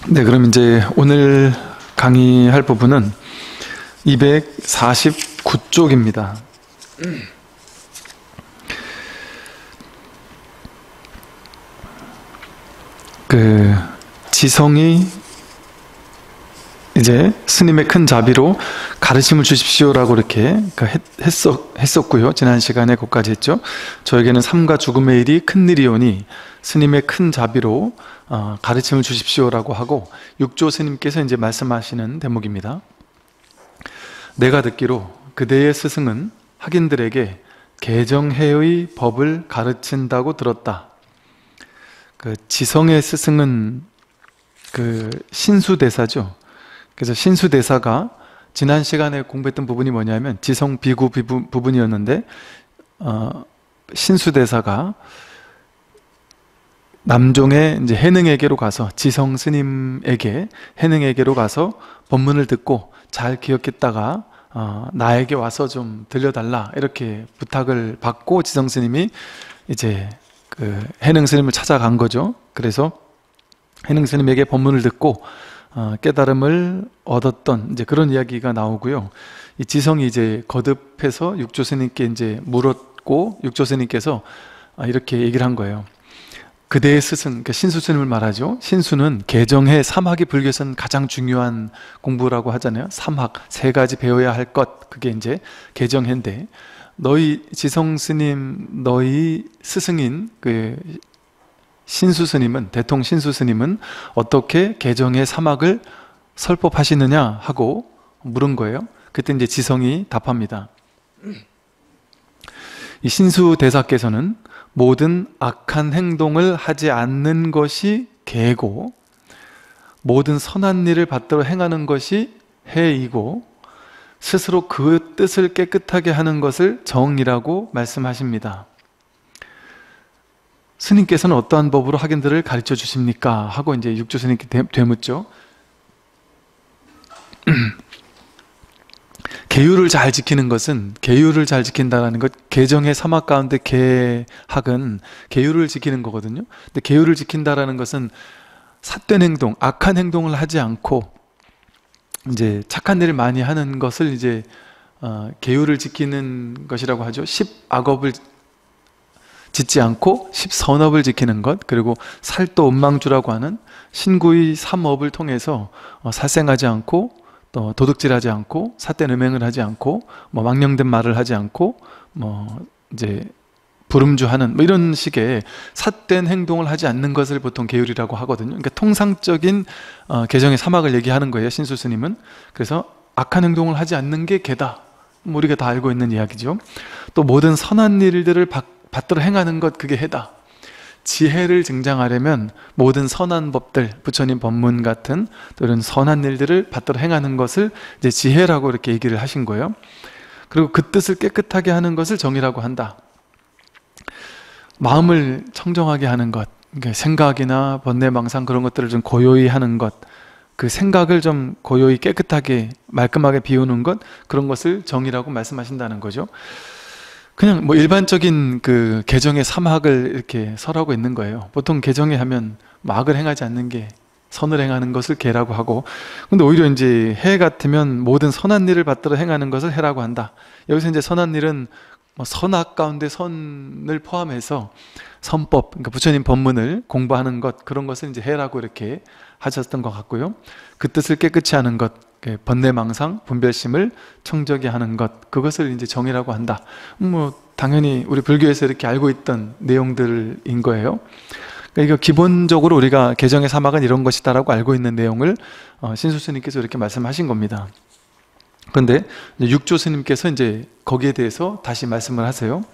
네, 그럼 이제 오늘 강의할 부분은 249쪽입니다. 지성이 이제 스님의 큰 자비로 가르침을 주십시오라고 이렇게 했었고요. 지난 시간에 그것까지 했죠. 저에게는 삶과 죽음의 일이 큰일이오니 스님의 큰 자비로 가르침을 주십시오라고 하고, 육조 스님께서 이제 말씀하시는 대목입니다. 내가 듣기로 그대의 스승은 학인들에게 개정해의 법을 가르친다고 들었다. 지성의 스승은 신수대사죠. 그래서 신수대사가 지난 시간에 공부했던 부분이 뭐냐면 지성 비구 부분이었는데, 신수대사가 남종의 이제 해능에게로 가서, 지성 스님에게 해능에게로 가서 법문을 듣고 잘 기억했다가 나에게 와서 좀 들려달라 이렇게 부탁을 받고 지성 스님이 이제 해능 스님을 찾아간 거죠. 그래서 해능 스님에게 법문을 듣고 깨달음을 얻었던 이제 그런 이야기가 나오고요. 이 지성이 이제 거듭해서 육조 스님께 이제 물었고, 육조 스님께서 이렇게 얘기를 한 거예요. 그대의 스승, 그러니까 신수 스님을 말하죠. 신수는 개정해 삼학이 불교에서는 가장 중요한 공부라고 하잖아요. 삼학, 세 가지 배워야 할 것, 그게 이제 개정해인데, 너희 지성 스님, 너희 스승인 신수 스님은, 대통 신수 스님은 어떻게 개정해 삼학을 설법하시느냐 하고 물은 거예요. 그때 이제 지성이 답합니다. 이 신수 대사께서는 모든 악한 행동을 하지 않는 것이 계고, 모든 선한 일을 받들어 행하는 것이 해이고, 스스로 그 뜻을 깨끗하게 하는 것을 정이라고 말씀하십니다. 스님께서는 어떠한 법으로 학인들을 가르쳐 주십니까? 하고 이제 육조 스님께 되묻죠. 계율을 잘 지키는 것은, 계율을 잘 지킨다는 것, 개정의 삼학 가운데 계학은 계율을 지키는 거거든요. 근데 계율을 지킨다라는 것은 삿된 행동, 악한 행동을 하지 않고 이제 착한 일을 많이 하는 것을 이제 계율을 지키는 것이라고 하죠. 10악업을 짓지 않고 10선업을 지키는 것, 그리고 살도 음망주라고 하는 신구의 3업을 통해서 살생하지 않고, 또 도둑질하지 않고, 삿된 음행을 하지 않고, 망령된 말을 하지 않고, 이제 불음주하는 이런 식의 삿된 행동을 하지 않는 것을 보통 계율이라고 하거든요. 그러니까 통상적인 개정의 사막을 얘기하는 거예요, 신수 스님은. 그래서 악한 행동을 하지 않는 게 계다. 우리가 다 알고 있는 이야기죠. 또 모든 선한 일들을 받들어 행하는 것, 그게 해다. 지혜를 증장하려면 모든 선한 법들, 부처님 법문 같은 또 이런 선한 일들을 받들어 행하는 것을 이제 지혜라고 이렇게 얘기를 하신 거예요. 그리고 그 뜻을 깨끗하게 하는 것을 정이라고 한다. 마음을 청정하게 하는 것, 그러니까 생각이나 번뇌망상 그런 것들을 좀 고요히 하는 것, 그 생각을 좀 고요히 깨끗하게 말끔하게 비우는 것, 그런 것을 정이라고 말씀하신다는 거죠. 그냥 일반적인 개정의 삼학을 이렇게 설하고 있는 거예요. 보통 개정에 하면 악을 행하지 않는 게, 선을 행하는 것을 계라고 하고, 근데 오히려 이제 해 같으면 모든 선한 일을 받들어 행하는 것을 해라고 한다. 여기서 이제 선한 일은 선악 가운데 선을 포함해서 선법, 그러니까 부처님 법문을 공부하는 것, 그런 것을 이제 해라고 이렇게 하셨던 것 같고요. 그 뜻을 깨끗이 하는 것, 번뇌망상, 분별심을 청적히 하는 것, 그것을 이제 정이라고 한다. 당연히 우리 불교에서 이렇게 알고 있던 내용들인 거예요. 그러니까 기본적으로 우리가 개정의 사막은 이런 것이다라고 알고 있는 내용을 신수 스님께서 이렇게 말씀하신 겁니다. 그런데 육조 스님께서 이제 거기에 대해서 다시 말씀을 하세요.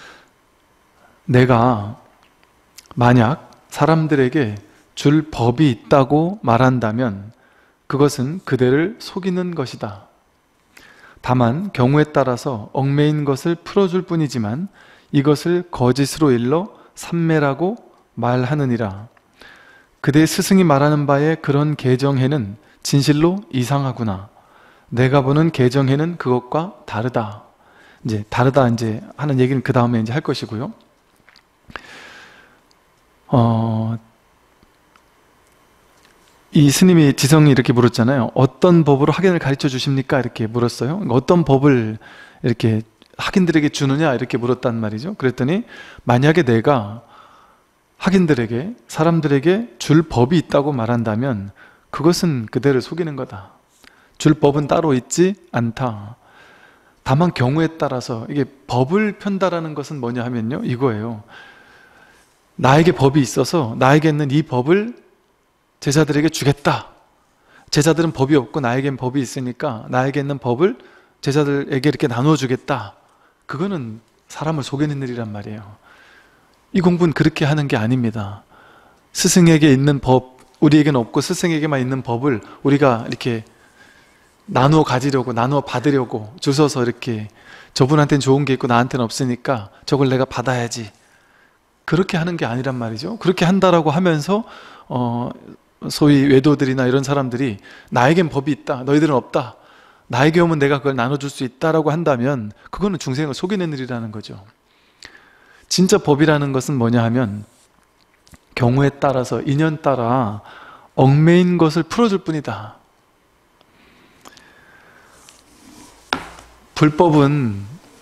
내가 만약 사람들에게 줄 법이 있다고 말한다면 그것은 그대를 속이는 것이다. 다만 경우에 따라서 얽매인 것을 풀어줄 뿐이지만 이것을 거짓으로 일러 삼매라고 말하느니라. 그대의 스승이 말하는 바에 그런 개정해는 진실로 이상하구나. 내가 보는 개정해는 그것과 다르다. 이제 다르다 이제 하는 얘기는 그 다음에 이제 할 것이고요. 이 스님이 지성이 이렇게 물었잖아요. 어떤 법으로 학인을 가르쳐 주십니까? 이렇게 물었어요. 그러니까 어떤 법을 이렇게 학인들에게 주느냐? 이렇게 물었단 말이죠. 그랬더니 만약에 내가 학인들에게, 사람들에게 줄 법이 있다고 말한다면 그것은 그대를 속이는 거다. 줄 법은 따로 있지 않다. 다만 경우에 따라서, 이게 법을 편다라는 것은 뭐냐 하면요, 이거예요. 나에게 법이 있어서 나에게 있는 이 법을 제자들에게 주겠다. 제자들은 법이 없고 나에겐 법이 있으니까 나에게 있는 법을 제자들에게 이렇게 나눠주겠다. 그거는 사람을 속이는 일이란 말이에요. 이 공부는 그렇게 하는 게 아닙니다. 스승에게 있는 법, 우리에게는 없고 스승에게만 있는 법을 우리가 이렇게 나누어 가지려고, 나누어 받으려고 줄 서서 이렇게, 저분한테는 좋은 게 있고 나한테는 없으니까 저걸 내가 받아야지, 그렇게 하는 게 아니란 말이죠. 그렇게 한다라고 하면서 소위 외도들이나 이런 사람들이 나에겐 법이 있다, 너희들은 없다, 나에게 오면 내가 그걸 나눠줄 수 있다라고 한다면 그거는 중생을 속이는 일이라는 거죠. 진짜 법이라는 것은 뭐냐 하면 경우에 따라서, 인연 따라 얽매인 것을 풀어줄 뿐이다. 불법은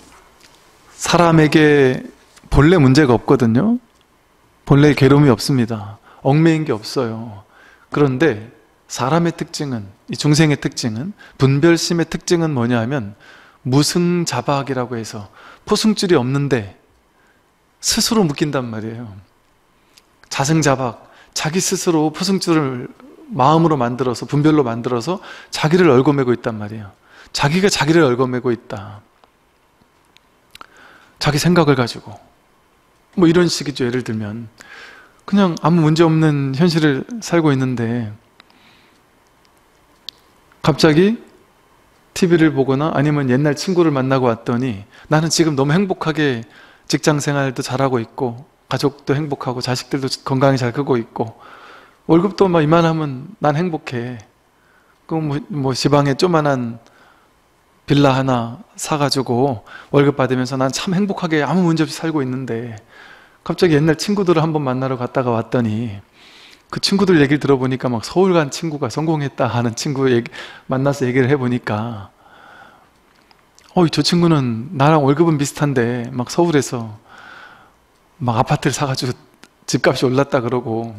사람에게 본래 문제가 없거든요. 본래 괴로움이 없습니다. 얽매인 게 없어요. 그런데 사람의 특징은, 이 중생의 특징은, 분별심의 특징은 뭐냐 하면 무승자박이라고 해서 포승줄이 없는데 스스로 묶인단 말이에요. 자승자박, 자기 스스로 포승줄을 마음으로 만들어서, 분별로 만들어서 자기를 얽어매고 있단 말이에요. 자기가 자기를 얽어매고 있다. 자기 생각을 가지고 뭐 이런 식이죠. 예를 들면 그냥 아무 문제 없는 현실을 살고 있는데 갑자기 TV를 보거나 아니면 옛날 친구를 만나고 왔더니 나는 지금 너무 행복하게 직장 생활도 잘하고 있고 가족도 행복하고 자식들도 건강히 잘 크고 있고 월급도 막 이만하면 난 행복해. 그럼 뭐 지방에 조만한 빌라 하나 사가지고 월급 받으면서 난 참 행복하게 아무 문제 없이 살고 있는데 갑자기 옛날 친구들을 한번 만나러 갔다가 왔더니 그 친구들 얘기를 들어보니까 막 서울 간 친구가 성공했다 하는 친구 만나서 얘기를 해보니까 저 친구는 나랑 월급은 비슷한데 막 서울에서 막 아파트를 사가지고 집값이 올랐다 그러고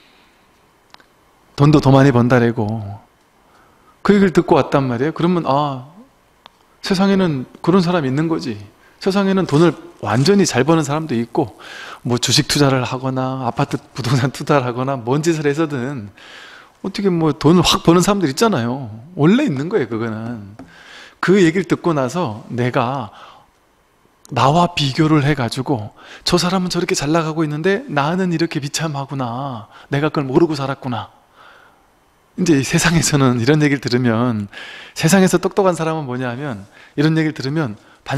돈도 더 많이 번다래고 그 얘기를 듣고 왔단 말이에요. 그러면 세상에는 그런 사람이 있는 거지. 세상에는 돈을 완전히 잘 버는 사람도 있고 뭐 주식 투자를 하거나 아파트 부동산 투자를 하거나 뭔 짓을 해서든 어떻게 뭐 돈을 확 버는 사람들 있잖아요. 원래 있는 거예요. 그거는. 그 얘기를 듣고 나서 내가 나와 비교를 해가지고 저 사람은 저렇게 잘 나가고 있는데 나는 이렇게 비참하구나, 내가 그걸 모르고 살았구나. 이제 이 세상에서는 이런 얘기를 들으면, 세상에서 똑똑한 사람은 뭐냐 하면 이런 얘기를 들으면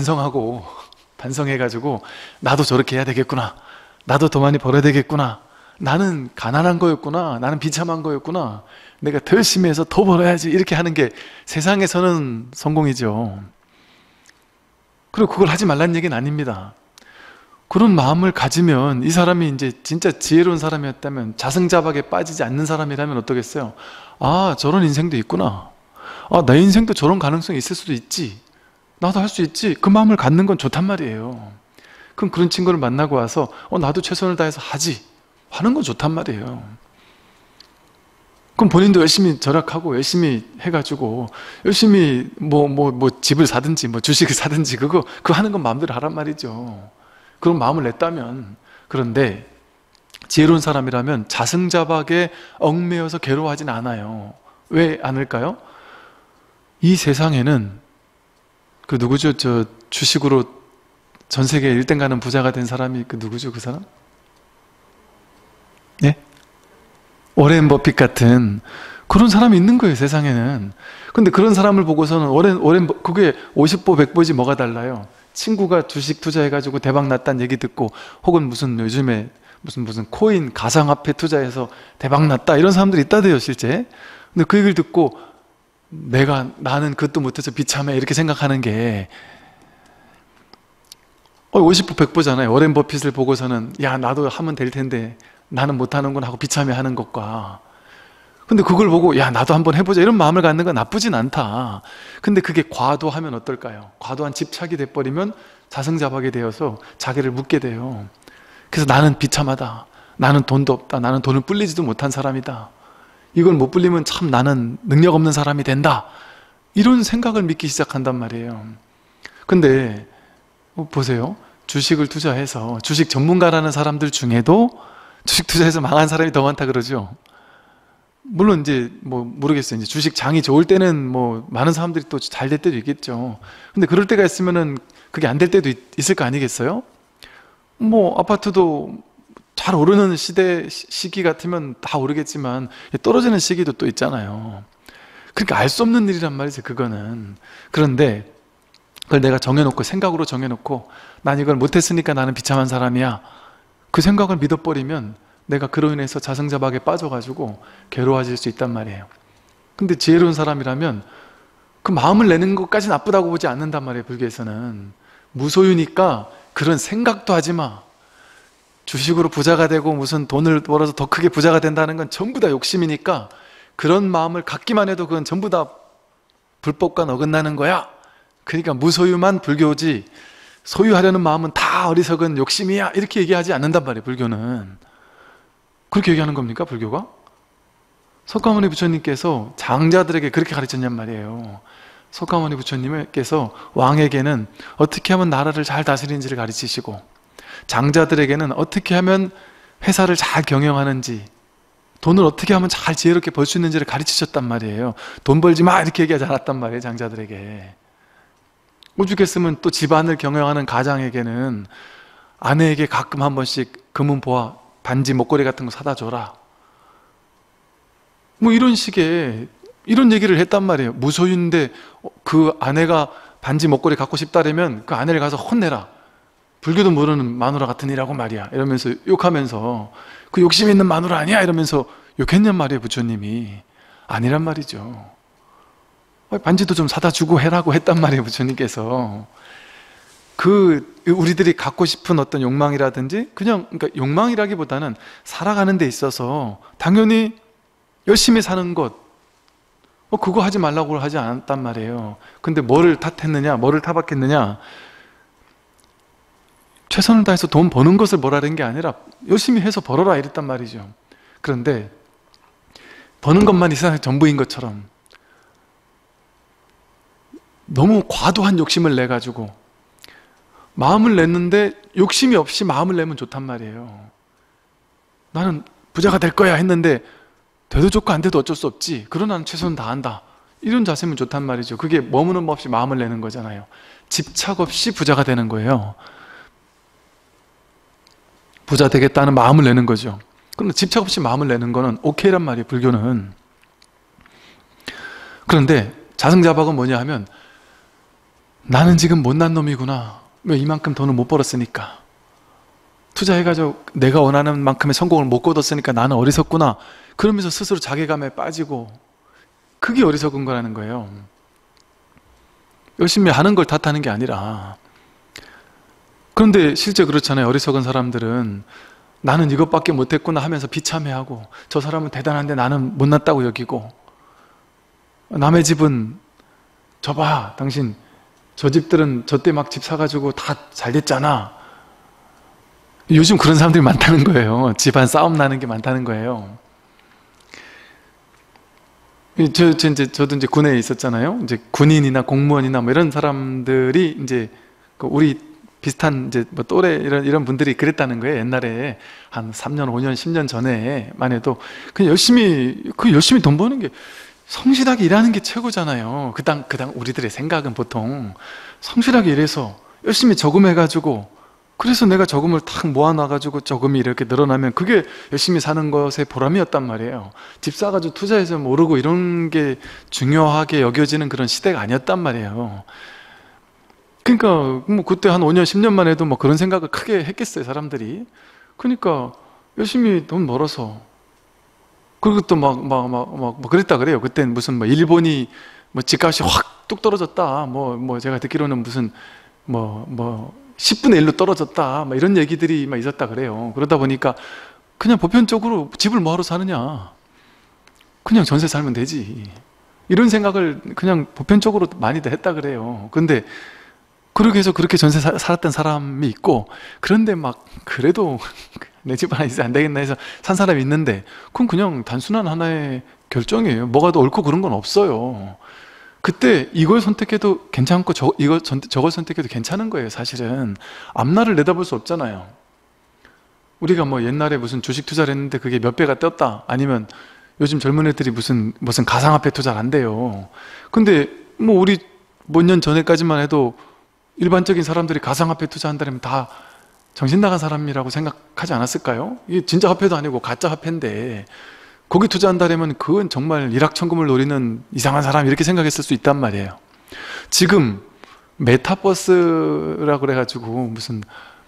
반성해가지고 나도 저렇게 해야 되겠구나, 나도 더 많이 벌어야 되겠구나, 나는 가난한 거였구나, 나는 비참한 거였구나, 내가 더 열심히 해서 더 벌어야지, 이렇게 하는 게 세상에서는 성공이죠. 그리고 그걸 하지 말라는 얘기는 아닙니다. 그런 마음을 가지면 이 사람이 이제 진짜 지혜로운 사람이었다면, 자승자박에 빠지지 않는 사람이라면 어떠겠어요? 저런 인생도 있구나, 내 인생도 저런 가능성이 있을 수도 있지, 나도 할 수 있지, 그 마음을 갖는 건 좋단 말이에요. 그럼 그런 친구를 만나고 와서 나도 최선을 다해서 하지 하는 건 좋단 말이에요. 그럼 본인도 열심히 절약하고 열심히 해가지고 열심히 뭐 집을 사든지 뭐 주식을 사든지 그거 하는 건 마음대로 하란 말이죠. 그런 마음을 냈다면. 그런데 지혜로운 사람이라면 자승자박에 얽매여서 괴로워하진 않아요. 왜 않을까요? 이 세상에는 그 누구죠? 저 주식으로 전 세계 1등 가는 부자가 된 사람이 그 누구죠? 그 사람? 예? 워렌 버핏 같은 그런 사람이 있는 거예요, 세상에는. 근데 그런 사람을 보고서는 그게 50보 100보지 뭐가 달라요? 친구가 주식 투자해가지고 대박 났다는 얘기 듣고, 혹은 무슨 요즘에 무슨 코인 가상화폐 투자해서 대박 났다 이런 사람들이 있다대요, 실제. 근데 그 얘기를 듣고 나는 그것도 못해서 비참해 이렇게 생각하는 게 50보 100보잖아요. 워렌 버핏을 보고서는 야, 나도 하면 될 텐데 나는 못하는구나 하고 비참해 하는 것과, 근데 그걸 보고 야 나도 한번 해보자 이런 마음을 갖는 건 나쁘진 않다. 근데 그게 과도하면 어떨까요? 과도한 집착이 돼버리면 자승자박이 되어서 자기를 묻게 돼요. 그래서 나는 비참하다, 나는 돈도 없다, 나는 돈을 불리지도 못한 사람이다, 이걸 못 불리면 참 나는 능력 없는 사람이 된다, 이런 생각을 믿기 시작한단 말이에요. 근데 보세요, 주식을 투자해서 주식 전문가라는 사람들 중에도 주식 투자해서 망한 사람이 더 많다 그러죠. 물론 이제 뭐 모르겠어요. 이제 주식 장이 좋을 때는 뭐 많은 사람들이 또 잘 될 때도 있겠죠. 근데 그럴 때가 있으면은 그게 안 될 때도 있을 거 아니겠어요? 뭐 아파트도 잘 오르는 시기 같으면 다 오르겠지만 떨어지는 시기도 또 있잖아요. 그러니까 알 수 없는 일이란 말이죠, 그거는. 그런데 그걸 내가 정해놓고, 생각으로 정해놓고 난 이걸 못했으니까 나는 비참한 사람이야, 그 생각을 믿어버리면 내가 그로 인해서 자승자박에 빠져가지고 괴로워질 수 있단 말이에요. 근데 지혜로운 사람이라면 그 마음을 내는 것까지 나쁘다고 보지 않는단 말이에요. 불교에서는 무소유니까 그런 생각도 하지 마. 주식으로 부자가 되고 무슨 돈을 벌어서 더 크게 부자가 된다는 건 전부 다 욕심이니까 그런 마음을 갖기만 해도 그건 전부 다 불법과 어긋나는 거야. 그러니까 무소유만 불교지 소유하려는 마음은 다 어리석은 욕심이야, 이렇게 얘기하지 않는단 말이에요. 불교는 그렇게 얘기하는 겁니까? 불교가? 석가모니 부처님께서 장자들에게 그렇게 가르쳤냔 말이에요. 석가모니 부처님께서 왕에게는 어떻게 하면 나라를 잘 다스리는지를 가르치시고, 장자들에게는 어떻게 하면 회사를 잘 경영하는지, 돈을 어떻게 하면 잘 지혜롭게 벌 수 있는지를 가르치셨단 말이에요. 돈 벌지 마 이렇게 얘기하지 않았단 말이에요, 장자들에게. 오죽했으면 또 집안을 경영하는 가장에게는 아내에게 가끔 한 번씩 금은보화, 반지, 목걸이 같은 거 사다 줘라, 뭐 이런 식의 이런 얘기를 했단 말이에요. 무소유인데 그 아내가 반지, 목걸이 갖고 싶다라면 그 아내를 가서 혼내라, 불교도 모르는 마누라 같은 이라고 말이야, 이러면서 욕하면서 그 욕심 있는 마누라 아니야 이러면서 욕했냔 말이에요. 부처님이 아니란 말이죠. 반지도 좀 사다 주고 해라고 했단 말이에요. 부처님께서 우리들이 갖고 싶은 어떤 욕망이라든지 그러니까 욕망이라기보다는 살아가는 데 있어서 당연히 열심히 사는 것, 그거 하지 말라고 하지 않았단 말이에요. 근데 뭐를 탓했느냐, 뭐를 타박했느냐, 최선을 다해서 돈 버는 것을 뭐라는 게 아니라 열심히 해서 벌어라 이랬단 말이죠. 그런데 버는 것만 이 세상의 전부인 것처럼 너무 과도한 욕심을 내가지고 마음을 냈는데 욕심이 없이 마음을 내면 좋단 말이에요. 나는 부자가 될 거야 했는데 돼도 좋고 안 돼도 어쩔 수 없지, 그러나 나는 최선을 다한다, 이런 자세면 좋단 말이죠. 그게 머무는 법 없이 마음을 내는 거잖아요. 집착 없이 부자가 되는 거예요. 부자 되겠다는 마음을 내는 거죠. 그런데 집착 없이 마음을 내는 거는 오케이란 말이에요, 불교는. 그런데 자승자박은 뭐냐 하면 나는 지금 못난 놈이구나, 왜 이만큼 돈을 못 벌었으니까, 투자해가지고 내가 원하는 만큼의 성공을 못 거뒀으니까 나는 어리석구나, 그러면서 스스로 자괴감에 빠지고, 그게 어리석은 거라는 거예요. 열심히 하는 걸 탓하는 게 아니라. 그런데 실제 그렇잖아요. 어리석은 사람들은 나는 이것밖에 못했구나 하면서 비참해하고, 저 사람은 대단한데 나는 못났다고 여기고, 남의 집은 저봐 당신 저 집들은 저 때 막 집 사가지고 다 잘 됐잖아, 요즘 그런 사람들이 많다는 거예요. 집안 싸움 나는 게 많다는 거예요. 저도 이제 군에 있었잖아요. 이제 군인이나 공무원이나 뭐 이런 사람들이 이제 우리 비슷한 이제 뭐 또래 이런 분들이 그랬다는 거예요. 옛날에 한 3년, 5년, 10년 전에만 해도 그냥 열심히 돈 버는 게, 성실하게 일하는 게 최고잖아요. 그 당 우리들의 생각은 보통 성실하게 일해서 열심히 저금해가지고, 그래서 내가 저금을 탁 모아놔가지고 저금이 이렇게 늘어나면 그게 열심히 사는 것의 보람이었단 말이에요. 집 사가지고 투자해서 모르고 이런 게 중요하게 여겨지는 그런 시대가 아니었단 말이에요. 그러니까 뭐 그때 한 5년, 10년만 해도 뭐 그런 생각을 크게 했겠어요, 사람들이. 그러니까 열심히 돈 벌어서, 그리고 또 뭐 그랬다 그래요. 그때는 무슨 뭐 일본이 뭐 집값이 확 뚝 떨어졌다, 뭐 제가 듣기로는 무슨 뭐 10분의 1로 떨어졌다, 막 이런 얘기들이 막 있었다 그래요. 그러다 보니까 그냥 보편적으로 집을 뭐하러 사느냐, 그냥 전세 살면 되지. 이런 생각을 그냥 보편적으로 많이들 했다 그래요. 근데 그렇게 해서 그렇게 전세 살았던 사람이 있고, 그런데 막 그래도 내 집 하나 있어야 안 되겠나 해서 산 사람이 있는데, 그건 그냥 단순한 하나의 결정이에요. 뭐가 더 옳고 그런 건 없어요. 그때 이걸 선택해도 괜찮고 저걸 선택해도 괜찮은 거예요. 사실은 앞날을 내다볼 수 없잖아요. 우리가 뭐 옛날에 무슨 주식 투자를 했는데 그게 몇 배가 떴다, 아니면 요즘 젊은 애들이 무슨 가상화폐 투자를 한대요. 근데 뭐 우리 몇 년 전에까지만 해도 일반적인 사람들이 가상화폐 투자한다면 다 정신 나간 사람이라고 생각하지 않았을까요? 이게 진짜 화폐도 아니고 가짜 화폐인데 거기 투자한다면 그건 정말 일확천금을 노리는 이상한 사람, 이렇게 생각했을 수 있단 말이에요. 지금 메타버스라고 그래가지고 무슨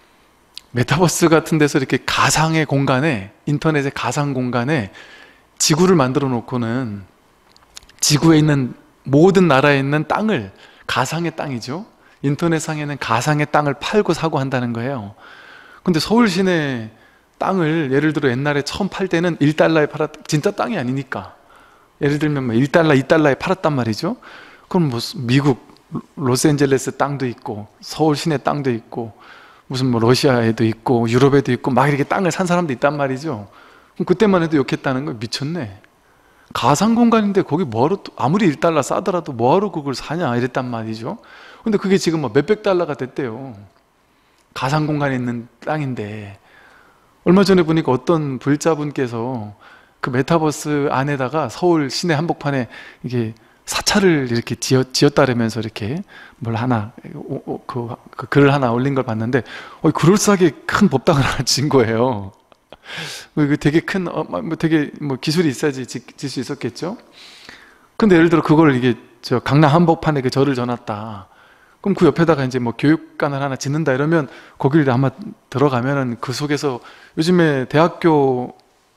메타버스 같은 데서 이렇게 가상의 공간에, 인터넷의 가상 공간에 지구를 만들어 놓고는 지구에 있는 모든 나라에 있는 땅을, 가상의 땅이죠, 인터넷상에는 가상의 땅을 팔고 사고 한다는 거예요. 근데 서울 시내 땅을 예를 들어 옛날에 처음 팔 때는 1달러에 팔았, 진짜 땅이 아니니까 예를 들면 뭐 1달러, 2달러에 팔았단 말이죠. 그럼 뭐 미국 로스앤젤레스 땅도 있고 서울 시내 땅도 있고 무슨 뭐 러시아에도 있고 유럽에도 있고 막 이렇게 땅을 산 사람도 있단 말이죠. 그럼 그때만 해도 욕했다는 거, 미쳤네. 가상 공간인데 거기 뭐하러, 아무리 1달러 싸더라도 뭐하러 그걸 사냐 이랬단 말이죠. 근데 그게 지금 뭐 몇백 달러가 됐대요. 가상 공간에 있는 땅인데. 얼마 전에 보니까 어떤 불자분께서 그 메타버스 안에다가 서울 시내 한복판에 이게 사찰을 이렇게 지었다라면서 이렇게 뭘 하나, 그 글을 하나 올린 걸 봤는데, 그럴싸하게 큰 법당을 하나 지은 거예요. 그 되게 큰, 되게 뭐 기술이 있어야지 질 수 있었겠죠? 근데 예를 들어 그걸 이게 저 강남 한복판에 그 절을 져놨다. 그럼 그 옆에다가 이제 뭐 교육관을 하나 짓는다 이러면 거기를 아마 들어가면은 그 속에서, 요즘에 대학교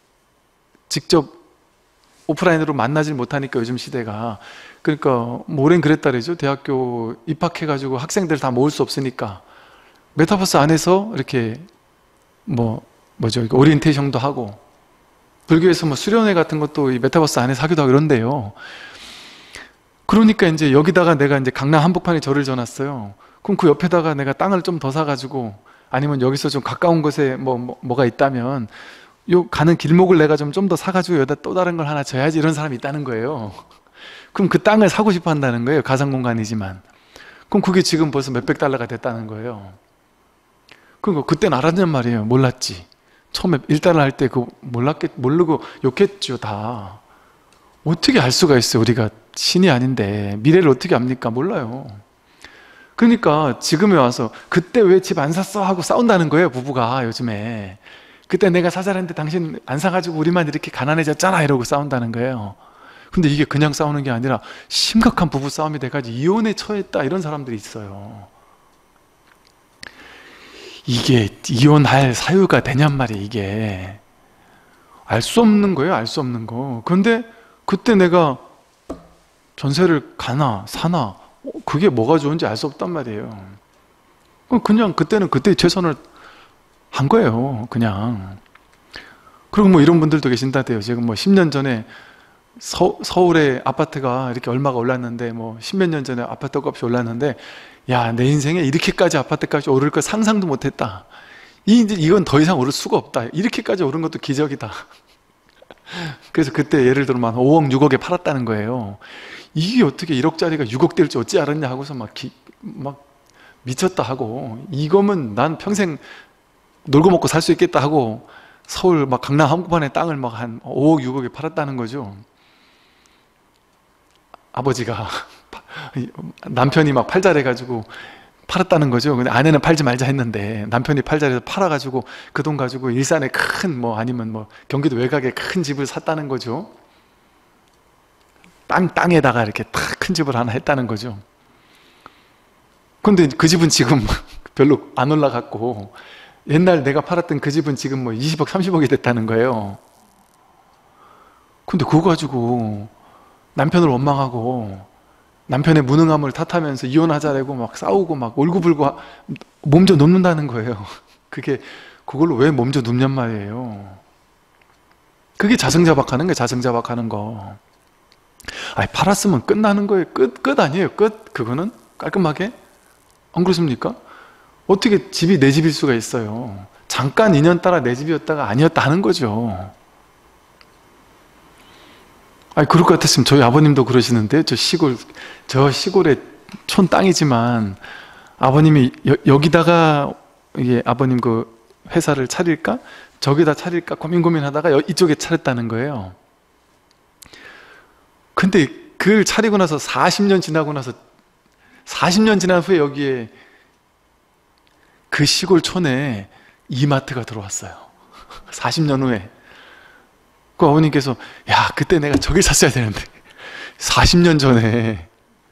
직접 오프라인으로 만나질 못하니까 요즘 시대가, 그러니까 뭐 오랜 그랬다 그러죠. 대학교 입학해가지고 학생들 다 모을 수 없으니까 메타버스 안에서 이렇게 뭐죠, 오리엔테이션도 하고, 불교에서 뭐 수련회 같은 것도 이 메타버스 안에서 하기도 하고 이런데요. 그러니까 이제 여기다가 내가 이제 강남 한복판에 절을 져놨어요. 그럼 그 옆에다가 내가 땅을 좀 더 사가지고, 아니면 여기서 좀 가까운 곳에 뭐가 있다면 요 가는 길목을 내가 좀 더 사가지고 여기다 또 다른 걸 하나 져야지, 이런 사람이 있다는 거예요. 그럼 그 땅을 사고 싶어 한다는 거예요. 가상공간이지만. 그럼 그게 지금 벌써 몇백 달러가 됐다는 거예요. 그러니까 그때는 알았냔 말이에요. 몰랐지. 처음에 1달러 할 때 그거 모르고 욕했죠, 다. 어떻게 알 수가 있어요? 우리가 신이 아닌데 미래를 어떻게 압니까? 몰라요. 그러니까 지금에 와서 그때 왜 집 안 샀어? 하고 싸운다는 거예요, 부부가 요즘에. 그때 내가 사자랬는데 당신 안 사가지고 우리만 이렇게 가난해졌잖아, 이러고 싸운다는 거예요. 근데 이게 그냥 싸우는 게 아니라 심각한 부부 싸움이 돼가지고 이혼에 처했다, 이런 사람들이 있어요. 이게 이혼할 사유가 되냔 말이에요. 이게 알 수 없는 거예요, 알 수 없는 거. 그런데 그때 내가 전세를 가나 사나 그게 뭐가 좋은지 알 수 없단 말이에요. 그냥 그때는 그때 최선을 한 거예요, 그냥. 그리고 뭐 이런 분들도 계신다대요. 지금 뭐 10년 전에 서울에 아파트가 이렇게 얼마가 올랐는데, 뭐 십몇 년 전에 아파트 값이 올랐는데, 야, 내 인생에 이렇게까지 아파트 값이 오를 거 상상도 못했다. 이건 더 이상 오를 수가 없다. 이렇게까지 오른 것도 기적이다. 그래서 그때 예를 들어 만 5억, 6억에 팔았다는 거예요. 이게 어떻게 1억짜리가 6억 될지 어찌 알았냐 하고서 막 미쳤다 하고, 이거면 난 평생 놀고 먹고 살 수 있겠다 하고 서울 막 강남 한복판에 땅을 막 한 5억, 6억에 팔았다는 거죠. 아버지가 남편이 막 팔자래가지고 팔았다는 거죠. 근데 아내는 팔지 말자 했는데 남편이 팔자래서 팔아가지고 그 돈 가지고 일산에 큰 아니면 경기도 외곽에 큰 집을 샀다는 거죠. 땅에다가 이렇게 탁 큰 집을 하나 했다는 거죠. 근데 그 집은 지금 별로 안 올라갔고, 옛날 내가 팔았던 그 집은 지금 20억, 30억이 됐다는 거예요. 근데 그거 가지고 남편을 원망하고 남편의 무능함을 탓하면서 이혼하자라고 막 싸우고 막 울고불고 몸져 눕는다는 거예요. 그걸로 왜 몸져 눕냔 말이에요. 그게 자승자박하는 거예요. 자승자박하는 거. 아니, 팔았으면 끝나는 거예요. 끝 아니에요. 끝. 그거는 깔끔하게. 안 그렇습니까? 어떻게 집이 내 집일 수가 있어요. 잠깐 인연따라 내 집이었다가 아니었다 하는 거죠. 아니, 그럴 것 같았으면 저희 아버님도 그러시는데, 저 시골에 촌 땅이지만 아버님이 여기다가 이게 아버님 그 회사를 차릴까? 저기다 차릴까? 고민하다가 이쪽에 차렸다는 거예요. 근데 그걸 차리고 나서 40년 지난 후에 여기에 그 시골 촌에 이마트가 들어왔어요. 40년 후에. 그 아버님께서, 야, 그때 내가 저길 샀어야 되는데 40년 전에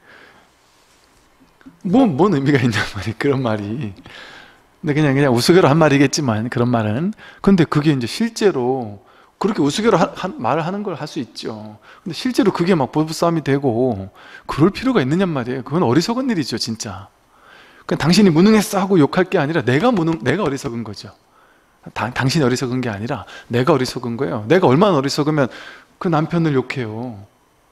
뭔 의미가 있냔 말이에요. 그런 말이. 근데 그냥 우스개로 한 말이겠지만, 그런 말은. 근데 그게 이제 실제로 그렇게 우스개로 말을 하는 걸 할 수 있죠. 근데 실제로 그게 막 부부싸움이 되고 그럴 필요가 있느냔 말이에요. 그건 어리석은 일이죠, 진짜. 그냥 당신이 무능했어 하고 욕할 게 아니라 내가 어리석은 거죠. 당신이 어리석은 게 아니라 내가 어리석은 거예요. 내가 얼마나 어리석으면 그 남편을 욕해요.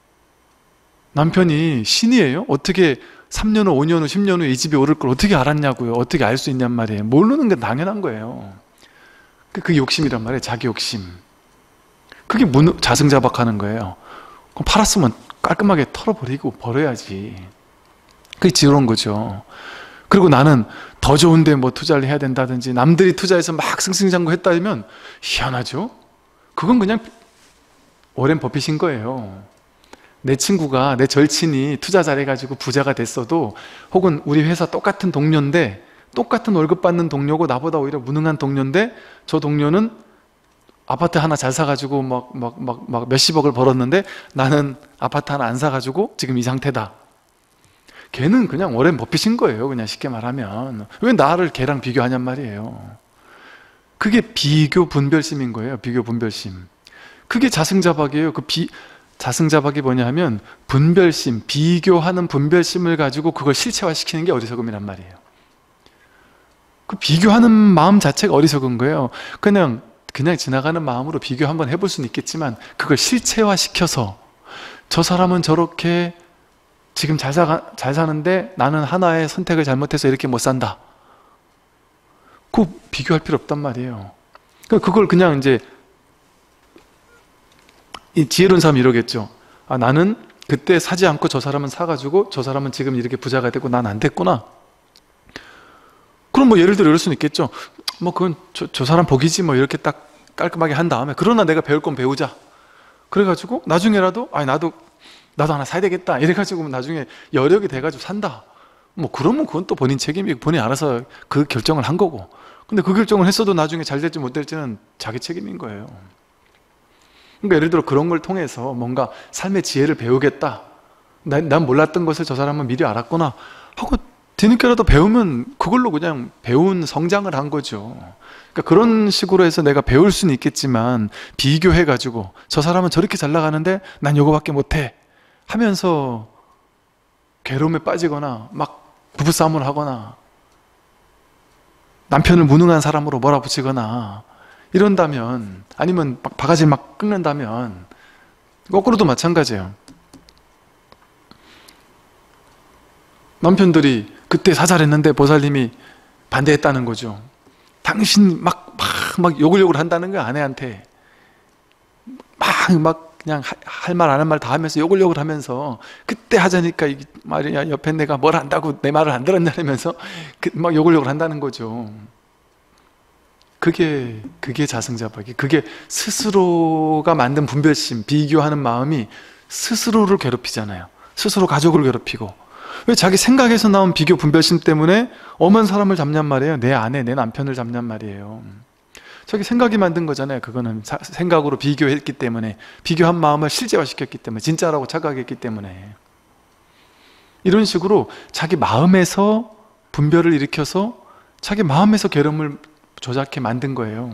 남편이 신이에요? 어떻게 3년 후, 5년 후, 10년 후에 이 집에 오를 걸 어떻게 알았냐고요. 어떻게 알 수 있냔 말이에요. 모르는 게 당연한 거예요. 그게 욕심이란 말이에요. 자기 욕심. 그게 자승자박하는 거예요. 그럼 팔았으면 깔끔하게 털어버리고 버려야지. 그게 지혜로운 거죠. 그리고 나는 더 좋은데 뭐 투자를 해야 된다든지, 남들이 투자해서 막 승승장구했다면 희한하죠? 그건 그냥 워렌 버핏인 거예요. 내 친구가, 내 절친이 투자 잘해가지고 부자가 됐어도, 혹은 우리 회사 똑같은 동료인데, 똑같은 월급 받는 동료고 나보다 오히려 무능한 동료인데, 저 동료는 아파트 하나 잘 사가지고 막 몇십억을 벌었는데 나는 아파트 하나 안 사가지고 지금 이 상태다. 걔는 그냥 워렌 버핏인 거예요. 그냥 쉽게 말하면. 왜 나를 걔랑 비교하냔 말이에요. 그게 비교 분별심인 거예요. 비교 분별심. 그게 자승자박이에요. 자승자박이 뭐냐 하면 분별심, 비교하는 분별심을 가지고 그걸 실체화시키는 게 어리석음이란 말이에요. 그 비교하는 마음 자체가 어리석은 거예요. 그냥 지나가는 마음으로 비교 한번 해볼 수는 있겠지만, 그걸 실체화시켜서 저 사람은 저렇게 지금 잘 사는데 나는 하나의 선택을 잘못해서 이렇게 못 산다. 그거 비교할 필요 없단 말이에요. 그걸 그냥 이제 이 지혜로운 사람이 이러겠죠. 아, 나는 그때 사지 않고 저 사람은 사가지고 저 사람은 지금 이렇게 부자가 되고 난 안 됐구나. 그럼 뭐 예를 들어 이럴 수는 있겠죠. 뭐 그건 저 사람 복이지 뭐, 이렇게 딱 깔끔하게 한 다음에, 그러나 내가 배울 건 배우자. 그래가지고 나중에라도 나도 하나 사야 되겠다. 이래가지고 나중에 여력이 돼가지고 산다. 뭐 그러면 그건 또 본인 책임이고 본인이 알아서 그 결정을 한 거고. 근데 그 결정을 했어도 나중에 잘 될지 못 될지는 자기 책임인 거예요. 그러니까 예를 들어 그런 걸 통해서 뭔가 삶의 지혜를 배우겠다. 난 몰랐던 것을 저 사람은 미리 알았구나 하고 뒤늦게라도 배우면 그걸로 그냥 배운 성장을 한 거죠. 그러니까 그런 식으로 해서 내가 배울 수는 있겠지만, 비교해가지고 저 사람은 저렇게 잘 나가는데 난 요거밖에 못해 하면서 괴로움에 빠지거나 막 부부싸움을 하거나 남편을 무능한 사람으로 몰아붙이거나 이런다면, 아니면 막 바가지를 막 긁는다면, 거꾸로도 마찬가지예요. 남편들이 그때 사잘했는데 보살님이 반대했다는 거죠. 당신 막 욕을 한다는 거야. 아내한테 막 그냥 할 말 안 한 말 다 하면서 욕을 하면서, 그때 하자니까 이 말이야 옆에 내가 뭘 안다고 내 말을 안 들었냐면서 막 욕을 한다는 거죠. 그게 자승자박이. 그게 스스로가 만든 분별심, 비교하는 마음이 스스로를 괴롭히잖아요. 스스로 가족을 괴롭히고. 왜 자기 생각에서 나온 비교 분별심 때문에 엄한 사람을 잡냔 말이에요. 내 아내, 내 남편을 잡냔 말이에요. 자기 생각이 만든 거잖아요. 그거는 생각으로 비교했기 때문에, 비교한 마음을 실제화시켰기 때문에, 진짜라고 착각했기 때문에. 이런 식으로 자기 마음에서 분별을 일으켜서 자기 마음에서 괴로움을 조작해 만든 거예요.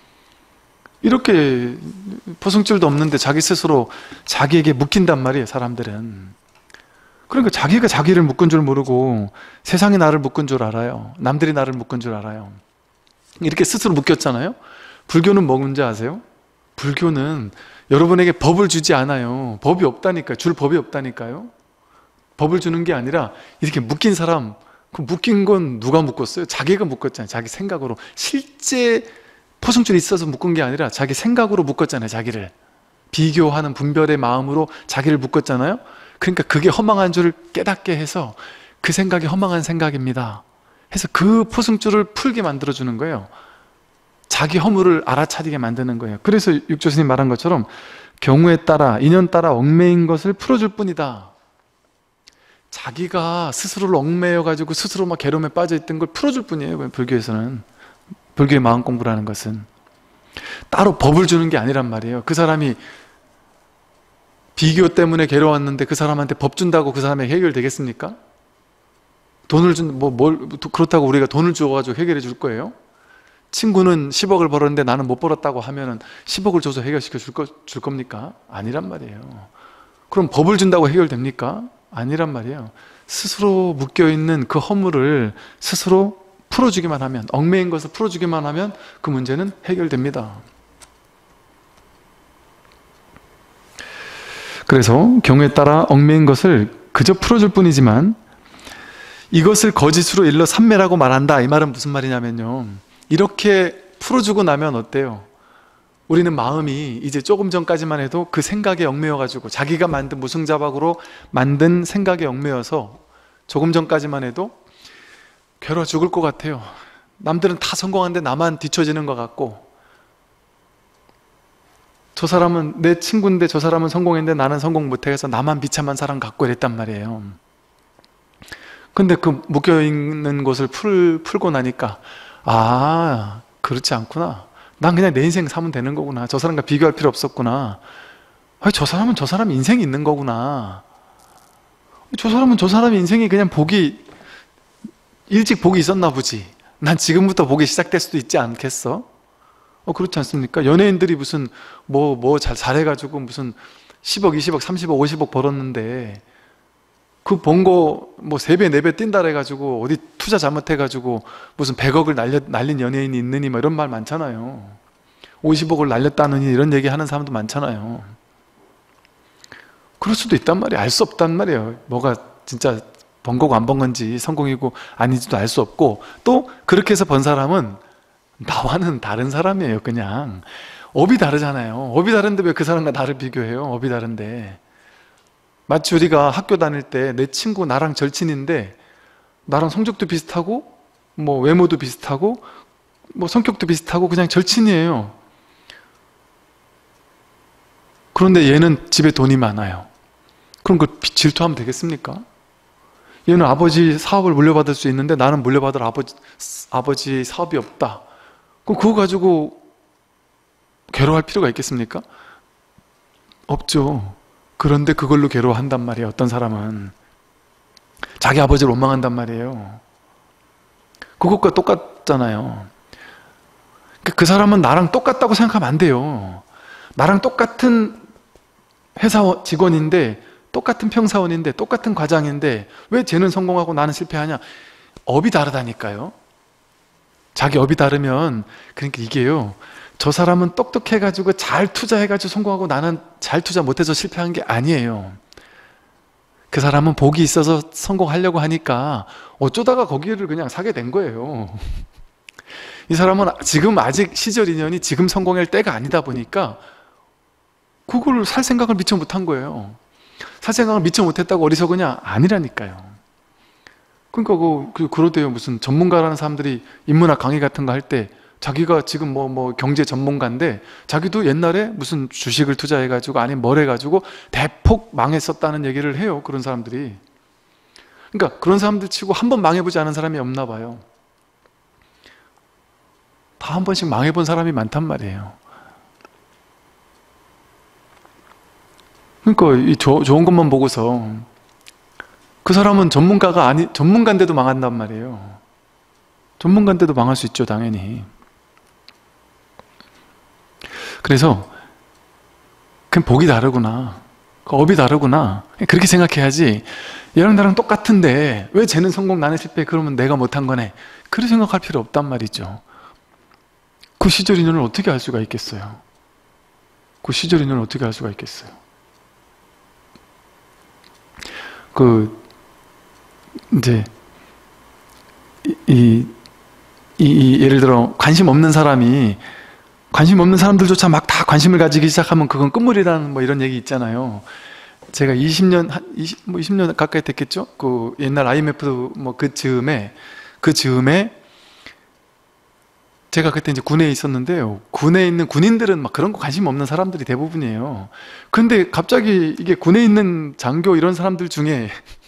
이렇게 포승줄도 없는데 자기 스스로 자기에게 묶인단 말이에요, 사람들은. 그러니까 자기가 자기를 묶은 줄 모르고 세상이 나를 묶은 줄 알아요. 남들이 나를 묶은 줄 알아요. 이렇게 스스로 묶였잖아요. 불교는 뭔지 아세요? 불교는 여러분에게 법을 주지 않아요. 법이 없다니까요. 줄 법이 없다니까요. 법을 주는 게 아니라 이렇게 묶인 사람, 그 묶인 건 누가 묶었어요? 자기가 묶었잖아요. 자기 생각으로. 실제 포승줄이 있어서 묶은 게 아니라 자기 생각으로 묶었잖아요. 자기를. 비교하는 분별의 마음으로 자기를 묶었잖아요. 그러니까 그게 허망한 줄을 깨닫게 해서 그 생각이 허망한 생각입니다 해서 그 포승줄을 풀게 만들어주는 거예요. 자기 허물을 알아차리게 만드는 거예요. 그래서 육조 스님 말한 것처럼 경우에 따라 인연 따라 얽매인 것을 풀어줄 뿐이다. 자기가 스스로를 얽매여 가지고 스스로 막 괴로움에 빠져 있던 걸 풀어줄 뿐이에요. 불교에서는. 불교의 마음 공부라는 것은 따로 법을 주는 게 아니란 말이에요. 그 사람이 비교 때문에 괴로웠는데 그 사람한테 법 준다고 그 사람이 해결되겠습니까? 돈을 그렇다고 우리가 돈을 줘가지고 해결해 줄 거예요? 친구는 10억을 벌었는데 나는 못 벌었다고 하면은 10억을 줘서 해결시켜 줄 겁니까? 아니란 말이에요. 그럼 법을 준다고 해결됩니까? 아니란 말이에요. 스스로 묶여있는 그 허물을 스스로 풀어주기만 하면, 얽매인 것을 풀어주기만 하면 그 문제는 해결됩니다. 그래서 경우에 따라 얽매인 것을 그저 풀어줄 뿐이지만 이것을 거짓으로 일러 삼매라고 말한다. 이 말은 무슨 말이냐면요, 이렇게 풀어주고 나면 어때요? 우리는 마음이 이제 조금 전까지만 해도 그 생각에 얽매여가지고 자기가 만든 무승자박으로 만든 생각에 얽매여서 조금 전까지만 해도 괴로워 죽을 것 같아요. 남들은 다 성공하는데 나만 뒤처지는 것 같고, 저 사람은 내 친구인데 저 사람은 성공했는데 나는 성공 못해서 나만 비참한 사람 같고 이랬단 말이에요. 근데 그 묶여있는 것을 풀고 나니까 아, 그렇지 않구나. 난 그냥 내 인생 사면 되는 거구나. 저 사람과 비교할 필요 없었구나. 저 사람은 저 사람 인생이 있는 거구나. 저 사람은 저 사람의 인생이 그냥 일찍 복이 있었나 보지. 난 지금부터 복이 시작될 수도 있지 않겠어? 그렇지 않습니까? 연예인들이 무슨 잘해가지고 무슨 10억, 20억, 30억, 50억 벌었는데 그 번 거 3배, 4배 뛴다 해가지고 어디 투자 잘못해가지고 무슨 100억을 날린 연예인이 있느니 뭐 이런 말 많잖아요. 50억을 날렸다느니 이런 얘기 하는 사람도 많잖아요. 그럴 수도 있단 말이에요. 알 수 없단 말이에요. 뭐가 진짜 번 거고 안 번 건지 성공이고 아닌지도 알 수 없고, 또 그렇게 해서 번 사람은 나와는 다른 사람이에요. 그냥 업이 다르잖아요. 업이 다른데 왜 그 사람과 나를 비교해요? 업이 다른데. 마치 우리가 학교 다닐 때 내 친구 나랑 절친인데 나랑 성적도 비슷하고 외모도 비슷하고 성격도 비슷하고 그냥 절친이에요. 그런데 얘는 집에 돈이 많아요. 그럼 그걸 질투하면 되겠습니까? 얘는 아버지 사업을 물려받을 수 있는데 나는 물려받을 아버지 사업이 없다. 그럼 그거 가지고 괴로워할 필요가 있겠습니까? 없죠. 그런데 그걸로 괴로워한단 말이에요. 어떤 사람은 자기 아버지를 원망한단 말이에요. 그것과 똑같잖아요. 그 사람은 나랑 똑같다고 생각하면 안 돼요. 나랑 똑같은 회사 직원인데, 똑같은 평사원인데, 똑같은 과장인데 왜 쟤는 성공하고 나는 실패하냐? 업이 다르다니까요. 자기 업이 다르면, 그러니까 이게요, 저 사람은 똑똑해가지고 잘 투자해가지고 성공하고 나는 잘 투자 못해서 실패한 게 아니에요. 그 사람은 복이 있어서 성공하려고 하니까 어쩌다가 거기를 그냥 사게 된 거예요. 이 사람은 지금 아직 시절 인연이 지금 성공할 때가 아니다 보니까 그걸 살 생각을 미처 못한 거예요. 살 생각을 미처 못했다고 어리석으냐? 아니라니까요. 그러니까 그러대요. 무슨 전문가라는 사람들이 인문학 강의 같은 거 할 때 자기가 지금 경제 전문가인데 자기도 옛날에 무슨 주식을 투자해가지고 아니면 뭘 해가지고 대폭 망했었다는 얘기를 해요. 그런 사람들이. 그러니까 그런 사람들 치고 한 번 망해보지 않은 사람이 없나 봐요. 다 한 번씩 망해본 사람이 많단 말이에요. 그러니까 이 좋은 것만 보고서 그 사람은 전문가인데도 망한단 말이에요. 전문가인데도 망할 수 있죠, 당연히. 그래서 그냥 복이 다르구나, 업이 다르구나, 그렇게 생각해야지. 얘랑 나랑 똑같은데 왜 쟤는 성공 나는 실패, 그러면 내가 못한 거네, 그렇게 생각할 필요 없단 말이죠. 그 시절 인연을 어떻게 알 수가 있겠어요? 그 시절 인연을 어떻게 알 수가 있겠어요? 그 이제 예를 들어 관심 없는 사람들조차 막 다 관심을 가지기 시작하면 그건 끝물이라는 뭐 이런 얘기 있잖아요. 제가 20년 가까이 됐겠죠? 그 옛날 IMF 뭐 그 즈음에 제가 그때 이제 군에 있었는데요. 군에 있는 군인들은 막 그런 거 관심 없는 사람들이 대부분이에요. 근데 갑자기 이게 군에 있는 장교 이런 사람들 중에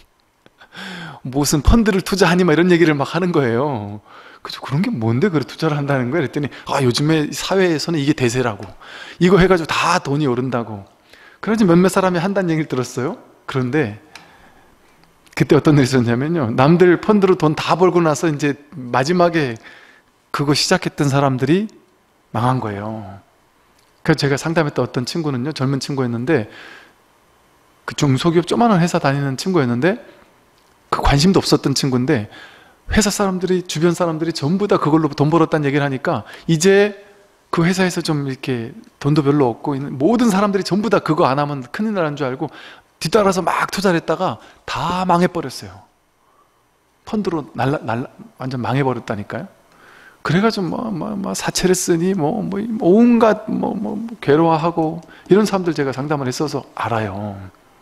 무슨 펀드를 투자하니 막 이런 얘기를 막 하는 거예요. 그죠? 그런 게 뭔데 그래 투자를 한다는 거야? 그랬더니 요즘에 사회에서는 이게 대세라고. 이거 해가지고 다 돈이 오른다고. 그래서 몇몇 사람이 한다는 얘기를 들었어요. 그런데 그때 어떤 일이 있었냐면요. 남들 펀드로 돈 다 벌고 나서 이제 마지막에 그거 시작했던 사람들이 망한 거예요. 그래서 제가 상담했던 어떤 친구는요, 젊은 친구였는데, 그 중소기업 조그마한 회사 다니는 친구였는데, 그 관심도 없었던 친구인데, 회사 사람들이, 주변 사람들이 전부 다 그걸로 돈 벌었다는 얘기를 하니까, 이제 그 회사에서 좀 이렇게 돈도 별로 없고, 모든 사람들이 전부 다 그거 안 하면 큰일 나는 줄 알고, 뒤따라서 막 투자를 했다가 다 망해버렸어요. 펀드로 완전 망해버렸다니까요. 그래가지고 사채를 쓰니 온갖 괴로워하고 이런 사람들 제가 상담을 했어서 알아요.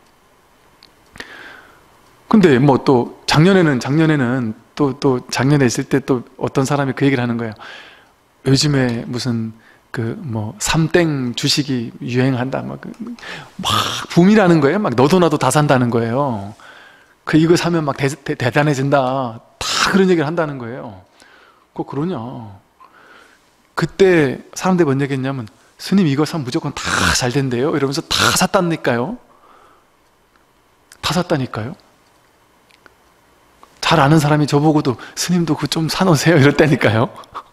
근데 또 작년에 있을 때 또 어떤 사람이 그 얘기를 하는 거예요. 요즘에 무슨 삼땡 주식이 유행한다 막 붐이라는 거예요. 막 너도 나도 다 산다는 거예요. 이거 사면 막 대단해진다. 다 그런 얘기를 한다는 거예요. 꼭 그러냐. 그때 사람들이 뭔 얘기 했냐면, 스님 이거 사면 무조건 다 잘 된대요 이러면서 다 샀다니까요. 다 샀다니까요. 잘 아는 사람이 저보고도 스님도 그거 좀 사놓으세요 이랬다니까요.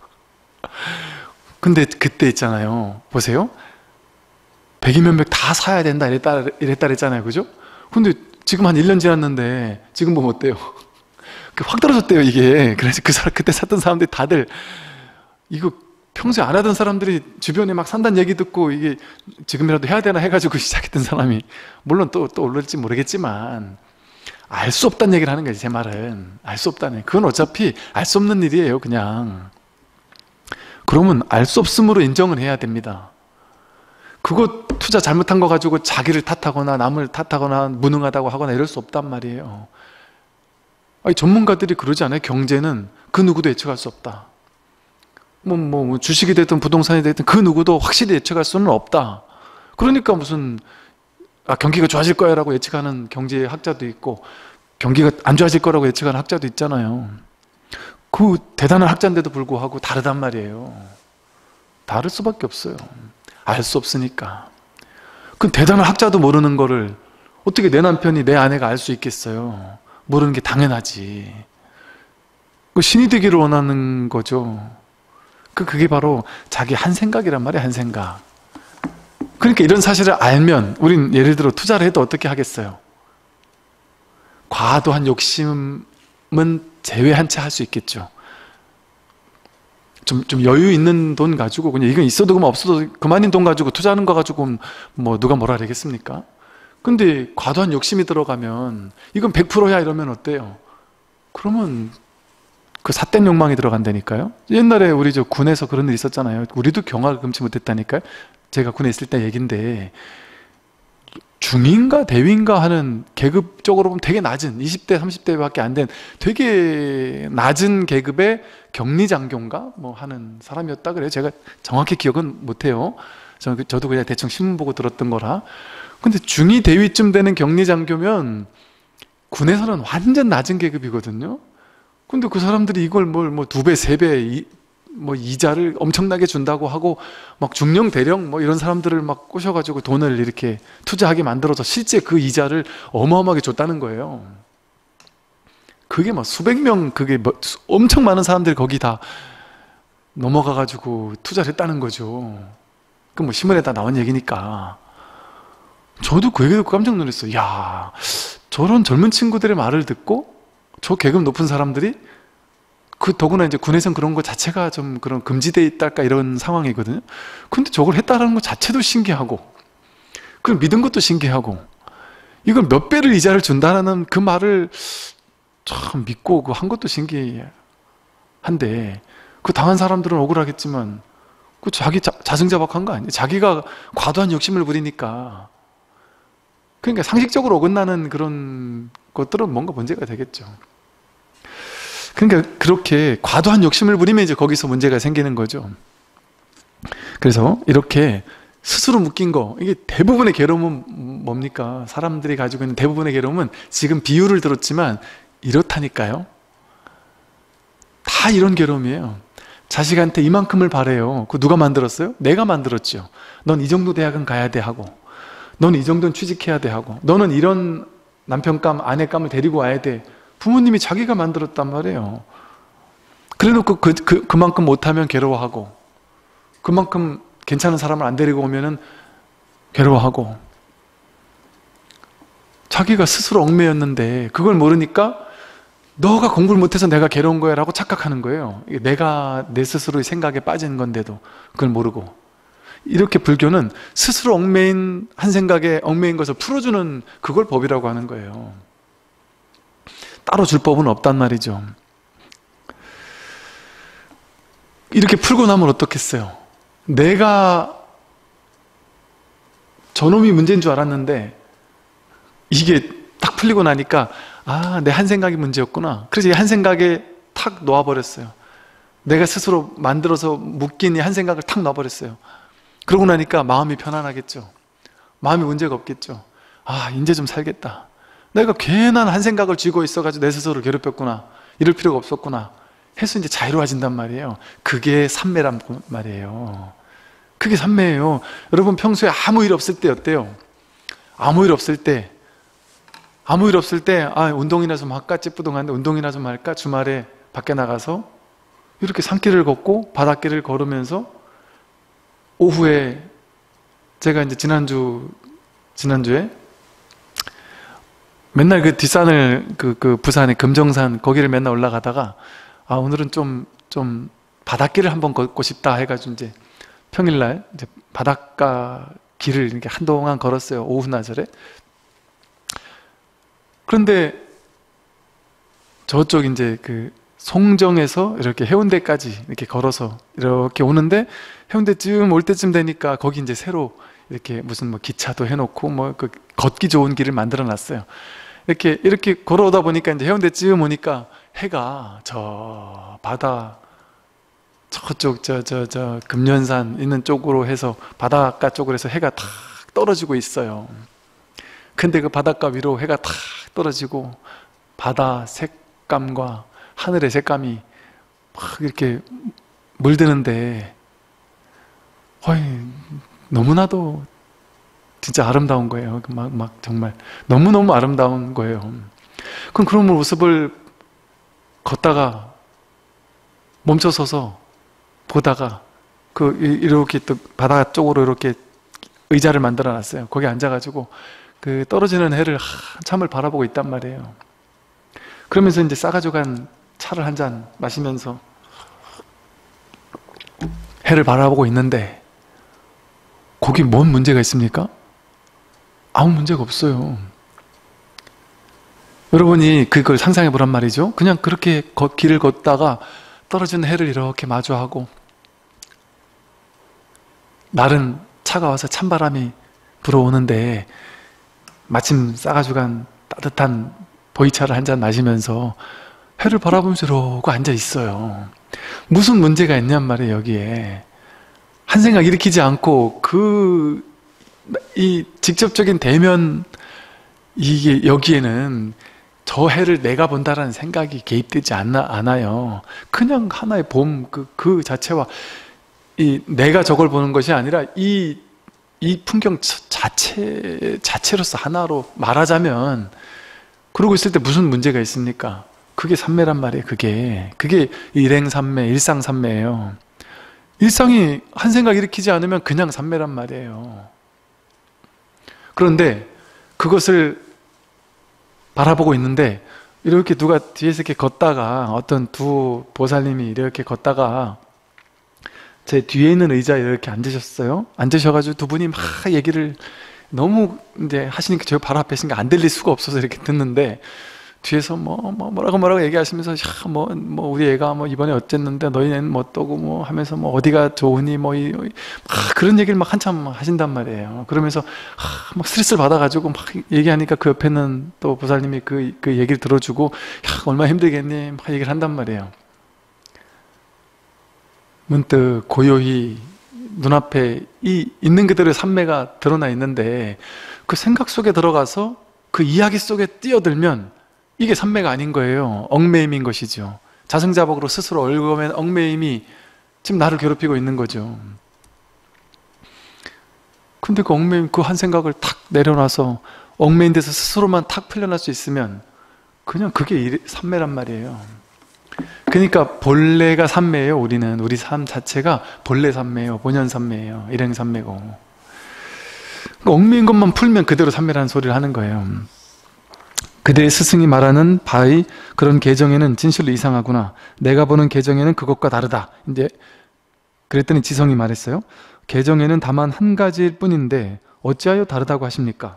근데 그때 있잖아요, 보세요, 백이면 백 다 사야 된다 이랬다 그랬잖아요. 그죠? 근데 지금 한 1년 지났는데 지금 보면 어때요? 확 떨어졌대요 이게. 그래서 그때 샀던 사람들이 다들 이거 평소에 안 하던 사람들이 주변에 막 산다는 얘기 듣고 이게 지금이라도 해야 되나 해가지고 시작했던 사람이 물론 또 오를지 모르겠지만 알 수 없다는 얘기를 하는 거지. 제 말은 알 수 없다는, 그건 어차피 알 수 없는 일이에요. 그냥 그러면 알 수 없음으로 인정을 해야 됩니다. 그거 투자 잘못한 거 가지고 자기를 탓하거나 남을 탓하거나 무능하다고 하거나 이럴 수 없단 말이에요. 전문가들이 그러지 않아요? 경제는 그 누구도 예측할 수 없다. 주식이 됐든 부동산이 됐든 그 누구도 확실히 예측할 수는 없다. 그러니까 무슨 경기가 좋아질 거야 라고 예측하는 경제학자도 있고, 경기가 안 좋아질 거라고 예측하는 학자도 있잖아요. 그 대단한 학자인데도 불구하고 다르단 말이에요. 다를 수밖에 없어요. 알 수 없으니까. 그 대단한 학자도 모르는 거를 어떻게 내 남편이, 내 아내가 알 수 있겠어요? 모르는 게 당연하지. 신이 되기를 원하는 거죠. 그게 바로 자기 한 생각이란 말이에요. 한 생각. 그러니까 이런 사실을 알면 우린 예를 들어 투자를 해도 어떻게 하겠어요? 과도한 욕심은 제외한 채 할 수 있겠죠. 좀 여유 있는 돈 가지고, 그냥 이건 있어도 그만 없어도 그만인 돈 가지고 투자하는 거 가지고 누가 뭐라 그러겠습니까? 근데 과도한 욕심이 들어가면 이건 100%야 이러면 어때요? 그러면 그 삿된 욕망이 들어간다니까요. 옛날에 우리 군에서 그런 일 있었잖아요. 우리도 경악을 금치 못했다니까요. 제가 군에 있을 때 얘긴데, 중인가 대위인가 하는 계급적으로 보면 되게 낮은 20대 30대밖에 안 된 되게 낮은 계급의 격리장교인가 하는 사람이었다 그래요. 제가 정확히 기억은 못해요. 저도 그냥 대충 신문 보고 들었던 거라. 근데 중2 대위쯤 되는 격리장교면 군에서는 완전 낮은 계급이거든요. 근데 그 사람들이 이걸 2배, 3배 이자를 엄청나게 준다고 하고 막 중령 대령 이런 사람들을 막 꼬셔가지고 돈을 이렇게 투자하게 만들어서 실제 그 이자를 어마어마하게 줬다는 거예요. 그게 수백 명, 그게 엄청 많은 사람들이 거기 다 넘어가가지고 투자를 했다는 거죠. 그 신문에 다 나온 얘기니까. 저도 그 얘기 듣고 깜짝 놀랐어요. 야, 저런 젊은 친구들의 말을 듣고 저 계급 높은 사람들이, 더구나 이제 군에선 그런 거 자체가 좀 그런 금지되어 있달까 이런 상황이거든요. 근데 저걸 했다라는 것 자체도 신기하고, 그걸 믿은 것도 신기하고, 이걸 몇 배를 이자를 준다는 그 말을 참 믿고 그 한 것도 신기한데, 그 당한 사람들은 억울하겠지만 그 자기 자승자박한 거 아니에요? 자기가 과도한 욕심을 부리니까. 그러니까 상식적으로 어긋나는 그런 것들은 뭔가 문제가 되겠죠. 그러니까 그렇게 과도한 욕심을 부리면 이제 거기서 문제가 생기는 거죠. 그래서 이렇게 스스로 묶인 거, 이게 대부분의 괴로움은 뭡니까? 사람들이 가지고 있는 대부분의 괴로움은 지금 비유를 들었지만 이렇다니까요. 다 이런 괴로움이에요. 자식한테 이만큼을 바래요. 그거 누가 만들었어요? 내가 만들었죠. 넌 이 정도 대학은 가야 돼 하고, 넌 이 정도는 취직해야 돼 하고, 너는 이런 남편감, 아내감을 데리고 와야 돼. 부모님이 자기가 만들었단 말이에요. 그래놓고 그만큼 못하면 괴로워하고, 그만큼 괜찮은 사람을 안 데리고 오면은 괴로워하고, 자기가 스스로 얽매였는데 그걸 모르니까 너가 공부를 못해서 내가 괴로운 거야 라고 착각하는 거예요. 내가 내 스스로의 생각에 빠진 건데도 그걸 모르고. 이렇게 불교는 스스로 얽매인 한 생각에 얽매인 것을 풀어주는 그걸 법이라고 하는 거예요. 따로 줄 법은 없단 말이죠. 이렇게 풀고 나면 어떻겠어요? 내가 저놈이 문제인 줄 알았는데 이게 딱 풀리고 나니까 아, 내 한 생각이 문제였구나. 그래서 이 한 생각에 탁 놓아버렸어요. 내가 스스로 만들어서 묶인 이 한 생각을 탁 놔버렸어요. 그러고 나니까 마음이 편안하겠죠. 마음이 문제가 없겠죠. 아, 이제 좀 살겠다. 내가 괜한 한 생각을 쥐고 있어가지고 내 스스로를 괴롭혔구나. 이럴 필요가 없었구나 해서 이제 자유로워진단 말이에요. 그게 삼매란 말이에요. 그게 삼매예요. 여러분 평소에 아무 일 없을 때 어때요? 아무 일 없을 때 아, 운동이나 좀 할까? 찌뿌둥한데 운동이나 좀 할까? 주말에 밖에 나가서 이렇게 산길을 걷고 바닷길을 걸으면서 오후에 제가 이제 지난주에 맨날 그 뒷산을 그 부산의 금정산 거기를 맨날 올라가다가 아, 오늘은 좀 바닷길을 한번 걷고 싶다 해가지고 이제 평일날 이제 바닷가 길을 이렇게 한동안 걸었어요. 오후 낮에. 그런데 저쪽 이제 그 송정에서 이렇게 해운대까지 이렇게 걸어서 이렇게 오는데 해운대쯤 올 때쯤 되니까 거기 이제 새로 이렇게 무슨 뭐 기차도 해놓고 뭐 그 걷기 좋은 길을 만들어 놨어요. 이렇게 걸어오다 보니까 이제 해운대쯤 오니까 해가 저 바다 저쪽 저 금련산 있는 쪽으로 해서 바닷가 쪽으로 해서 해가 탁 떨어지고 있어요. 근데 그 바닷가 위로 해가 탁 떨어지고 바다 색감과 하늘의 색감이 막 이렇게 물드는데 너무나도 진짜 아름다운 거예요. 막 정말 너무너무 아름다운 거예요. 그런 모습을 걷다가 멈춰서서 보다가 이렇게 또 바다 쪽으로 이렇게 의자를 만들어 놨어요. 거기 앉아가지고 그 떨어지는 해를 한참을 바라보고 있단 말이에요. 그러면서 이제 싸가지고 간 차를 한 잔 마시면서 해를 바라보고 있는데 거기 뭔 문제가 있습니까? 아무 문제가 없어요. 여러분이 그걸 상상해 보란 말이죠. 그냥 그렇게 길을 걷다가 떨어지는 해를 이렇게 마주하고 날은 차가워서 찬바람이 불어오는데 마침 싸가지고 간 따뜻한 보이차를 한 잔 마시면서 해를 바라보면서 이러고 앉아 있어요. 무슨 문제가 있냔 말이에요. 여기에 한 생각 일으키지 않고 이 직접적인 대면 이게 여기에는 저 해를 내가 본다라는 생각이 개입되지 않아요. 그냥 하나의 봄 그 자체와 내가 저걸 보는 것이 아니라 이 풍경 자체로서 하나로 말하자면 그러고 있을 때 무슨 문제가 있습니까? 그게 삼매란 말이에요. 그게 일행삼매, 일상삼매예요. 일상이 한 생각 일으키지 않으면 그냥 삼매란 말이에요. 그런데 그것을 바라보고 있는데 이렇게 누가 뒤에서 이렇게 걷다가 어떤 두 보살님이 이렇게 걷다가 제 뒤에 있는 의자에 이렇게 앉으셨어요. 앉으셔가지고 두 분이 막 얘기를 너무 이제 하시니까 저 바로 앞에 있으니까 안 들릴 수가 없어서 이렇게 듣는데, 뒤에서 뭐라고 얘기하시면서, 우리 애가 이번에 어쨌는데 너희는 뭐 어떠고 하면서 어디가 좋으니 그런 얘기를 막 한참 하신단 말이에요. 그러면서 막 스트레스를 받아가지고 막 얘기하니까 그 옆에는 또 보살님이 그 얘기를 들어주고, 얼마나 힘들겠니 막 얘기를 한단 말이에요. 문득 고요히 눈앞에 있는 그대로의 삼매가 드러나 있는데, 그 생각 속에 들어가서 그 이야기 속에 뛰어들면 이게 삼매가 아닌 거예요. 얽매임인 것이죠. 자승자복으로 스스로 얽어맨 얽매임이 지금 나를 괴롭히고 있는 거죠. 근데 그 얽매임, 그 한 생각을 탁 내려놔서 얽매인 데서 스스로만 탁 풀려날 수 있으면 그냥 그게 삼매란 말이에요. 그러니까 본래가 삼매예요. 우리 삶 자체가 본래 삼매예요. 본연 삼매예요. 일행 삼매고. 그러니까 얽매인 것만 풀면 그대로 삼매라는 소리를 하는 거예요. 그대의 스승이 말하는 바의 그런 계정에는 진실로 이상하구나. 내가 보는 계정에는 그것과 다르다. 이제 그랬더니 지성이 말했어요. 계정에는 다만 한 가지일 뿐인데 어찌하여 다르다고 하십니까?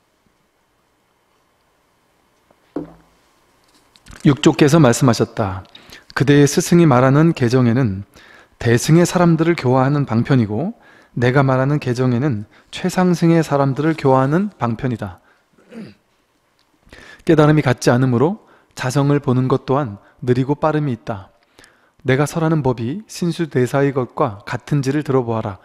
육조께서 말씀하셨다. 그대의 스승이 말하는 계정에는 대승의 사람들을 교화하는 방편이고, 내가 말하는 계정에는 최상승의 사람들을 교화하는 방편이다. 깨달음이 같지 않으므로 자성을 보는 것 또한 느리고 빠름이 있다. 내가 설하는 법이 신수대사의 것과 같은지를 들어보아라.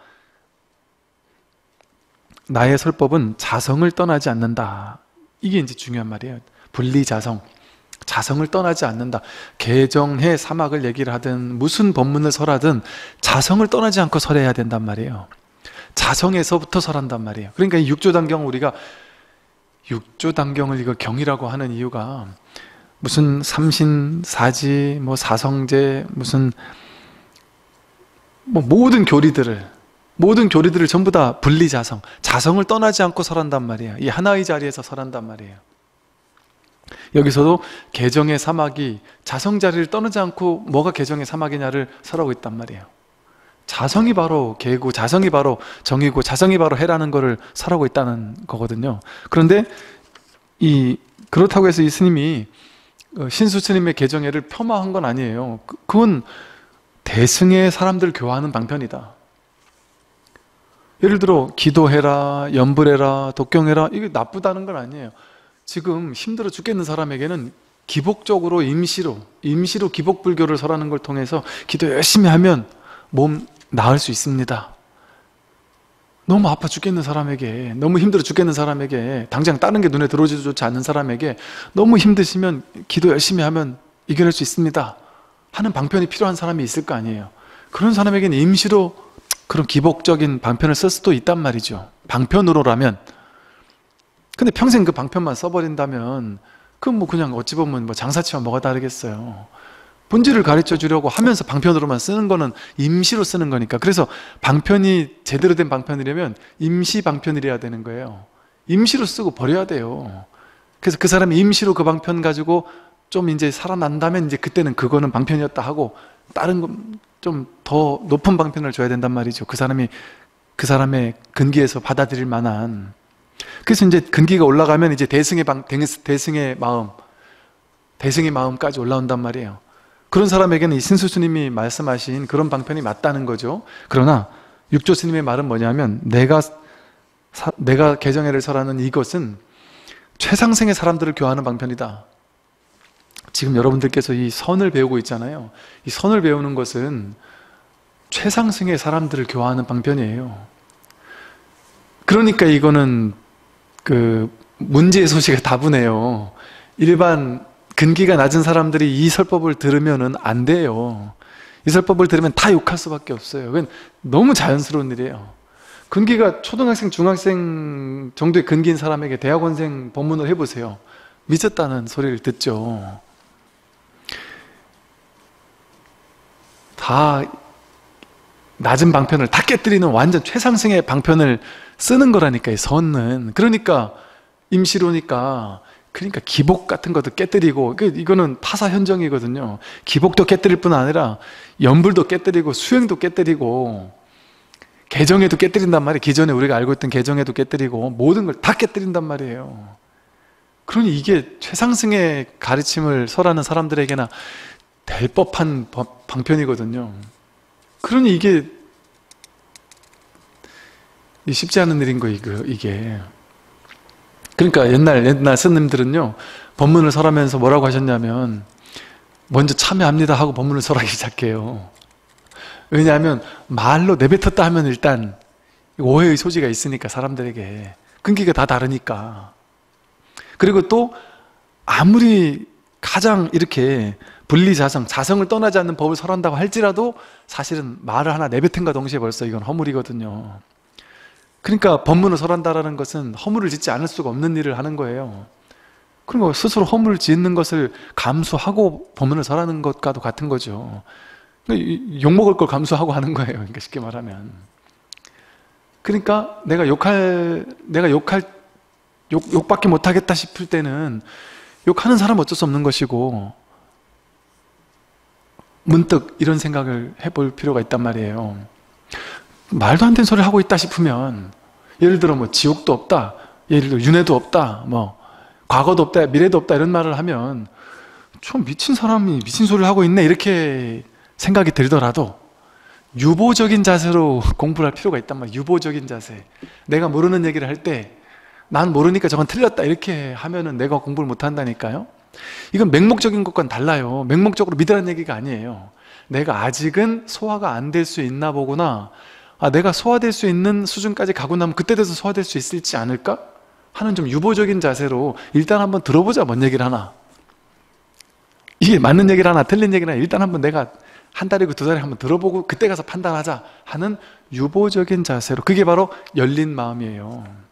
나의 설법은 자성을 떠나지 않는다. 이게 이제 중요한 말이에요. 분리자성. 자성을 떠나지 않는다. 개정해 사막을 얘기를 하든 무슨 법문을 설하든 자성을 떠나지 않고 설해야 된단 말이에요. 자성에서부터 설한단 말이에요. 그러니까 이 육조단경, 우리가 육조단경을 이거 경이라고 하는 이유가 무슨 삼신사지, 사성제, 무슨 모든 교리들을 전부 다 분리자성, 자성을 떠나지 않고 설한단 말이에요. 이 하나의 자리에서 설한단 말이에요. 여기서도 개정의 사막이 자성 자리를 떠나지 않고 뭐가 개정의 사막이냐를 설하고 있단 말이에요. 자성이 바로 개고, 자성이 바로 정이고, 자성이 바로 해라는 것을 설하고 있다는 거거든요. 그런데 그렇다고 해서 이 스님이 신수 스님의 개정회를 폄하한 건 아니에요. 그건 대승의 사람들 교화하는 방편이다. 예를 들어 기도해라, 연불해라, 독경해라, 이게 나쁘다는 건 아니에요. 지금 힘들어 죽겠는 사람에게는 기복적으로 임시로 기복불교를 설하는 걸 통해서 기도 열심히 하면 몸 나을 수 있습니다. 너무 아파 죽겠는 사람에게, 너무 힘들어 죽겠는 사람에게, 당장 다른 게 눈에 들어오지도 좋지 않는 사람에게 너무 힘드시면 기도 열심히 하면 이겨낼 수 있습니다 하는 방편이 필요한 사람이 있을 거 아니에요. 그런 사람에게는 임시로 그런 기복적인 방편을 쓸 수도 있단 말이죠. 방편으로라면. 근데 평생 그 방편만 써버린다면 그건 그냥 어찌 보면 장사치와 뭐가 다르겠어요. 본질을 가르쳐 주려고 하면서 방편으로만 쓰는 거는 임시로 쓰는 거니까. 그래서 방편이 제대로 된 방편이려면 임시 방편이래야 되는 거예요. 임시로 쓰고 버려야 돼요. 그래서 그 사람이 임시로 그 방편 가지고 좀 이제 살아난다면 이제 그때는 그거는 방편이었다 하고 다른 거 좀 더 높은 방편을 줘야 된단 말이죠. 그 사람의 근기에서 받아들일 만한. 그래서 이제 근기가 올라가면 이제 대승의 마음까지 올라온단 말이에요. 그런 사람에게는 이 신수 스님이 말씀하신 그런 방편이 맞다는 거죠. 그러나 육조 스님의 말은 뭐냐면 내가 개정회를 설하는 이것은 최상승의 사람들을 교화하는 방편이다. 지금 여러분들께서 이 선을 배우고 있잖아요. 이 선을 배우는 것은 최상승의 사람들을 교화하는 방편이에요. 그러니까 이거는 문제의 소식이 다분해요. 일반 근기가 낮은 사람들이 이 설법을 들으면은 안 돼요. 이 설법을 들으면 다 욕할 수밖에 없어요. 그건 너무 자연스러운 일이에요. 근기가 초등학생, 중학생 정도의 근기인 사람에게 대학원생 법문을 해보세요. 미쳤다는 소리를 듣죠. 다 낮은 방편을 다 깨뜨리는 완전 최상승의 방편을 쓰는 거라니까요. 선은. 그러니까 임시로니까, 그러니까 기복 같은 것도 깨뜨리고, 이거는 타사현정이거든요. 기복도 깨뜨릴 뿐 아니라 연불도 깨뜨리고 수행도 깨뜨리고 개정에도 깨뜨린단 말이에요. 기존에 우리가 알고 있던 개정에도 깨뜨리고 모든 걸 다 깨뜨린단 말이에요. 그러니 이게 최상승의 가르침을 설하는 사람들에게나 될 법한 방편이거든요. 그러니 이게 쉽지 않은 일인 거예요, 이게. 그러니까 옛날 스님들은요, 법문을 설하면서 뭐라고 하셨냐면, 먼저 참여합니다 하고 법문을 설하기 시작해요. 왜냐하면 말로 내뱉었다 하면 일단 오해의 소지가 있으니까, 사람들에게 끈기가 다 다르니까. 그리고 또 아무리 가장 이렇게 분리자성, 자성을 떠나지 않는 법을 설한다고 할지라도 사실은 말을 하나 내뱉은가 동시에 벌써 이건 허물이거든요. 그러니까 법문을 설한다라는 것은 허물을 짓지 않을 수가 없는 일을 하는 거예요. 그리고 스스로 허물을 짓는 것을 감수하고 법문을 설하는 것과도 같은 거죠. 욕먹을 걸 감수하고 하는 거예요. 그러니까 쉽게 말하면. 그러니까 내가 욕밖에 못하겠다 싶을 때는 욕하는 사람은 어쩔 수 없는 것이고, 문득 이런 생각을 해볼 필요가 있단 말이에요. 말도 안 되는 소리를 하고 있다 싶으면, 예를 들어 뭐 지옥도 없다, 예를 들어 윤회도 없다, 뭐 과거도 없다, 미래도 없다 이런 말을 하면 좀 미친 사람이 미친 소리를 하고 있네 이렇게 생각이 들더라도 유보적인 자세로 공부를 할 필요가 있단 말이에요. 유보적인 자세. 내가 모르는 얘기를 할 때 난 모르니까 저건 틀렸다 이렇게 하면은 내가 공부를 못 한다니까요. 이건 맹목적인 것과는 달라요. 맹목적으로 믿으라는 얘기가 아니에요. 내가 아직은 소화가 안 될 수 있나 보구나, 내가 소화될 수 있는 수준까지 가고 나면 그때 돼서 소화될 수 있을지 않을까 하는 좀 유보적인 자세로 일단 한번 들어보자. 뭔 얘기를 하나, 이게 맞는 얘기를 하나 틀린 얘기를 하나, 일단 한번 내가 한 달이고 두 달에 한번 들어보고 그때 가서 판단하자 하는 유보적인 자세로, 그게 바로 열린 마음이에요.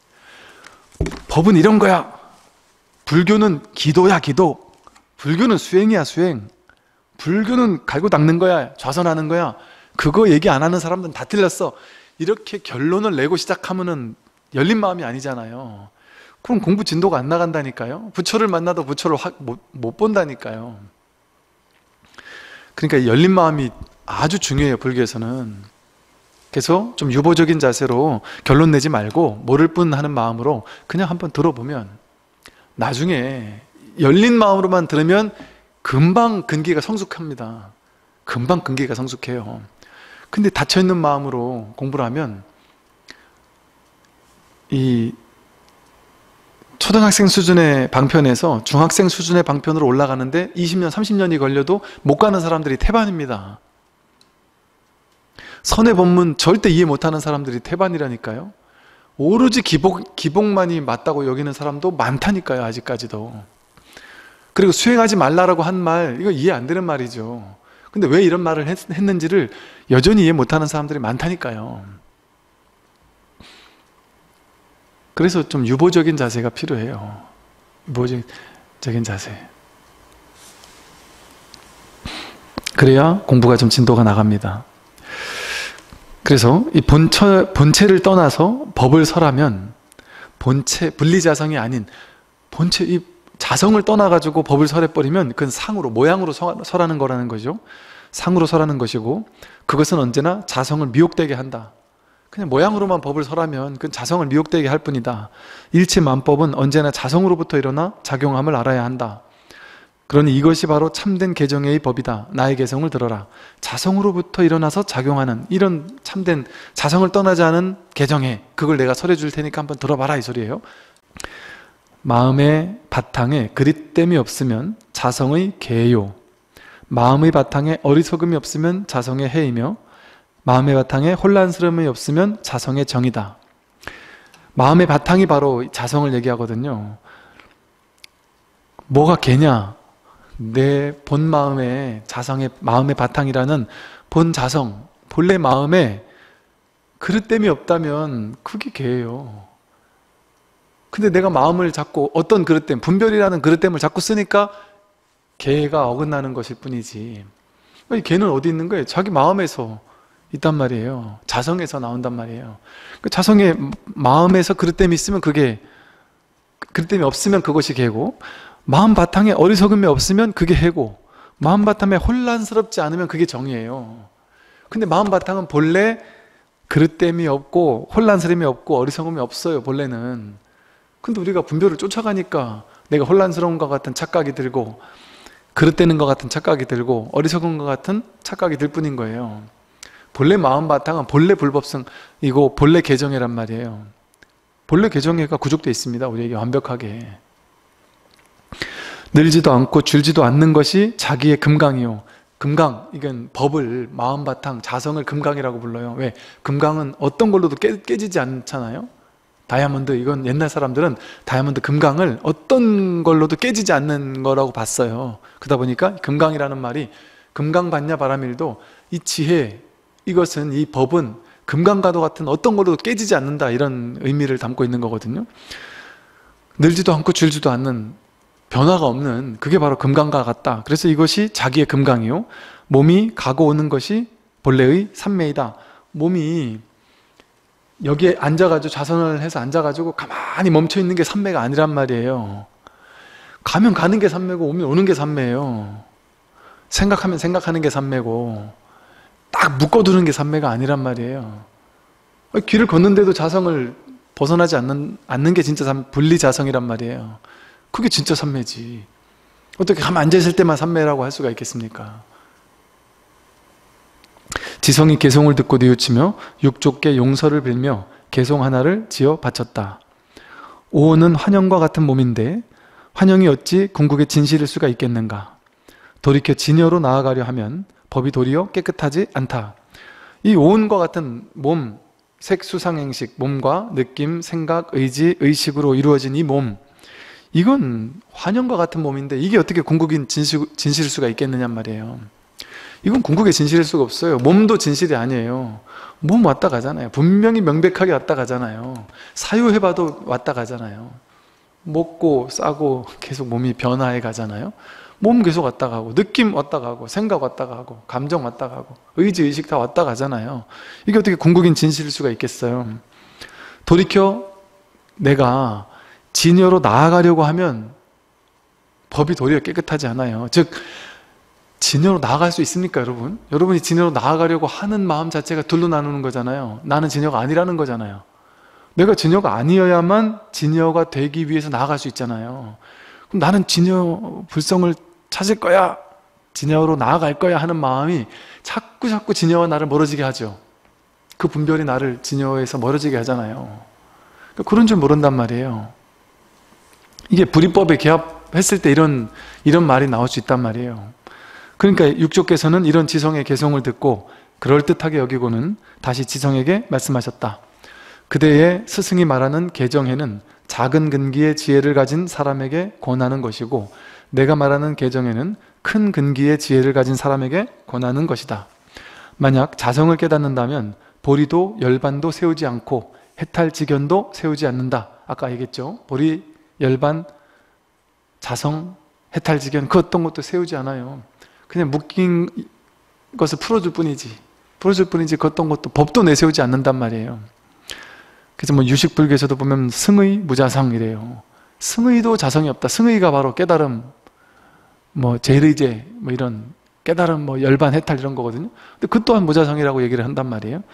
법은 이런 거야. 불교는 기도야, 기도. 불교는 수행이야, 수행. 불교는 갈고 닦는 거야, 좌선하는 거야. 그거 얘기 안 하는 사람들은 다 틀렸어. 이렇게 결론을 내고 시작하면은 열린 마음이 아니잖아요. 그럼 공부 진도가 안 나간다니까요. 부처를 만나도 부처를 못 본다니까요. 그러니까 열린 마음이 아주 중요해요, 불교에서는. 그래서 좀 유보적인 자세로 결론 내지 말고 모를 뿐 하는 마음으로 그냥 한번 들어보면 나중에 열린 마음으로만 들으면 금방 근기가 성숙합니다. 금방 근기가 성숙해요. 근데 닫혀있는 마음으로 공부를 하면 이 초등학생 수준의 방편에서 중학생 수준의 방편으로 올라가는데 20년, 30년이 걸려도 못 가는 사람들이 태반입니다. 선의 법문 절대 이해 못하는 사람들이 태반이라니까요. 오로지 기복만이 맞다고 여기는 사람도 많다니까요, 아직까지도. 그리고 수행하지 말라라고 한 말, 이거 이해 안 되는 말이죠. 근데 왜 이런 말을 했는지를 여전히 이해 못하는 사람들이 많다니까요. 그래서 좀 유보적인 자세가 필요해요. 유보적인 자세. 그래야 공부가 좀 진도가 나갑니다. 그래서 이 본체를 떠나서 법을 설하면, 본체, 분리자성이 아닌 본체, 이 자성을 떠나가지고 법을 설해버리면 그건 상으로, 모양으로 설하는 거라는 거죠. 상으로 설하는 것이고, 그것은 언제나 자성을 미혹되게 한다. 그냥 모양으로만 법을 설하면 그건 자성을 미혹되게 할 뿐이다. 일체만법은 언제나 자성으로부터 일어나 작용함을 알아야 한다. 그러니 이것이 바로 참된 개정의 법이다. 나의 개성을 들어라. 자성으로부터 일어나서 작용하는 이런 참된 자성을 떠나지 않은 개정의, 그걸 내가 설해 줄 테니까 한번 들어봐라 이 소리예요. 마음의 바탕에 그릿됨이 없으면 자성의 개요, 마음의 바탕에 어리석음이 없으면 자성의 해이며, 마음의 바탕에 혼란스러움이 없으면 자성의 정이다. 마음의 바탕이 바로 자성을 얘기하거든요. 뭐가 개냐? 내 본 마음의 자성의, 마음의 바탕이라는 본 자성, 본래 마음에 그릇됨이 없다면 그게 개예요. 근데 내가 마음을 자꾸 어떤 그릇됨, 분별이라는 그릇됨을 자꾸 쓰니까 개가 어긋나는 것일 뿐이지. 이 개는 어디 있는 거예요? 자기 마음에서 있단 말이에요. 자성에서 나온단 말이에요. 그 자성의 마음에서 그릇됨이 있으면 그게, 그릇됨이 없으면 그것이 개고, 마음 바탕에 어리석음이 없으면 그게 해고, 마음 바탕에 혼란스럽지 않으면 그게 정이에요. 근데 마음 바탕은 본래 그릇됨이 없고 혼란스러움이 없고 어리석음이 없어요, 본래는. 근데 우리가 분별을 쫓아가니까 내가 혼란스러운 것 같은 착각이 들고 그릇되는 것 같은 착각이 들고 어리석은 것 같은 착각이 들 뿐인 거예요. 본래 마음 바탕은 본래 불법성이고 본래 개정애란 말이에요. 본래 개정애가 구족되어 있습니다, 우리에게 완벽하게. 늘지도 않고 줄지도 않는 것이 자기의 금강이요. 금강, 이건 법을, 마음 바탕, 자성을 금강이라고 불러요. 왜? 금강은 어떤 걸로도 깨지지 않잖아요. 다이아몬드, 이건 옛날 사람들은 다이아몬드 금강을 어떤 걸로도 깨지지 않는 거라고 봤어요. 그러다 보니까 금강이라는 말이 금강 받냐 바라밀도 이 지혜, 이것은, 이 법은 금강과도 같은 어떤 걸로도 깨지지 않는다, 이런 의미를 담고 있는 거거든요. 늘지도 않고 줄지도 않는, 변화가 없는, 그게 바로 금강과 같다. 그래서 이것이 자기의 금강이요, 몸이 가고 오는 것이 본래의 삼매이다. 몸이 여기에 앉아가지고, 좌선을 해서 앉아가지고 가만히 멈춰있는 게 삼매가 아니란 말이에요. 가면 가는 게 삼매고 오면 오는 게 삼매예요. 생각하면 생각하는 게 삼매고 딱 묶어두는 게 삼매가 아니란 말이에요. 길을 걷는데도 자성을 벗어나지 않는 게 진짜 분리자성이란 말이에요. 그게 진짜 삼매지. 어떻게 가만 앉아있을 때만 삼매라고 할 수가 있겠습니까? 지성이 개송을 듣고 뉘우치며 육족께 용서를 빌며 개송 하나를 지어 바쳤다. 오온은 환영과 같은 몸인데 환영이 어찌 궁극의 진실일 수가 있겠는가? 돌이켜 진여로 나아가려 하면 법이 도리어 깨끗하지 않다. 이 오온과 같은 몸, 색수상행식, 몸과 느낌, 생각, 의지, 의식으로 이루어진 이 몸, 이건 환영과 같은 몸인데 이게 어떻게 궁극인 진실일 수가 있겠느냐 말이에요. 이건 궁극의 진실일 수가 없어요. 몸도 진실이 아니에요. 몸 왔다 가잖아요. 분명히 명백하게 왔다 가잖아요. 사유해봐도 왔다 가잖아요. 먹고 싸고 계속 몸이 변화해 가잖아요. 몸 계속 왔다 가고, 느낌 왔다 가고, 생각 왔다 가고, 감정 왔다 가고, 의지, 의식 다 왔다 가잖아요. 이게 어떻게 궁극인 진실일 수가 있겠어요. 돌이켜 내가 진여로 나아가려고 하면 법이 도리어 깨끗하지 않아요. 즉 진여로 나아갈 수 있습니까, 여러분? 여러분이 진여로 나아가려고 하는 마음 자체가 둘로 나누는 거잖아요. 나는 진여가 아니라는 거잖아요. 내가 진여가 아니어야만 진여가 되기 위해서 나아갈 수 있잖아요. 그럼 나는 진여 불성을 찾을 거야, 진여로 나아갈 거야 하는 마음이 자꾸 진여와 나를 멀어지게 하죠. 그 분별이 나를 진여에서 멀어지게 하잖아요. 그런 줄 모른단 말이에요. 이게 불이법에 개합했을 때 이런 말이 나올 수 있단 말이에요. 그러니까 육조께서는 이런 지성의 개송을 듣고 그럴듯하게 여기고는 다시 지성에게 말씀하셨다. 그대의 스승이 말하는 개정에는 작은 근기의 지혜를 가진 사람에게 권하는 것이고 내가 말하는 개정에는 큰 근기의 지혜를 가진 사람에게 권하는 것이다. 만약 자성을 깨닫는다면 보리도 열반도 세우지 않고 해탈지견도 세우지 않는다. 아까 얘기했죠. 보리, 열반, 자성, 해탈지견 그 어떤 것도 세우지 않아요. 그냥 묶인 것을 풀어줄 뿐이지 그 어떤 것도 법도 내세우지 않는단 말이에요. 그래서 뭐 유식불교에서도 보면 승의, 무자성이래요. 승의도 자성이 없다. 승의가 바로 깨달음, 뭐 제일의제, 뭐 이런 깨달음, 뭐 열반, 해탈 이런 거거든요. 근데 그 또한 무자성이라고 얘기를 한단 말이에요.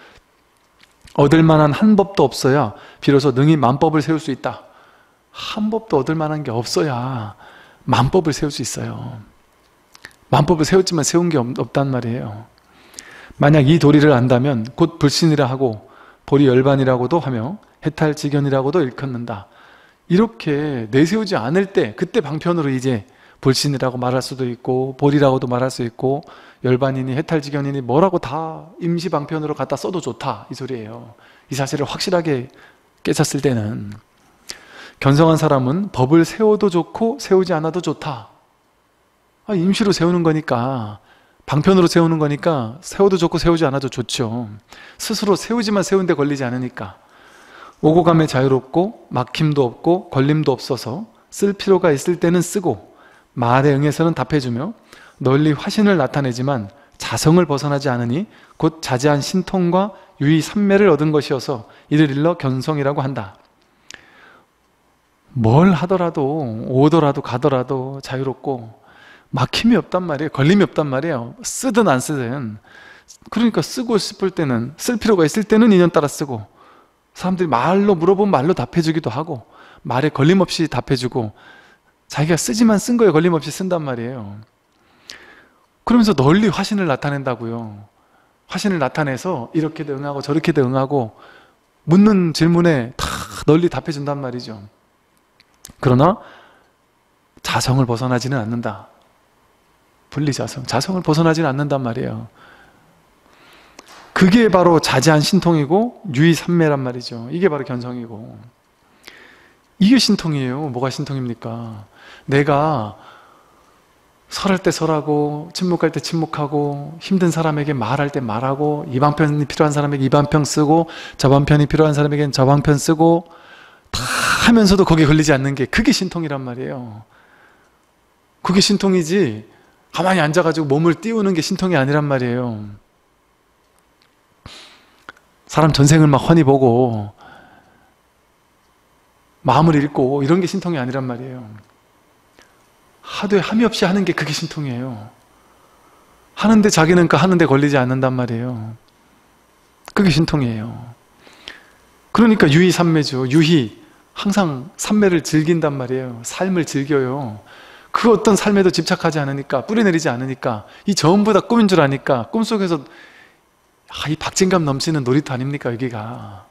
얻을 만한 한 법도 없어야 비로소 능히 만법을 세울 수 있다. 한 법도 얻을 만한 게 없어야 만법을 세울 수 있어요. 만법을 세웠지만 세운 게 없단 말이에요. 만약 이 도리를 안다면 곧 불신이라 하고 보리 열반이라고도 하며 해탈지견이라고도 일컫는다. 이렇게 내세우지 않을 때 그때 방편으로 이제 불신이라고 말할 수도 있고 보리라고도 말할 수 있고 열반이니 해탈지견이니 뭐라고 다 임시 방편으로 갖다 써도 좋다, 이 소리예요. 이 사실을 확실하게 깨쳤을 때는 견성한 사람은 법을 세워도 좋고 세우지 않아도 좋다. 임시로 세우는 거니까, 방편으로 세우는 거니까 세워도 좋고 세우지 않아도 좋죠. 스스로 세우지만 세운데 걸리지 않으니까. 오고 감에 자유롭고 막힘도 없고 걸림도 없어서 쓸 필요가 있을 때는 쓰고 말에 응해서는 답해주며 널리 화신을 나타내지만 자성을 벗어나지 않으니 곧 자제한 신통과 유의 삼매를 얻은 것이어서 이를 일러 견성이라고 한다. 뭘 하더라도 오더라도 가더라도 자유롭고 막힘이 없단 말이에요. 걸림이 없단 말이에요. 쓰든 안 쓰든 그러니까 쓰고 싶을 때는, 쓸 필요가 있을 때는 인연 따라 쓰고, 사람들이 말로 물어보면 말로 답해주기도 하고, 말에 걸림없이 답해주고, 자기가 쓰지만 쓴 거에 걸림없이 쓴단 말이에요. 그러면서 널리 화신을 나타낸다고요. 화신을 나타내서 이렇게도 응하고 저렇게도 응하고, 묻는 질문에 다 널리 답해준단 말이죠. 그러나 자성을 벗어나지는 않는다. 분리자성, 자성을 벗어나지는 않는단 말이에요. 그게 바로 자제한 신통이고 유의삼매란 말이죠. 이게 바로 견성이고, 이게 신통이에요. 뭐가 신통입니까? 내가 설할 때 설하고, 침묵할 때 침묵하고, 힘든 사람에게 말할 때 말하고, 이 방편이 필요한 사람에게 이 방편 쓰고, 저 방편이 필요한 사람에게는 저 방편 쓰고, 다 하면서도 거기에 걸리지 않는 게, 그게 신통이란 말이에요. 그게 신통이지, 가만히 앉아가지고 몸을 띄우는 게 신통이 아니란 말이에요. 사람 전생을 막 훤히 보고 마음을 읽고 이런 게 신통이 아니란 말이에요. 하도에 함이 없이 하는 게 그게 신통이에요. 하는데 자기는 그 하는데 걸리지 않는단 말이에요. 그게 신통이에요. 그러니까 유의삼매죠. 유희, 항상 삼매를 즐긴단 말이에요. 삶을 즐겨요. 그 어떤 삶에도 집착하지 않으니까, 뿌리내리지 않으니까, 이 전부 다 꿈인 줄 아니까, 꿈속에서 이 박진감 넘치는 놀이터 아닙니까, 여기가.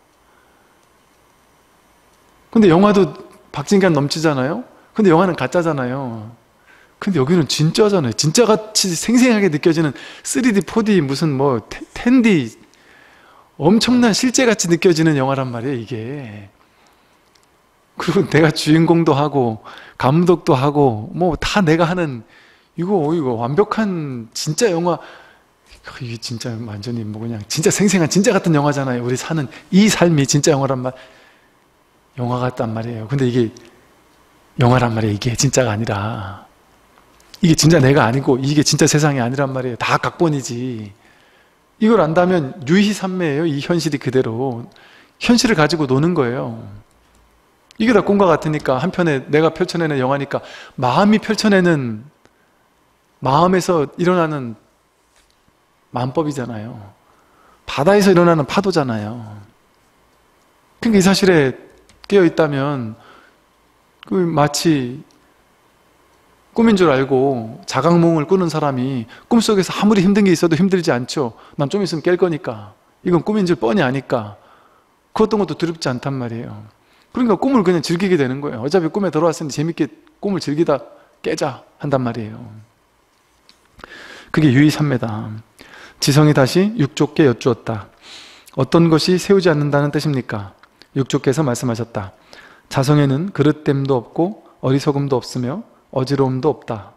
근데 영화도 박진감 넘치잖아요. 근데 영화는 가짜잖아요. 근데 여기는 진짜잖아요. 진짜같이 생생하게 느껴지는 3D, 4D, 무슨 뭐 10D, 엄청난 실제같이 느껴지는 영화란 말이에요, 이게. 그리고 내가 주인공도 하고 감독도 하고 뭐 다 내가 하는, 이거 완벽한 진짜 영화. 이게 진짜 완전히 뭐 그냥 진짜 생생한 진짜 같은 영화잖아요. 우리 사는 이 삶이 진짜 영화란 말, 영화 같단 말이에요. 근데 이게 영화란 말이에요. 이게 진짜가 아니라, 이게 진짜 내가 아니고 이게 진짜 세상이 아니란 말이에요. 다 각본이지. 이걸 안다면 유희삼매예요. 이 현실이 그대로 현실을 가지고 노는 거예요. 이게 다 꿈과 같으니까, 한편에 내가 펼쳐내는 영화니까, 마음이 펼쳐내는, 마음에서 일어나는 마음법이잖아요. 바다에서 일어나는 파도잖아요. 그러니까 이 사실에 깨어있다면 그 마치 꿈인 줄 알고 자각몽을 꾸는 사람이 꿈속에서 아무리 힘든 게 있어도 힘들지 않죠. 난 좀 있으면 깰 거니까, 이건 꿈인 줄 뻔히 아니까 그 어떤 것도 두렵지 않단 말이에요. 그러니까 꿈을 그냥 즐기게 되는 거예요. 어차피 꿈에 들어왔으니 재밌게 꿈을 즐기다 깨자 한단 말이에요. 그게 유의삼매다. 지성이 다시 육조께 여쭈었다. 어떤 것이 세우지 않는다는 뜻입니까? 육조께서 말씀하셨다. 자성에는 그릇됨도 없고 어리석음도 없으며 어지러움도 없다.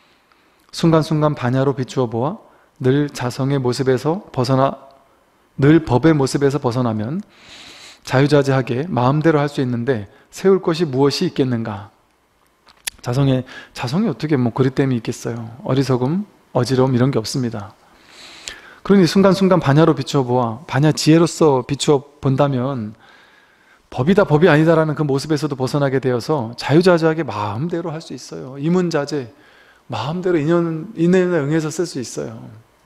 순간순간 반야로 비추어 보아 늘 자성의 모습에서 벗어나, 늘 법의 모습에서 벗어나면 자유자재하게 마음대로 할 수 있는데 세울 것이 무엇이 있겠는가? 자성이 어떻게 뭐 그릇됨이 있겠어요? 어리석음, 어지러움 이런 게 없습니다. 그러니 순간순간 반야로 비추어 보아, 반야 지혜로서 비추어 본다면 법이다 법이 아니다라는 그 모습에서도 벗어나게 되어서 자유자재하게 마음대로 할 수 있어요. 이문자재, 마음대로 인연에 응해서 쓸 수 있어요.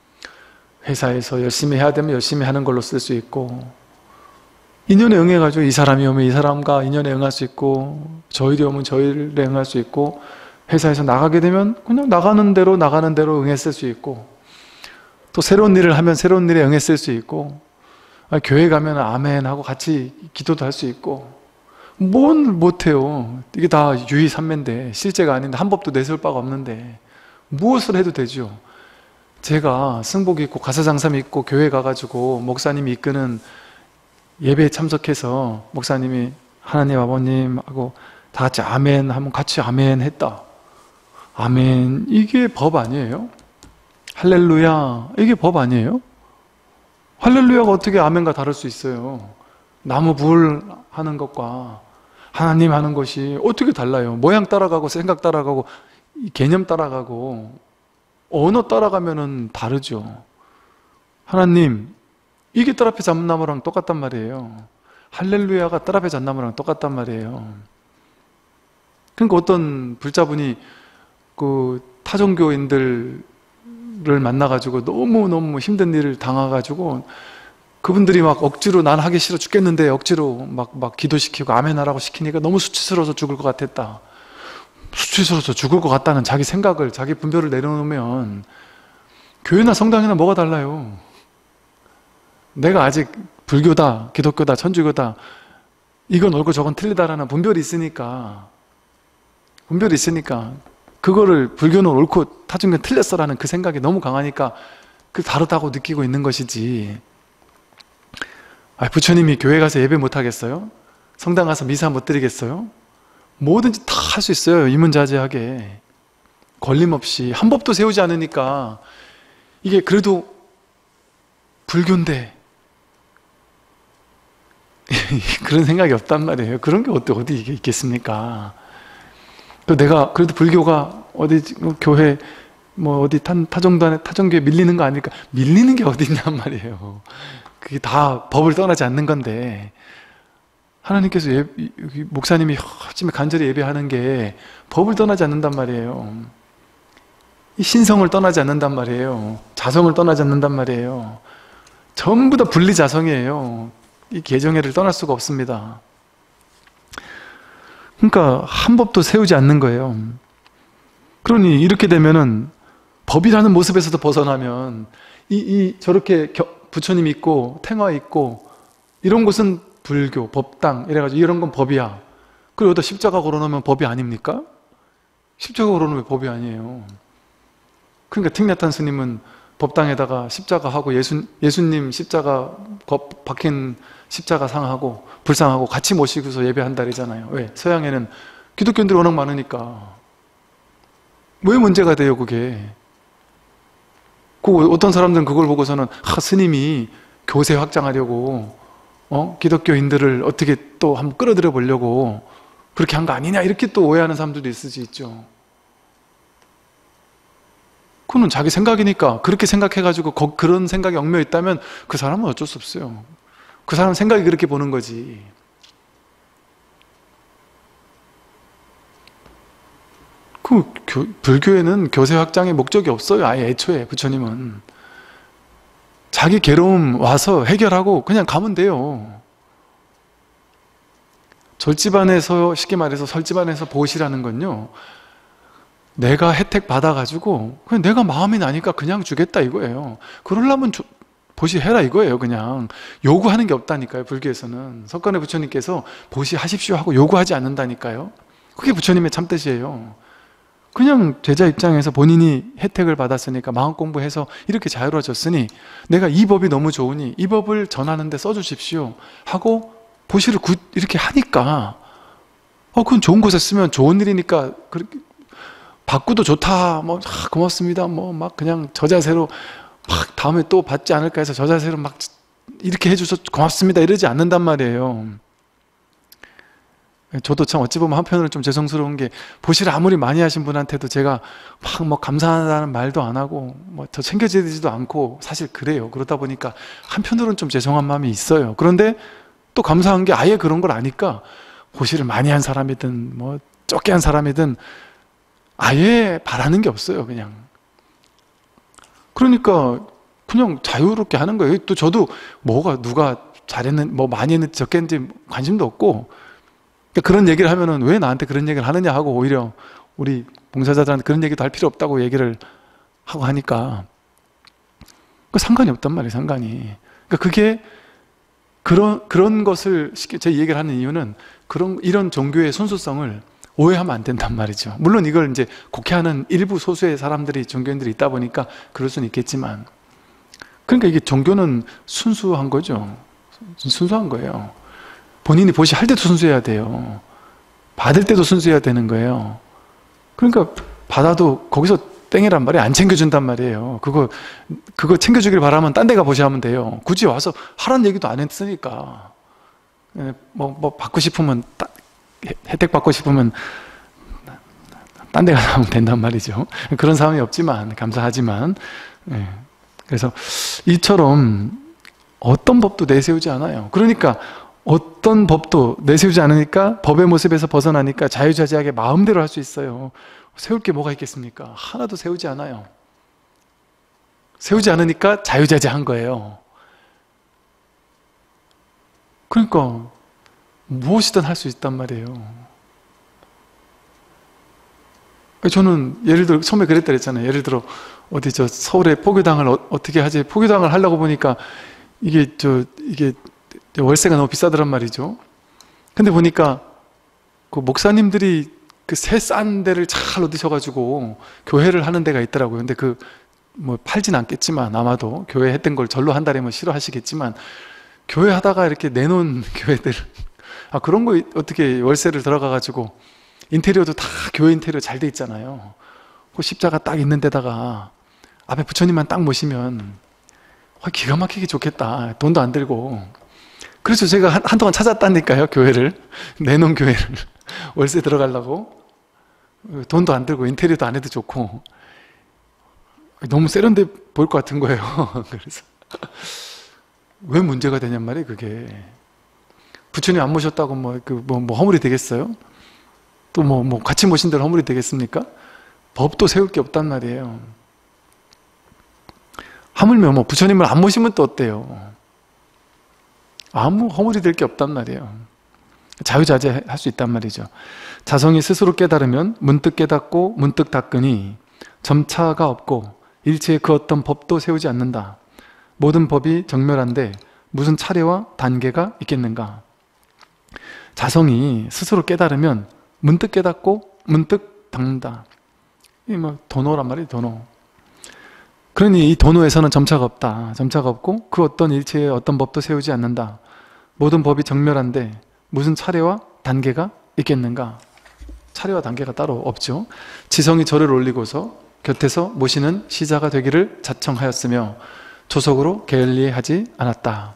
회사에서 열심히 해야 되면 열심히 하는 걸로 쓸 수 있고, 인연에 응해가지고 이 사람이 오면 이 사람과 인연에 응할 수 있고, 저 일이 오면 저 일에 응할 수 있고, 회사에서 나가게 되면 그냥 나가는 대로 응했을 수 있고, 또 새로운 일을 하면 새로운 일에 응했을 수 있고, 교회 가면 아멘 하고 같이 기도도 할 수 있고, 뭔 못해요. 이게 다 유의삼매인데, 실제가 아닌데, 한 법도 내세울 바가 없는데 무엇을 해도 되죠. 제가 승복 입고 가사장삼 입고 교회 가가지고 목사님이 이끄는 예배에 참석해서 목사님이 하나님 아버님 하고 다 같이 아멘 하면 같이 아멘 했다. 아멘, 이게 법 아니에요? 할렐루야, 이게 법 아니에요? 할렐루야가 어떻게 아멘과 다를 수 있어요? 나무 불 하는 것과 하나님 하는 것이 어떻게 달라요? 모양 따라가고 생각 따라가고 개념 따라가고 언어 따라가면은 다르죠. 하나님, 이게 뜰 앞에 잣나무랑 똑같단 말이에요. 할렐루야가 뜰 앞에 잣나무랑 똑같단 말이에요. 그러니까 어떤 불자분이 그 타종교인들 만나가지고 너무너무 힘든 일을 당해가지고 그분들이 막 억지로 난 하기 싫어 죽겠는데 억지로 막 기도시키고 아멘하라고 시키니까 너무 수치스러워서 죽을 것 같았다. 수치스러워서 죽을 것 같다는 자기 생각을, 자기 분별을 내려놓으면 교회나 성당이나 뭐가 달라요? 내가 아직 불교다, 기독교다, 천주교다, 이건 옳고 저건 틀리다라는 분별이 있으니까 그거를 불교는 옳고 타종교는 틀렸어라는 그 생각이 너무 강하니까 그 다르다고 느끼고 있는 것이지. 부처님이 교회 가서 예배 못 하겠어요? 성당 가서 미사 못 드리겠어요? 뭐든지 다 할 수 있어요. 이문자제하게 걸림없이 한 법도 세우지 않으니까. 이게 그래도 불교인데 그런 생각이 없단 말이에요. 그런 게 어디 있겠습니까? 또 내가 그래도 불교가 어디 교회 뭐 어디 타종교에 밀리는 거 아닐까? 밀리는 게 어디 있냔 말이에요. 그게 다 법을 떠나지 않는 건데, 하나님께서 목사님이 아침에 간절히 예배하는 게 법을 떠나지 않는단 말이에요. 이 신성을 떠나지 않는단 말이에요. 자성을 떠나지 않는단 말이에요. 전부 다 분리자성이에요. 이 개정회를 떠날 수가 없습니다. 그러니까 한 법도 세우지 않는 거예요. 그러니 이렇게 되면은 법이라는 모습에서도 벗어나면 저렇게 부처님 있고 탱화 있고 이런 곳은 불교, 법당 이래가지고 이런 건 법이야. 그리고 여기다 십자가 걸어놓으면 법이 아닙니까? 십자가 걸어놓으면 법이 아니에요. 그러니까 틱나탄 스님은 법당에다가 십자가 하고 예수님 십자가 박힌 십자가 상하고 불상하고 같이 모시고서 예배한다리잖아요. 왜? 서양에는 기독교인들이 워낙 많으니까. 왜 문제가 돼요 그게? 어떤 사람들은 그걸 보고서는 스님이 교세 확장하려고 기독교인들을 어떻게 또 한번 끌어들여 보려고 그렇게 한 거 아니냐 이렇게 또 오해하는 사람들도 있을 수 있죠. 그거는 자기 생각이니까 그렇게 생각해가지고 그런 생각이 얽매여 있다면 그 사람은 어쩔 수 없어요. 그 사람 생각이 그렇게 보는 거지. 불교에는 교세 확장의 목적이 없어요. 아예 애초에 부처님은 자기 괴로움 와서 해결하고 그냥 가면 돼요. 절집안에서 쉽게 말해서 설집안에서 보시라는 건요, 내가 혜택 받아가지고 그냥 내가 마음이 나니까 그냥 주겠다 이거예요. 그러려면 보시해라 이거예요. 그냥 요구하는 게 없다니까요. 불교에서는 석가모니 부처님께서 보시하십시오 하고 요구하지 않는다니까요. 그게 부처님의 참뜻이에요. 그냥 제자 입장에서 본인이 혜택을 받았으니까 마음 공부해서 이렇게 자유로워졌으니 내가 이 법이 너무 좋으니 이 법을 전하는데 써주십시오 하고 보시를 이렇게 하니까 그건 좋은 곳에 쓰면 좋은 일이니까 그렇게 받고도 좋다 고맙습니다 막 그냥 저 자세로 막 다음에 또 받지 않을까 해서 저 자세로 막 이렇게 해줘서 고맙습니다 이러지 않는단 말이에요. 저도 참 어찌 보면 한편으로 좀 죄송스러운 게 보시를 아무리 많이 하신 분한테도 제가 막 감사하다는 말도 안 하고 더 챙겨지지도 않고 사실 그래요. 그러다 보니까 한편으로는 좀 죄송한 마음이 있어요. 그런데 또 감사한 게 아예 그런 걸 아니까 보시를 많이 한 사람이든 적게 한 사람이든 아예 바라는 게 없어요. 그냥 그러니까 그냥 자유롭게 하는 거예요. 또 저도 누가 잘했는 많이 했는지 적게 했는지 관심도 없고, 그런 얘기를 하면은 왜 나한테 그런 얘기를 하느냐 하고 오히려 우리 봉사자들한테 그런 얘기도 할 필요 없다고 얘기를 하고 하니까 상관이 없단 말이에요. 상관이. 그러니까 그게 그런 것을 제 얘기를 하는 이유는 이런 종교의 순수성을 오해하면 안 된단 말이죠. 물론 이걸 이제 곡해하는 일부 소수의 사람들이 종교인들이 있다 보니까 그럴 수는 있겠지만, 그러니까 이게 종교는 순수한 거죠. 순수한 거예요. 본인이 보시할 때도 순수해야 돼요. 받을 때도 순수해야 되는 거예요. 그러니까 받아도 거기서 땡이란 말이에요. 안 챙겨준단 말이에요. 그거 챙겨주길 바라면 딴 데 가 보시하면 돼요. 굳이 와서 하라는 얘기도 안 했으니까. 받고 싶으면 혜택 받고 싶으면 딴 데 가면 된단 말이죠. 그런 상황이 없지만 감사하지만 그래서 이처럼 어떤 법도 내세우지 않아요. 그러니까 어떤 법도 내세우지 않으니까 법의 모습에서 벗어나니까 자유자재하게 마음대로 할 수 있어요. 세울 게 뭐가 있겠습니까? 하나도 세우지 않아요. 세우지 않으니까 자유자재한 거예요. 그러니까 무엇이든 할 수 있단 말이에요. 저는 예를 들어 처음에 그랬다 그랬잖아요. 예를 들어 어디 저 서울에 포교당을 어떻게 하지? 포교당을 하려고 보니까 이게 월세가 너무 비싸더란 말이죠. 근데 보니까 그 목사님들이 그 새 싼 데를 잘 얻으셔가지고 교회를 하는 데가 있더라고요. 근데 그 뭐 팔진 않겠지만 아마도 교회 했던 걸 절로 한다면 뭐 싫어하시겠지만 교회 하다가 이렇게 내놓은 교회들 그런 거 어떻게 월세를 들어가가지고 인테리어도 다 교회 인테리어 잘 돼 있잖아요. 그 십자가 딱 있는 데다가 앞에 부처님만 딱 모시면 기가 막히게 좋겠다. 돈도 안 들고. 그래서 제가 한동안 찾았다니까요. 교회를 내놓은 교회를 월세 들어가려고. 돈도 안 들고 인테리어도 안 해도 좋고 너무 세련돼 보일 것 같은 거예요. 그래서 왜 문제가 되냔 말이에요. 그게 부처님 안 모셨다고 뭐 허물이 되겠어요? 또 같이 모신 대로 허물이 되겠습니까? 법도 세울 게 없단 말이에요. 하물며 부처님을 안 모시면 또 어때요? 아무 허물이 될 게 없단 말이에요. 자유자재 할 수 있단 말이죠. 자성이 스스로 깨달으면 문득 깨닫고 문득 닦으니 점차가 없고 일체의 그 어떤 법도 세우지 않는다. 모든 법이 정멸한데 무슨 차례와 단계가 있겠는가? 자성이 스스로 깨달으면 문득 깨닫고 문득 닦는다. 이 도노란 말이에요. 도노. 그러니 이 도노에서는 점차가 없다. 점차가 없고 그 어떤 일체의 어떤 법도 세우지 않는다. 모든 법이 정멸한데 무슨 차례와 단계가 있겠는가? 차례와 단계가 따로 없죠. 지성이 절을 올리고서 곁에서 모시는 시자가 되기를 자청하였으며 조석으로 게을리하지 않았다.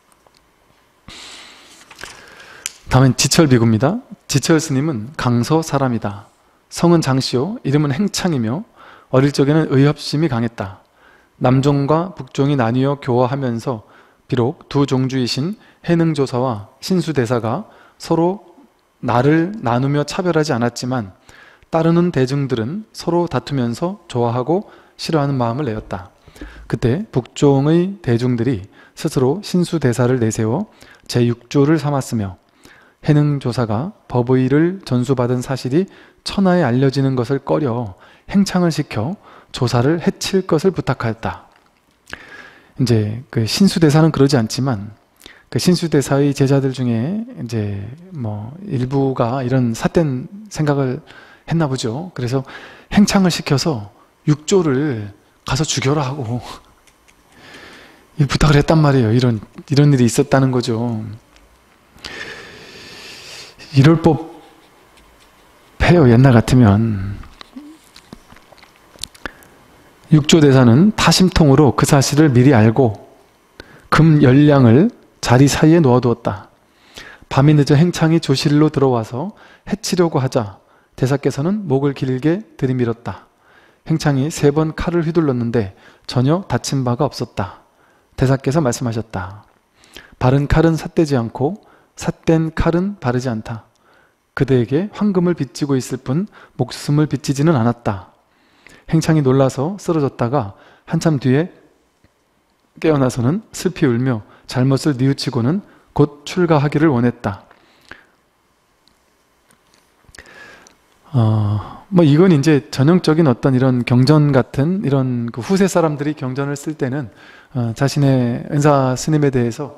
다음은 지철비구입니다. 지철 스님은 강서 사람이다. 성은 장시오, 이름은 행창이며 어릴 적에는 의협심이 강했다. 남종과 북종이 나뉘어 교화하면서 비록 두 종주이신 해능조사와 신수대사가 서로 나를 나누며 차별하지 않았지만 따르는 대중들은 서로 다투면서 좋아하고 싫어하는 마음을 내었다. 그때 북종의 대중들이 스스로 신수대사를 내세워 제6조를 삼았으며 해능조사가 법의를 전수받은 사실이 천하에 알려지는 것을 꺼려 행창을 시켜 조사를 해칠 것을 부탁하였다. 이제 그 신수대사는 그러지 않지만 그 신수대사의 제자들 중에 이제 일부가 이런 삿된 생각을 했나 보죠. 그래서 행창을 시켜서 6조를 가서 죽여라 하고 부탁을 했단 말이에요. 이런 일이 있었다는 거죠. 이럴 법해요. 옛날 같으면. 6조 대사는 타심통으로 그 사실을 미리 알고 금 열량을 자리 사이에 놓아두었다. 밤이 늦어 행창이 조실로 들어와서 해치려고 하자 대사께서는 목을 길게 들이밀었다. 행창이 3번 칼을 휘둘렀는데 전혀 다친 바가 없었다. 대사께서 말씀하셨다. 바른 칼은 삿대지 않고 삿된 칼은 바르지 않다. 그대에게 황금을 빚지고 있을 뿐 목숨을 빚지지는 않았다. 행창이 놀라서 쓰러졌다가 한참 뒤에 깨어나서는 슬피 울며 잘못을 뉘우치고는 곧 출가하기를 원했다. 이건 이제 전형적인 어떤 이런 경전 같은 이런 그 후세 사람들이 경전을 쓸 때는 자신의 은사 스님에 대해서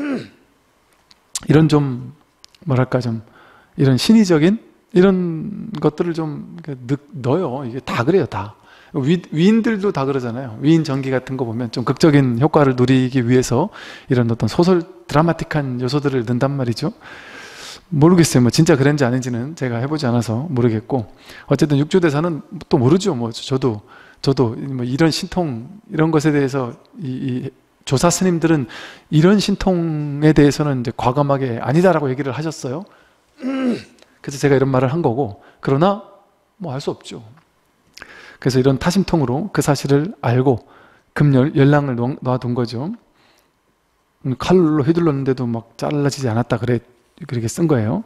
이런 좀 뭐랄까 좀 이런 신의적인 이런 것들을 좀 넣어요. 이게 다 그래요. 다. 위인들도 다 그러잖아요. 위인 전기 같은 거 보면 좀 극적인 효과를 누리기 위해서 이런 어떤 소설 드라마틱한 요소들을 넣는단 말이죠. 모르겠어요. 진짜 그랬는지 아닌지는 제가 해보지 않아서 모르겠고 어쨌든 육조대사는 또 모르죠. 저도 이런 신통 이런 것에 대해서 이 조사 스님들은 이런 신통에 대해서는 이제 과감하게 아니다라고 얘기를 하셨어요. 그래서 제가 이런 말을 한 거고 그러나 알 수 없죠. 그래서 이런 타심통으로 그 사실을 알고 금열량을 놔둔 거죠. 칼로 휘둘렀는데도 잘라지지 않았다 그렇게 쓴 거예요.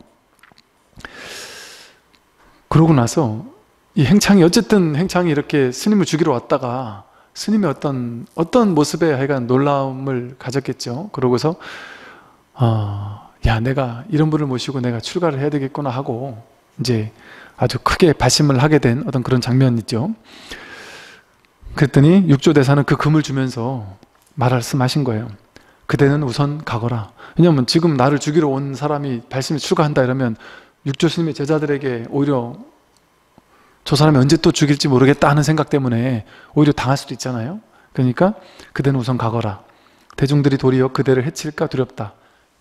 그러고 나서 이 행창이 어쨌든 행창이 이렇게 스님을 죽이러 왔다가 스님이 어떤 모습에 하여간 놀라움을 가졌겠죠. 그러고서 야, 내가 이런 분을 모시고 내가 출가를 해야 되겠구나 하고 이제 아주 크게 발심을 하게 된 어떤 그런 장면이 있죠. 그랬더니 육조대사는 그 금을 주면서 말씀하신 거예요. 그대는 우선 가거라. 왜냐하면 지금 나를 죽이러 온 사람이 발심이 출가한다 이러면 육조스님의 제자들에게 오히려 저 사람이 언제 또 죽일지 모르겠다 하는 생각 때문에 오히려 당할 수도 있잖아요. 그러니까 그대는 우선 가거라. 대중들이 도리어 그대를 해칠까 두렵다.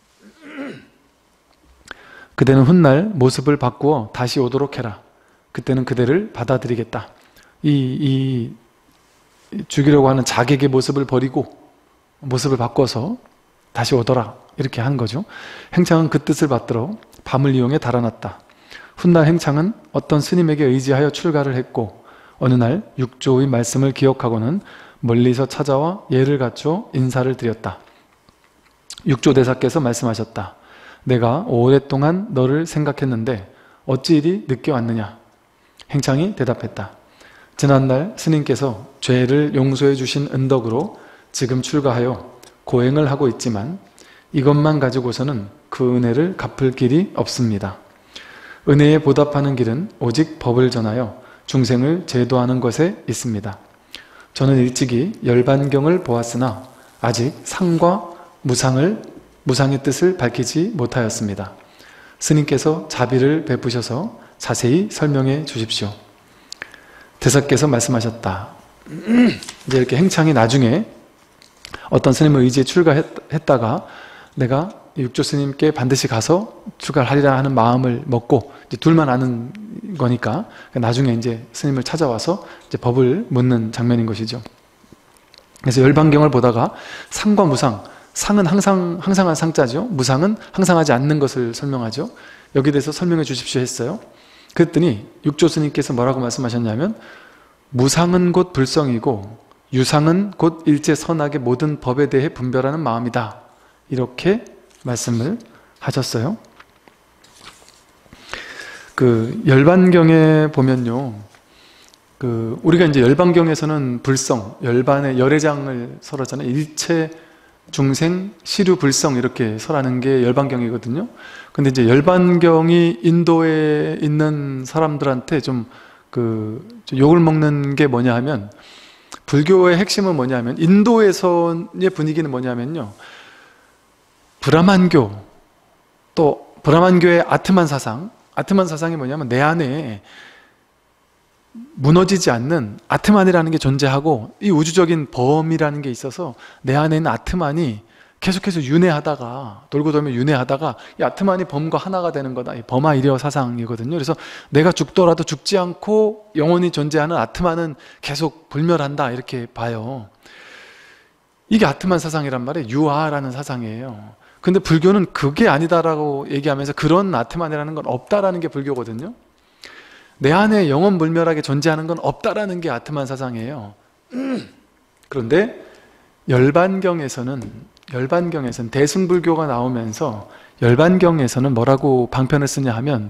그대는 훗날 모습을 바꾸어 다시 오도록 해라. 그때는 그대를 받아들이겠다. 이 죽이려고 하는 자객의 모습을 버리고 모습을 바꿔서 다시 오더라. 이렇게 한 거죠. 행창은 그 뜻을 받들어 밤을 이용해 달아났다. 훗날 행창은 어떤 스님에게 의지하여 출가를 했고 어느 날 육조의 말씀을 기억하고는 멀리서 찾아와 예를 갖춰 인사를 드렸다. 육조대사께서 말씀하셨다. 내가 오랫동안 너를 생각했는데 어찌 이리 늦게 왔느냐? 행창이 대답했다. 지난날 스님께서 죄를 용서해 주신 은덕으로 지금 출가하여 고행을 하고 있지만 이것만 가지고서는 그 은혜를 갚을 길이 없습니다. 은혜에 보답하는 길은 오직 법을 전하여 중생을 제도하는 것에 있습니다. 저는 일찍이 열반경을 보았으나 아직 상과 무상의 뜻을 밝히지 못하였습니다. 스님께서 자비를 베푸셔서 자세히 설명해 주십시오. 대사께서 말씀하셨다. 이제 이렇게 행창이 나중에 어떤 스님의 의지에 출가했다가 내가 육조 스님께 반드시 가서 출가를 하리라 하는 마음을 먹고 이제 둘만 아는 거니까 나중에 이제 스님을 찾아와서 이제 법을 묻는 장면인 것이죠. 그래서 열반경을 보다가 상과 무상, 상은 항상한 상자죠. 무상은 항상하지 않는 것을 설명하죠. 여기에 대해서 설명해 주십시오 했어요. 그랬더니 육조 스님께서 뭐라고 말씀하셨냐면 무상은 곧 불성이고 유상은 곧 일체 선악의 모든 법에 대해 분별하는 마음이다. 이렇게 말씀을 하셨어요. 그 열반경에 보면요. 우리가 이제 열반경에서는 불성, 열반의 열애장을 설하잖아요. 일체 중생 시류 불성 이렇게 설하는 게 열반경이거든요. 근데 이제 열반경이 인도에 있는 사람들한테 좀 욕을 먹는 게 뭐냐 하면 불교의 핵심은 뭐냐 하면 인도에서의 분위기는 뭐냐 하면요. 브라만교 또 브라만교의 아트만 사상이 뭐냐면 내 안에 무너지지 않는 아트만이라는 게 존재하고 이 우주적인 범이라는 게 있어서 내 안에 있는 아트만이 계속해서 돌고 돌면 윤회하다가 이 아트만이 범과 하나가 되는 거다. 이 범아이려 사상이거든요. 그래서 내가 죽더라도 죽지 않고 영원히 존재하는 아트만은 계속 불멸한다 이렇게 봐요. 이게 아트만 사상이란 말이에요. 유아라는 사상이에요. 근데 불교는 그게 아니다라고 얘기하면서 그런 아트만이라는 건 없다라는 게 불교거든요. 내 안에 영원 불멸하게 존재하는 건 없다라는 게 아트만 사상이에요. 그런데 열반경에서는 대승불교가 나오면서 열반경에서는 뭐라고 방편을 쓰냐 하면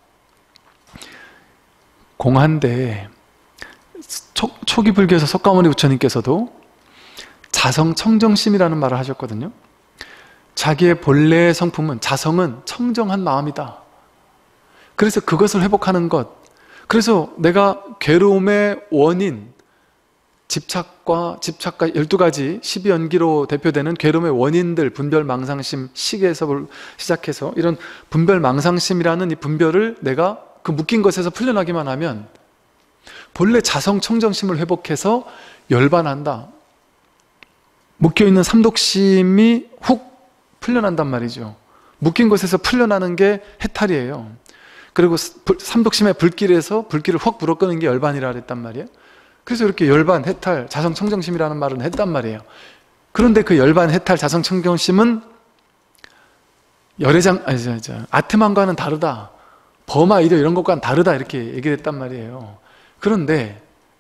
공한대 초기 불교에서 석가모니 부처님께서도 자성청정심이라는 말을 하셨거든요. 자기의 본래의 성품은 자성은 청정한 마음이다. 그래서 그것을 회복하는 것. 그래서 내가 괴로움의 원인, 집착과 12가지 12연기로 대표되는 괴로움의 원인들, 분별망상심, 식에서 시작해서 이런 분별망상심이라는 이 분별을 내가 그 묶인 것에서 풀려나기만 하면 본래 자성청정심을 회복해서 열반한다. 묶여있는 삼독심이 훅 풀려난단 말이죠. 묶인 것에서 풀려나는 게 해탈이에요. 그리고 삼독심의 불길에서 불길을 확 불어끄는 게 열반이라 그랬단 말이에요. 그래서 이렇게 열반, 해탈, 자성청정심이라는 말은 했단 말이에요. 그런데 그 열반, 해탈, 자성청정심은 아트만과는 다르다. 범아, 이려 이런 것과는 다르다. 이렇게 얘기를 했단 말이에요. 그런데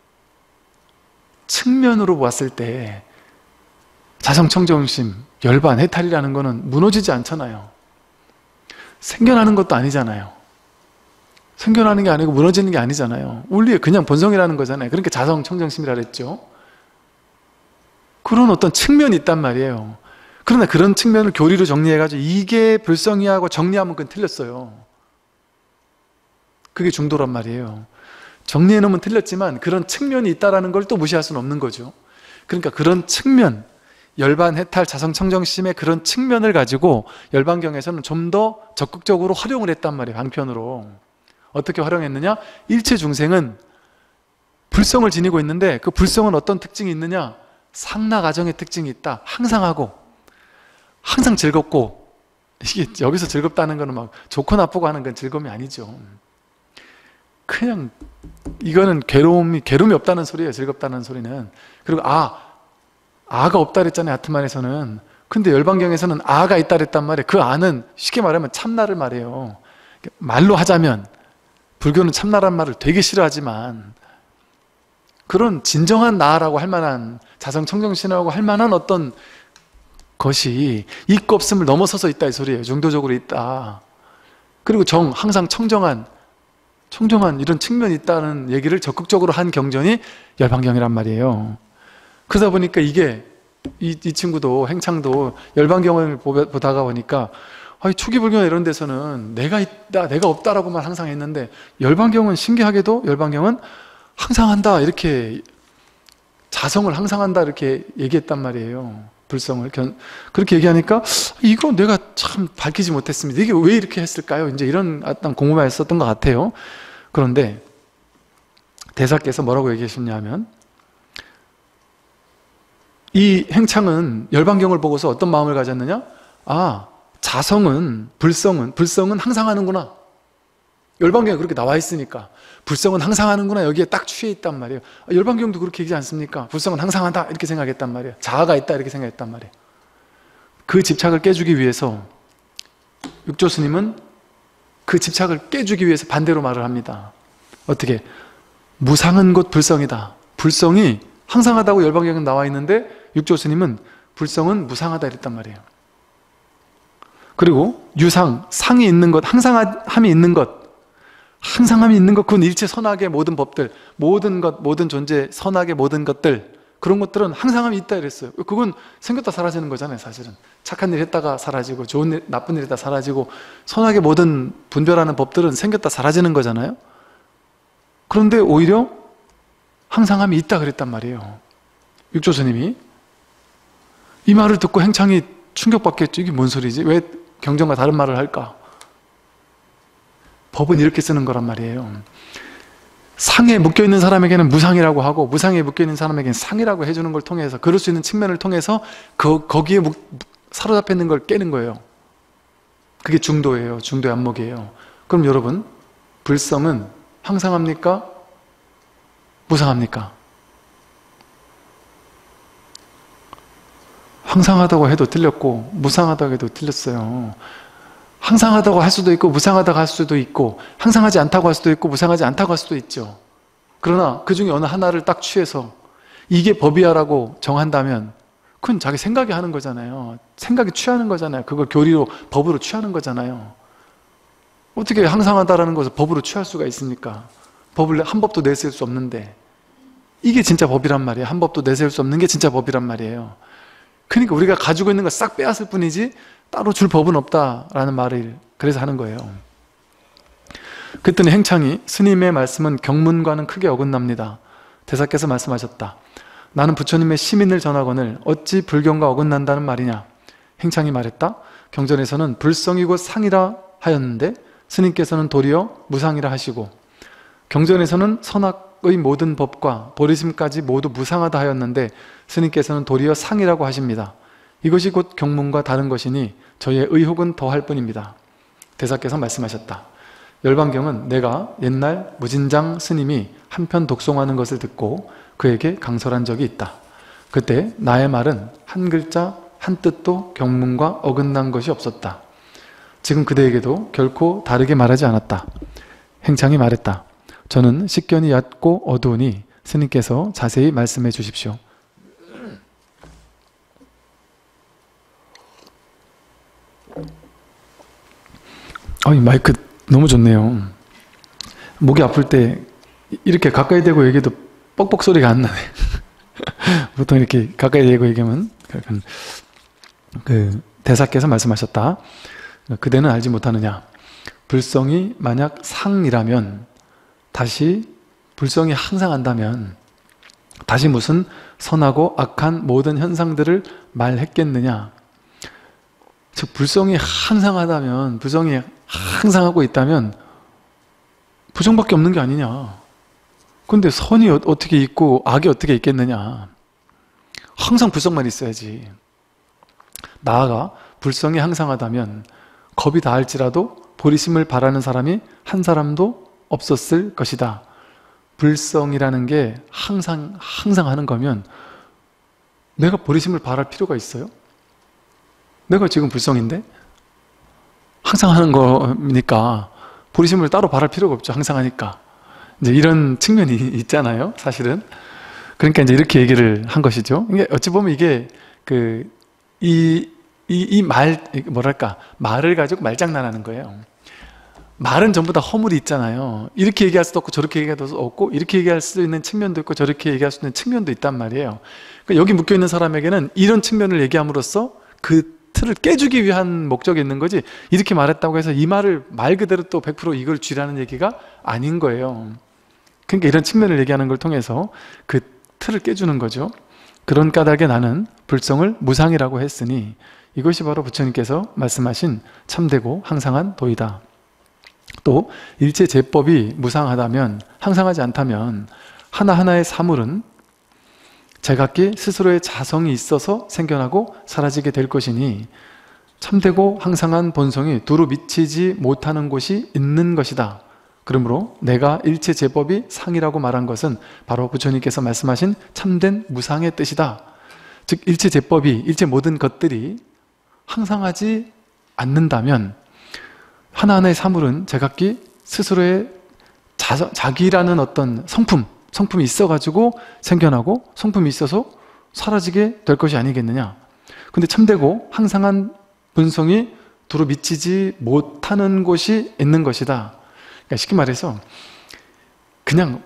측면으로 봤을 때 자성청정심, 열반, 해탈이라는 거는 무너지지 않잖아요. 생겨나는 것도 아니잖아요. 생겨나는 게 아니고 무너지는 게 아니잖아요. 원래 그냥 본성이라는 거잖아요. 그러니까 자성청정심이라 그랬죠. 그런 어떤 측면이 있단 말이에요. 그러나 그런 측면을 교리로 정리해가지고 이게 불성이하고 정리하면 그건 틀렸어요. 그게 중도란 말이에요. 정리해놓으면 틀렸지만 그런 측면이 있다는 걸 또 무시할 수는 없는 거죠. 그러니까 그런 측면, 열반, 해탈, 자성, 청정심의 그런 측면을 가지고 열반경에서는 좀 더 적극적으로 활용을 했단 말이에요. 방편으로. 어떻게 활용했느냐? 일체 중생은 불성을 지니고 있는데 그 불성은 어떤 특징이 있느냐? 상락아정의 특징이 있다. 항상 하고 항상 즐겁고, 이게 여기서 즐겁다는 거는 막 좋고 나쁘고 하는 건 즐거움이 아니죠. 그냥 이거는 괴로움이 없다는 소리예요. 즐겁다는 소리는. 그리고 아가 없다 그랬잖아요. 아트만에서는. 근데 열반경에서는 아가 있다 그랬단 말이에요. 그 아는 쉽게 말하면 참나를 말해요. 말로 하자면 불교는 참나란 말을 되게 싫어하지만 그런 진정한 나라고 할 만한, 자성청정신이라고 할 만한 어떤 것이 있고 없음을 넘어서서 있다 이 소리예요. 중도적으로 있다. 그리고 항상 청정한 이런 측면이 있다는 얘기를 적극적으로 한 경전이 열반경이란 말이에요. 그러다 보니까 이게 이 친구도, 행창도 열반경을 보다가 보니까 초기 불교나 이런 데서는 내가 있다 내가 없다라고만 항상 했는데 열반경은 신기하게도 열반경은 항상 한다, 이렇게 자성을 항상 한다 이렇게 얘기했단 말이에요. 불성을 그렇게 얘기하니까 이거 내가 참 밝히지 못했습니다. 이게 왜 이렇게 했을까요? 이제 이런 어떤 공부만 했었던 것 같아요. 그런데 대사께서 뭐라고 얘기하셨냐면, 이 행창은 열반경을 보고서 어떤 마음을 가졌느냐? 자성은 불성은 항상 하는구나. 열반경에 그렇게 나와 있으니까 불성은 항상 하는구나, 여기에 딱 취해 있단 말이에요. 열반경도 그렇게 얘기하지 않습니까? 불성은 항상 한다 이렇게 생각했단 말이에요. 자아가 있다 이렇게 생각했단 말이에요. 그 집착을 깨주기 위해서 육조 스님은 그 집착을 깨주기 위해서 반대로 말을 합니다. 어떻게? 무상은 곧 불성이다. 불성이 항상 하다고 열반경에 나와 있는데 육조 스님은 불성은 무상하다 이랬단 말이에요. 그리고 유상, 상이 있는 것, 항상함이 있는 것, 그건 일체 선악의 모든 법들, 모든 것, 모든 존재, 선악의 모든 것들, 그런 것들은 항상함이 있다 이랬어요. 그건 생겼다 사라지는 거잖아요. 사실은 착한 일 했다가 사라지고 좋은 일, 나쁜 일 했다 사라지고, 선악의 모든 분별하는 법들은 생겼다 사라지는 거잖아요. 그런데 오히려 항상함이 있다 그랬단 말이에요. 육조 스님이. 이 말을 듣고 행창이 충격받겠죠. 이게 뭔 소리지? 왜 경전과 다른 말을 할까? 법은 이렇게 쓰는 거란 말이에요. 상에 묶여있는 사람에게는 무상이라고 하고, 무상에 묶여있는 사람에게는 상이라고 해주는 걸 통해서, 그럴 수 있는 측면을 통해서 거기에 사로잡혀 있는 걸 깨는 거예요. 그게 중도예요. 중도의 안목이에요. 그럼 여러분, 불성은 항상합니까? 무상합니까? 항상하다고 해도 틀렸고 무상하다고 해도 틀렸어요. 항상하다고 할 수도 있고 무상하다고 할 수도 있고, 항상하지 않다고 할 수도 있고 무상하지 않다고 할 수도 있죠. 그러나 그 중에 어느 하나를 딱 취해서 이게 법이야라고 정한다면 그건 자기 생각이 하는 거잖아요. 생각이 취하는 거잖아요. 그걸 교리로, 법으로 취하는 거잖아요. 어떻게 항상하다라는 것을 법으로 취할 수가 있습니까? 법을 한 법도 내세울 수 없는데, 이게 진짜 법이란 말이에요. 한 법도 내세울 수 없는 게 진짜 법이란 말이에요. 그러니까 우리가 가지고 있는 거 싹 빼앗을 뿐이지 따로 줄 법은 없다라는 말을 그래서 하는 거예요. 그랬더니 행창이, 스님의 말씀은 경문과는 크게 어긋납니다. 대사께서 말씀하셨다. 나는 부처님의 시민을 전하거늘 어찌 불경과 어긋난다는 말이냐. 행창이 말했다. 경전에서는 불성이 곧 상이라 하였는데 스님께서는 도리어 무상이라 하시고, 경전에서는 선악의 모든 법과 보리심까지 모두 무상하다 하였는데 스님께서는 도리어 상이라고 하십니다. 이것이 곧 경문과 다른 것이니 저의 의혹은 더할 뿐입니다. 대사께서 말씀하셨다. 열반경은 내가 옛날 무진장 스님이 한편 독송하는 것을 듣고 그에게 강설한 적이 있다. 그때 나의 말은 한 글자 한 뜻도 경문과 어긋난 것이 없었다. 지금 그대에게도 결코 다르게 말하지 않았다. 행창이 말했다. 저는 식견이 얕고 어두우니 스님께서 자세히 말씀해 주십시오. 이 마이크 너무 좋네요. 목이 아플 때 이렇게 가까이 대고 얘기해도 뻑뻑 소리가 안 나네. 보통 이렇게 가까이 대고 얘기하면 그 대사께서 말씀하셨다. 그대는 알지 못하느냐. 불성이 만약 상이라면 다시 불성이 항상한다면 다시 무슨 선하고 악한 모든 현상들을 말했겠느냐. 즉 불성이 항상하다면, 불성이 항상하고 있다면 부정밖에 없는 게 아니냐. 근데 선이 어떻게 있고 악이 어떻게 있겠느냐. 항상 불성만 있어야지. 나아가 불성이 항상하다면 겁이 다할지라도 보리심을 바라는 사람이 한 사람도 없었을 것이다. 불성이라는 게 항상 하는 거면 내가 보리심을 바랄 필요가 있어요? 내가 지금 불성인데 항상 하는 거니까 보리심을 따로 바랄 필요가 없죠. 항상 하니까. 이제 이런 측면이 있잖아요, 사실은. 그러니까 이제 이렇게 얘기를 한 것이죠. 이게 어찌 보면 이게 말을 가지고 말장난하는 거예요. 말은 전부 다 허물이 있잖아요. 이렇게 얘기할 수도 없고 저렇게 얘기할 수도 없고, 이렇게 얘기할 수 있는 측면도 있고 저렇게 얘기할 수 있는 측면도 있단 말이에요. 그러니까 여기 묶여 있는 사람에게는 이런 측면을 얘기함으로써 그 틀을 깨주기 위한 목적이 있는 거지, 이렇게 말했다고 해서 이 말을 말 그대로 또 100% 이걸 쥐라는 얘기가 아닌 거예요. 그러니까 이런 측면을 얘기하는 걸 통해서 그 틀을 깨주는 거죠. 그런 까닭에 나는 불성을 무상이라고 했으니 이것이 바로 부처님께서 말씀하신 참되고 항상한 도이다. 또 일체 제법이 무상하다면, 항상하지 않다면 하나하나의 사물은 제각기 스스로의 자성이 있어서 생겨나고 사라지게 될 것이니 참되고 항상한 본성이 두루 미치지 못하는 곳이 있는 것이다. 그러므로 내가 일체 제법이 상이라고 말한 것은 바로 부처님께서 말씀하신 참된 무상의 뜻이다. 즉 일체 제법이, 일체 모든 것들이 항상하지 않는다면 하나하나의 사물은 제각기 스스로의 자기라는 어떤 성품이 있어가지고 생겨나고 성품이 있어서 사라지게 될 것이 아니겠느냐. 근데 참되고 항상한 본성이 두루 미치지 못하는 곳이 있는 것이다. 그러니까 쉽게 말해서 그냥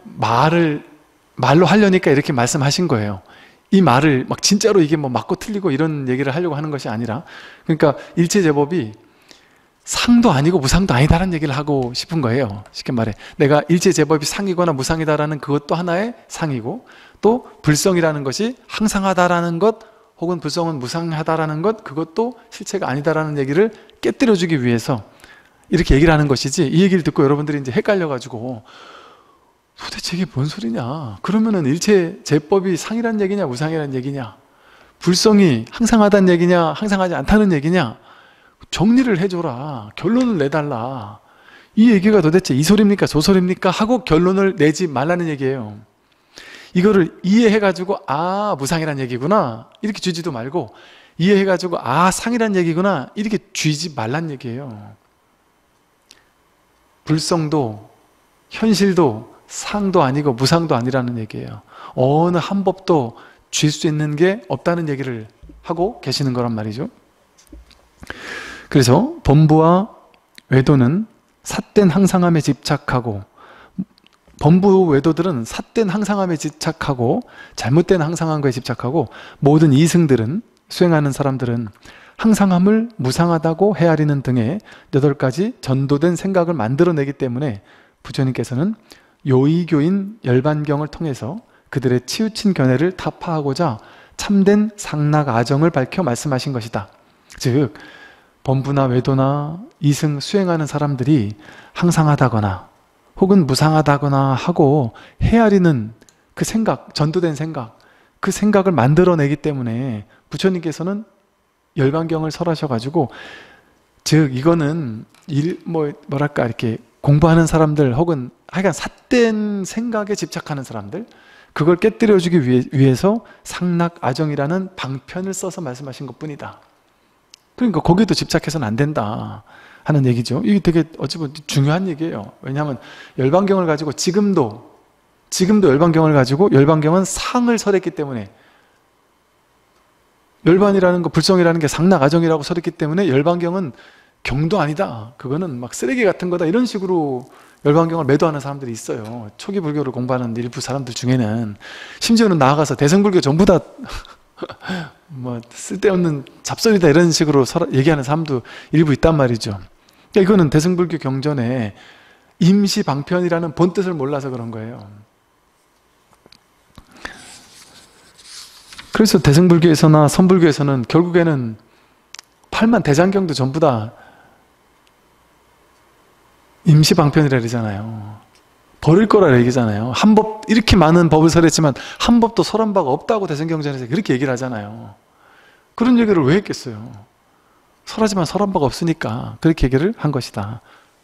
말로 하려니까 이렇게 말씀하신 거예요. 이 말을 막 진짜로 이게 뭐 맞고 틀리고 이런 얘기를 하려고 하는 것이 아니라, 그러니까 일체 제법이 상도 아니고 무상도 아니다라는 얘기를 하고 싶은 거예요. 쉽게 말해 내가 일체 제법이 상이거나 무상이다라는 그것도 하나의 상이고, 또 불성이라는 것이 항상하다라는 것 혹은 불성은 무상하다라는 것, 그것도 실체가 아니다라는 얘기를 깨뜨려주기 위해서 이렇게 얘기를 하는 것이지, 이 얘기를 듣고 여러분들이 이제 헷갈려가지고 도대체 이게 뭔 소리냐, 그러면은 일체 제법이 상이란 얘기냐 무상이란 얘기냐, 불성이 항상하다는 얘기냐 항상하지 않다는 얘기냐, 정리를 해줘라, 결론을 내달라. 이 얘기가 도대체 이 소리입니까 저 소리입니까 하고 결론을 내지 말라는 얘기예요. 이거를 이해해가지고 아 무상이란 얘기구나 이렇게 쥐지도 말고, 이해해가지고 아 상이란 얘기구나 이렇게 쥐지 말란 얘기예요. 불성도 현실도 상도 아니고 무상도 아니라는 얘기예요. 어느 한 법도 쥘 수 있는 게 없다는 얘기를 하고 계시는 거란 말이죠. 그래서 범부와 외도는 삿된 항상함에 집착하고, 범부 외도들은 삿된 항상함에 집착하고 잘못된 항상한 거에 집착하고, 모든 이승들은, 수행하는 사람들은 항상함을 무상하다고 헤아리는 등의 8가지 전도된 생각을 만들어내기 때문에 부처님께서는 요의교인 열반경을 통해서 그들의 치우친 견해를 타파하고자 참된 상락아정을 밝혀 말씀하신 것이다. 즉 범부나 외도나 이승 수행하는 사람들이 항상하다거나 혹은 무상하다거나 하고 헤아리는 그 생각, 전도된 생각, 그 생각을 만들어내기 때문에 부처님께서는 열반경을 설하셔가지고, 즉 이거는 뭐랄까 이렇게 공부하는 사람들 혹은 하여간 삿된 생각에 집착하는 사람들, 그걸 깨뜨려주기 위해서 상락아정이라는 방편을 써서 말씀하신 것뿐이다. 그러니까 거기에도 집착해서는 안 된다 하는 얘기죠. 이게 되게 어찌 보면 중요한 얘기예요. 왜냐하면 열반경을 가지고 지금도 열반경을 가지고, 열반경은 상을 설했기 때문에, 열반이라는 거, 불성이라는 게 상락아정이라고 설했기 때문에 열반경은 경도 아니다, 그거는 막 쓰레기 같은 거다, 이런 식으로 열반경을 매도하는 사람들이 있어요. 초기 불교를 공부하는 일부 사람들 중에는. 심지어는 나아가서 대승불교 전부 다 뭐 쓸데없는 잡설이다 이런 식으로 얘기하는 사람도 일부 있단 말이죠. 그러니까 이거는 대승불교 경전에 임시방편이라는 본뜻을 몰라서 그런 거예요. 그래서 대승불교에서나 선불교에서는 결국에는 8만 대장경도 전부 다 임시방편이라 그러잖아요. 버릴 거라 얘기잖아요. 한 법, 이렇게 많은 법을 설했지만 한 법도 설한 바가 없다고 대승경전에서 그렇게 얘기를 하잖아요. 그런 얘기를 왜 했겠어요? 설하지만 설한 바가 없으니까 그렇게 얘기를 한 것이다.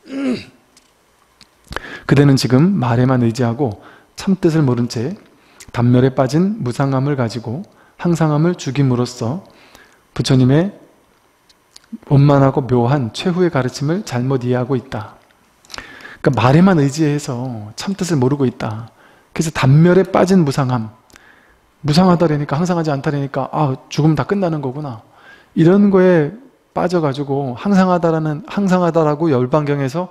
그대는 지금 말에만 의지하고 참뜻을 모른 채 단멸에 빠진 무상함을 가지고 항상함을 죽임으로써 부처님의 원만하고 묘한 최후의 가르침을 잘못 이해하고 있다. 그러니까 말에만 의지해서 참뜻을 모르고 있다. 그래서 단멸에 빠진 무상함, 무상하다라니까 항상하지 않다라니까 죽으면 다 끝나는 거구나, 이런 거에 빠져가지고 항상하다라고 열반경에서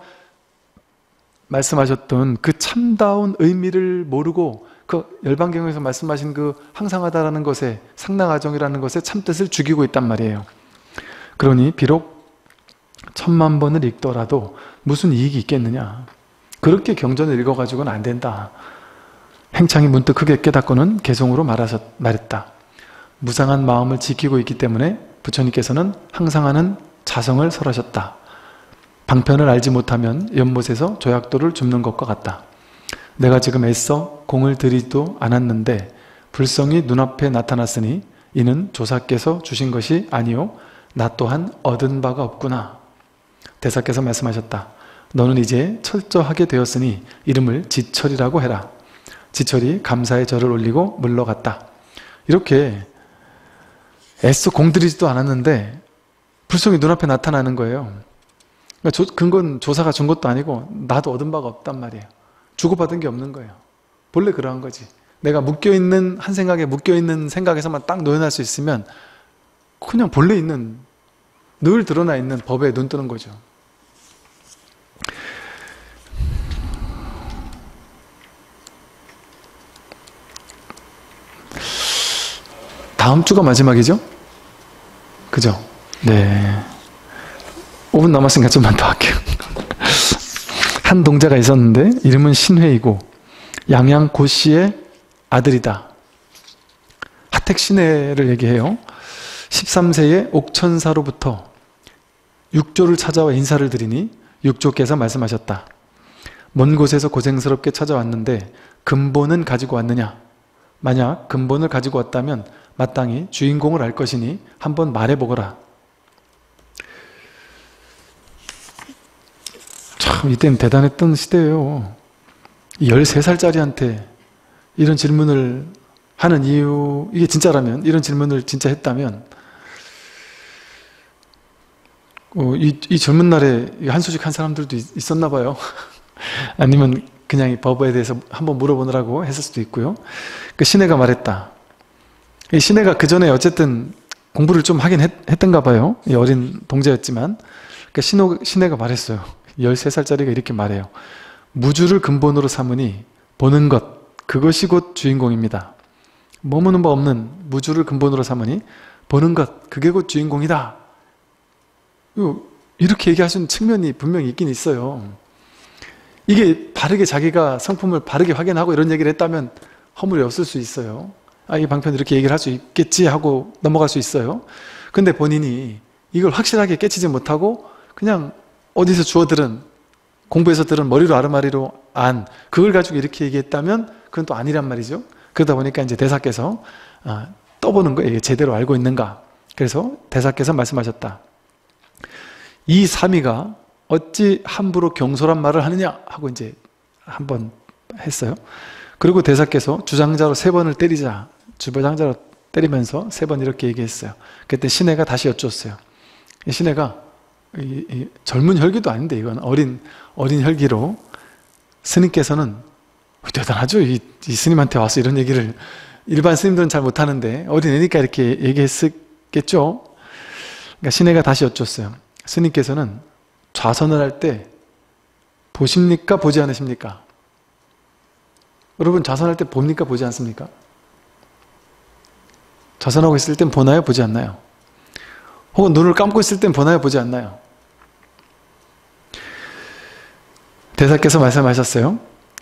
말씀하셨던 그 참다운 의미를 모르고 그 열반경에서 말씀하신 그 항상하다라는 것에, 상당하정이라는 것에 참뜻을 죽이고 있단 말이에요. 그러니 비록 1000만 번을 읽더라도 무슨 이익이 있겠느냐. 그렇게 경전을 읽어가지고는 안 된다. 행창이 문득 크게 깨닫고는 개성으로 말했다. 무상한 마음을 지키고 있기 때문에 부처님께서는 항상하는 자성을 설하셨다. 방편을 알지 못하면 연못에서 조약돌을 줍는 것과 같다. 내가 지금 애써 공을 들이지도 않았는데 불성이 눈앞에 나타났으니 이는 조사께서 주신 것이 아니요 나 또한 얻은 바가 없구나. 대사께서 말씀하셨다. 너는 이제 철저하게 되었으니 이름을 지철이라고 해라. 지철이 감사의 절을 올리고 물러갔다. 이렇게 애써 공들이지도 않았는데 불성이 눈앞에 나타나는 거예요. 그러니까 그건 조사가 준 것도 아니고 나도 얻은 바가 없단 말이에요. 주고받은 게 없는 거예요. 본래 그러한 거지. 내가 묶여있는 한 생각에 묶여있는 생각에서만 딱 노연할 수 있으면 그냥 본래 있는, 늘 드러나 있는 법에 눈 뜨는 거죠. 다음 주가 마지막이죠? 그죠? 네. 5분 남았으니까 좀만 더 할게요. 한 동자가 있었는데 이름은 신회이고 양양 고씨의 아들이다. 하택 신회를 얘기해요. 13세의 옥천사로부터 육조를 찾아와 인사를 드리니 육조께서 말씀하셨다. 먼 곳에서 고생스럽게 찾아왔는데 근본은 가지고 왔느냐? 만약 근본을 가지고 왔다면 마땅히 주인공을 알 것이니 한번 말해보거라. 참 이때는 대단했던 시대예요. 13살짜리한테 이런 질문을 하는 이유, 이게 진짜라면, 이런 질문을 진짜 했다면 이 젊은 날에 한수직한 사람들도 있었나 봐요. 아니면 그냥 이 법에 대해서 한번 물어보느라고 했을 수도 있고요. 그 신혜가 말했다. 이 신혜가 그 전에 어쨌든 공부를 좀 하긴 했던가 봐요. 이 어린 동자였지만. 그 신혜가 말했어요. 13살짜리가 이렇게 말해요. 무주를 근본으로 삼으니 보는 것, 그것이 곧 주인공입니다. 머무는 바 없는 무주를 근본으로 삼으니 보는 것, 그게 곧 주인공이다. 이렇게 얘기하시는 측면이 분명히 있긴 있어요. 이게 바르게 자기가 성품을 바르게 확인하고 이런 얘기를 했다면 허물이 없을 수 있어요. 이 방편 이렇게 얘기를 할 수 있겠지 하고 넘어갈 수 있어요. 근데 본인이 이걸 확실하게 깨치지 못하고 그냥 어디서 주워들은, 공부에서 들은 머리로 아르마리로 안, 그걸 가지고 이렇게 얘기했다면 그건 또 아니란 말이죠. 그러다 보니까 이제 대사께서 떠보는 거예요. 이게 제대로 알고 있는가. 그래서 대사께서 말씀하셨다. 이 삼위가 어찌 함부로 경솔한 말을 하느냐 하고 이제 한번 했어요. 그리고 대사께서 주장자로 3번을 때리자, 주장자로 때리면서 3번 이렇게 얘기했어요. 그때 신혜가 다시 여쭈었어요. 신혜가 이 젊은 혈기도 아닌데 이건 어린 혈기로, 스님께서는 대단하죠. 이 스님한테 와서 이런 얘기를 일반 스님들은 잘 못하는데 어린애니까 이렇게 얘기했겠죠. 그러니까 신혜가 다시 여쭈었어요. 스님께서는 좌선을 할 때 보십니까? 보지 않으십니까? 여러분 자선할 때 봅니까? 보지 않습니까? 자선하고 있을 땐 보나요? 보지 않나요? 혹은 눈을 감고 있을 땐 보나요? 보지 않나요? 대사께서 말씀하셨어요.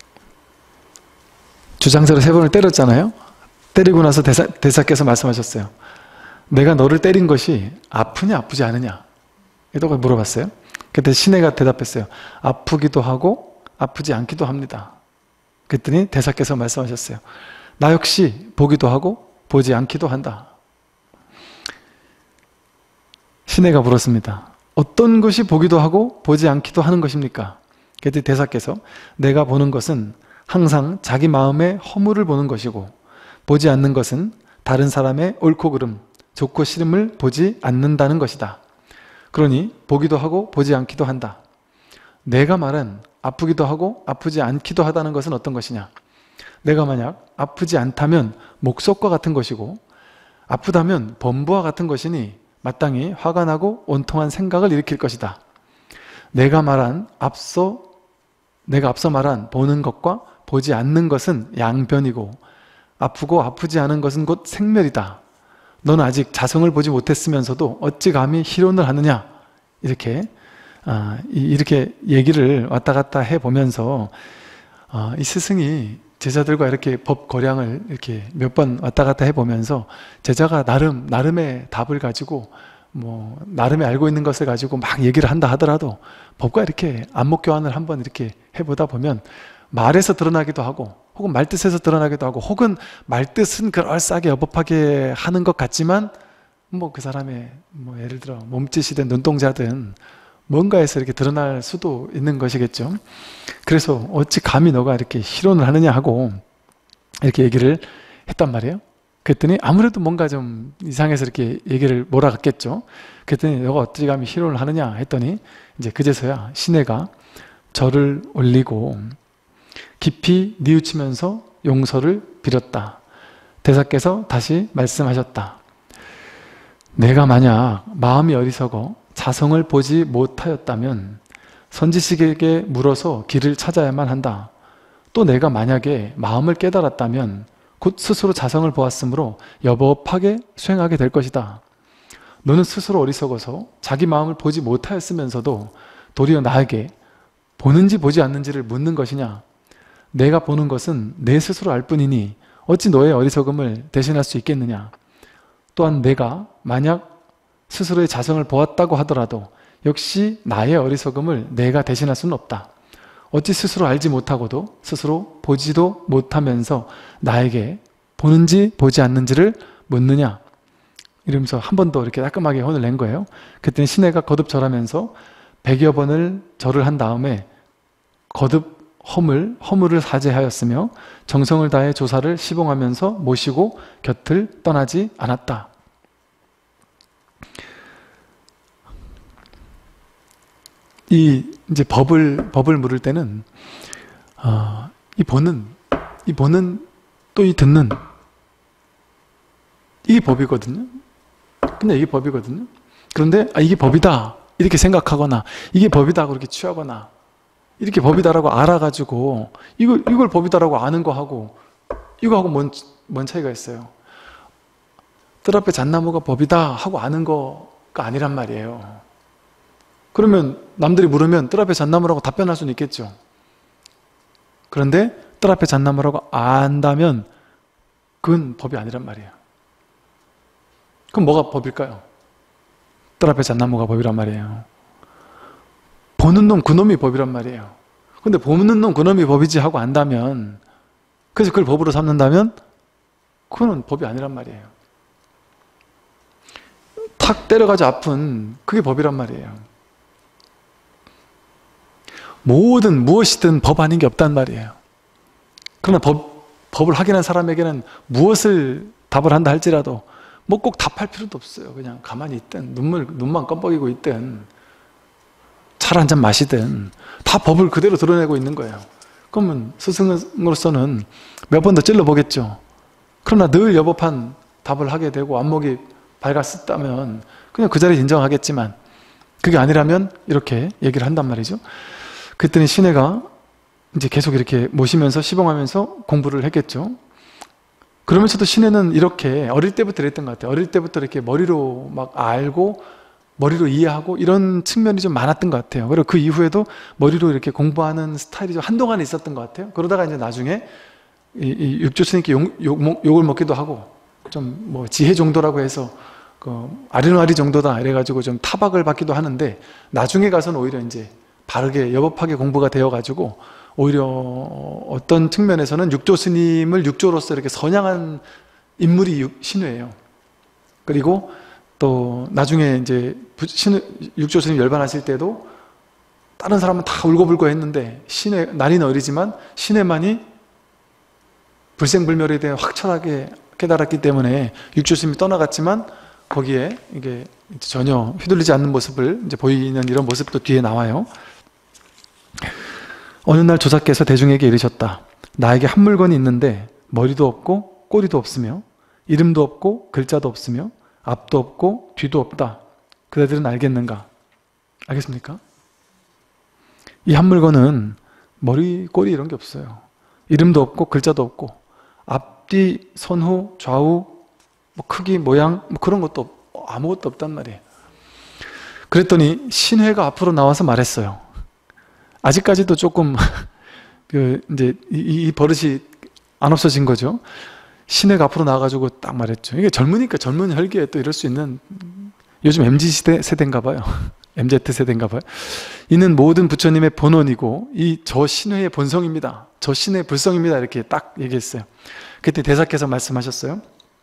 주장자를 3번을 때렸잖아요. 때리고 나서 대사께서 말씀하셨어요. 내가 너를 때린 것이 아프냐 아프지 않으냐? 이라고 물어봤어요. 그때 시내가 대답했어요. 아프기도 하고 아프지 않기도 합니다. 그랬더니 대사께서 말씀하셨어요. 나 역시 보기도 하고 보지 않기도 한다. 시내가 물었습니다. 어떤 것이 보기도 하고 보지 않기도 하는 것입니까? 그랬더니 대사께서 내가 보는 것은 항상 자기 마음의 허물을 보는 것이고 보지 않는 것은 다른 사람의 옳고 그름, 좋고 싫음을 보지 않는다는 것이다. 그러니 보기도 하고 보지 않기도 한다. 내가 말한 아프기도 하고 아프지 않기도 하다는 것은 어떤 것이냐? 내가 만약 아프지 않다면 목석과 같은 것이고 아프다면 범부와 같은 것이니 마땅히 화가 나고 온통한 생각을 일으킬 것이다. 내가 앞서 말한 보는 것과 보지 않는 것은 양변이고 아프고 아프지 않은 것은 곧 생멸이다. 너는 아직 자성을 보지 못했으면서도 어찌 감히 희론을 하느냐? 이렇게 얘기를 왔다 갔다 해보면서 이 스승이 제자들과 이렇게 법 거량을 이렇게 몇 번 왔다 갔다 해보면서 제자가 나름의 답을 가지고 나름의 알고 있는 것을 가지고 막 얘기를 한다 하더라도 법과 이렇게 안목 교환을 한번 이렇게 해보다 보면 말에서 드러나기도 하고 혹은 말뜻에서 드러나기도 하고 혹은 말뜻은 그럴싸하게 여법하게 하는 것 같지만 그 사람의 예를 들어 몸짓이든 눈동자든 뭔가에서 이렇게 드러날 수도 있는 것이겠죠. 그래서 어찌 감히 너가 이렇게 희론을 하느냐 하고 이렇게 얘기를 했단 말이에요. 그랬더니 아무래도 뭔가 좀 이상해서 이렇게 얘기를 몰아갔겠죠. 그랬더니 너가 어찌 감히 희론을 하느냐 했더니 이제 그제서야 시내가 절을 올리고 깊이 뉘우치면서 용서를 빌었다. 대사께서 다시 말씀하셨다. 내가 만약 마음이 어리석어 자성을 보지 못하였다면 선지식에게 물어서 길을 찾아야만 한다. 또 내가 만약에 마음을 깨달았다면 곧 스스로 자성을 보았으므로 여법하게 수행하게 될 것이다. 너는 스스로 어리석어서 자기 마음을 보지 못하였으면서도 도리어 나에게 보는지 보지 않는지를 묻는 것이냐? 내가 보는 것은 내 스스로 알 뿐이니 어찌 너의 어리석음을 대신할 수 있겠느냐? 또한 내가 만약 스스로의 자성을 보았다고 하더라도 역시 나의 어리석음을 내가 대신할 수는 없다. 어찌 스스로 알지 못하고도 스스로 보지도 못하면서 나에게 보는지 보지 않는지를 묻느냐? 이러면서 한 번 더 이렇게 따끔하게 혼을 낸 거예요. 그때는 시내가 거듭 절하면서 100여 번을 절을 한 다음에 거듭 허물을 사죄하였으며 정성을 다해 조사를 시봉하면서 모시고 곁을 떠나지 않았다. 이제 법을 물을 때는 이 보는 또 이 듣는 이게 법이거든요. 근데 이게 법이거든요. 그런데 이게 법이다 이렇게 생각하거나 이게 법이다 그렇게 취하거나 이렇게 법이다라고 알아가지고 이걸 법이다라고 아는 거하고 이거하고 뭔 차이가 있어요? 뜰 앞에 잣나무가 법이다 하고 아는 거가 아니란 말이에요. 그러면 남들이 물으면 뜰 앞에 잣나무라고 답변할 수는 있겠죠. 그런데 뜰 앞에 잣나무라고 안다면 그건 법이 아니란 말이에요. 그럼 뭐가 법일까요? 뜰 앞에 잣나무가 법이란 말이에요. 보는 놈 그놈이 법이란 말이에요. 근데 보는 놈 그놈이 법이지 하고 안다면 그래서 그걸 법으로 삼는다면 그거는 법이 아니란 말이에요. 탁 때려가지고 아픈 그게 법이란 말이에요. 무엇이든 법 아닌 게 없단 말이에요. 그러나 법을 확인한 사람에게는 무엇을 답을 한다 할지라도 꼭 답할 필요도 없어요. 그냥 가만히 있든 눈만 껌뻑이고 있든 차 한 잔 마시든 다 법을 그대로 드러내고 있는 거예요. 그러면 스승으로서는 몇 번 더 찔러보겠죠. 그러나 늘 여법한 답을 하게 되고 안목이 밝았었다면 그냥 그 자리에 인정하겠지만 그게 아니라면 이렇게 얘기를 한단 말이죠. 그랬더니 신혜가 이제 계속 이렇게 모시면서 시봉하면서 공부를 했겠죠. 그러면서도 신혜는 이렇게 어릴 때부터 그랬던 것 같아요. 어릴 때부터 이렇게 머리로 막 알고 머리로 이해하고 이런 측면이 좀 많았던 것 같아요. 그리고 그 이후에도 머리로 이렇게 공부하는 스타일이 좀 한동안 있었던 것 같아요. 그러다가 이제 나중에 이 육조 스님께 욕을 먹기도 하고 좀 뭐 지혜 정도라고 해서 그 아리노아리 정도다 이래가지고 좀 타박을 받기도 하는데 나중에 가서는 오히려 이제 바르게 여법하게 공부가 되어가지고 오히려 어떤 측면에서는 육조 스님을 육조로서 이렇게 선양한 인물이 신우예요. 그리고 또 나중에 이제 육조 스님 열반하실 때도 다른 사람은 다 울고불고 했는데 신혜, 나이는 어리지만 신혜만이 불생불멸에 대해 확철하게 깨달았기 때문에 육조 스님이 떠나갔지만 거기에 이게 전혀 휘둘리지 않는 모습을 이제 보이는 이런 모습도 뒤에 나와요. 어느 날 조사께서 대중에게 이르셨다. 나에게 한 물건이 있는데 머리도 없고 꼬리도 없으며 이름도 없고 글자도 없으며 앞도 없고 뒤도 없다. 그대들은 알겠는가? 알겠습니까? 이 한 물건은 머리, 꼬리 이런 게 없어요. 이름도 없고 글자도 없고 앞뒤, 선후, 좌우, 뭐 크기, 모양 뭐 그런 것도 아무것도 없단 말이에요. 그랬더니 신혜가 앞으로 나와서 말했어요. 아직까지도 조금 이제 이 버릇이 안 없어진 거죠. 신혜가 앞으로 나와가지고 딱 말했죠. 이게 젊으니까 젊은 혈기에 또 이럴 수 있는 요즘 MZ 세대인가 봐요. MZ 세대인가 봐요. 이는 모든 부처님의 본원이고 이 저 신혜의 본성입니다. 저 신혜의 불성입니다. 이렇게 딱 얘기했어요. 그때 대사께서 말씀하셨어요.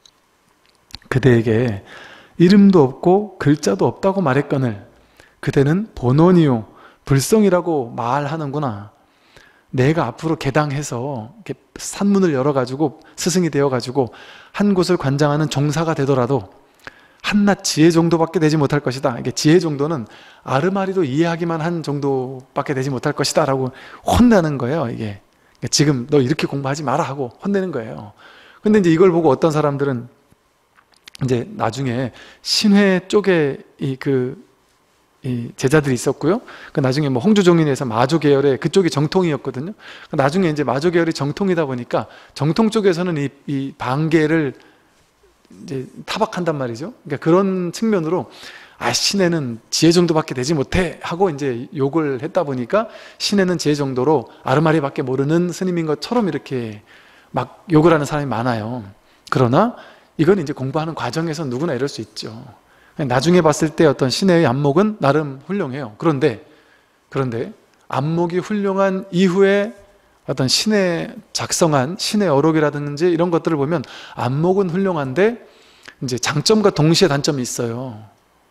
그대에게 이름도 없고 글자도 없다고 말했거늘 그대는 본원이요 불성이라고 말하는구나. 내가 앞으로 개당해서 이렇게 산문을 열어가지고 스승이 되어가지고 한 곳을 관장하는 종사가 되더라도 한낱 지혜 정도밖에 되지 못할 것이다. 이게 지혜 정도는 아르마리도 이해하기만 한 정도밖에 되지 못할 것이다 라고 혼내는 거예요. 이게 지금 너 이렇게 공부하지 마라 하고 혼내는 거예요. 근데 이제 이걸 보고 어떤 사람들은 이제 나중에 신회 쪽에 이 제자들이 있었고요. 그 나중에 뭐 홍주종인에서 마조 계열의 그쪽이 정통이었거든요. 나중에 이제 마조 계열이 정통이다 보니까 정통 쪽에서는 이 반계를 이제 타박한단 말이죠. 그러니까 그런 측면으로 신혜는 지혜 정도밖에 되지 못해 하고 이제 욕을 했다 보니까 신혜는 지혜 정도로 아르마리밖에 모르는 스님인 것처럼 이렇게 막 욕을 하는 사람이 많아요. 그러나 이건 이제 공부하는 과정에서 누구나 이럴 수 있죠. 나중에 봤을 때 어떤 신혜의 안목은 나름 훌륭해요. 그런데 안목이 훌륭한 이후에 어떤 신혜 작성한 신의 어록이라든지 이런 것들을 보면 안목은 훌륭한데 이제 장점과 동시에 단점이 있어요.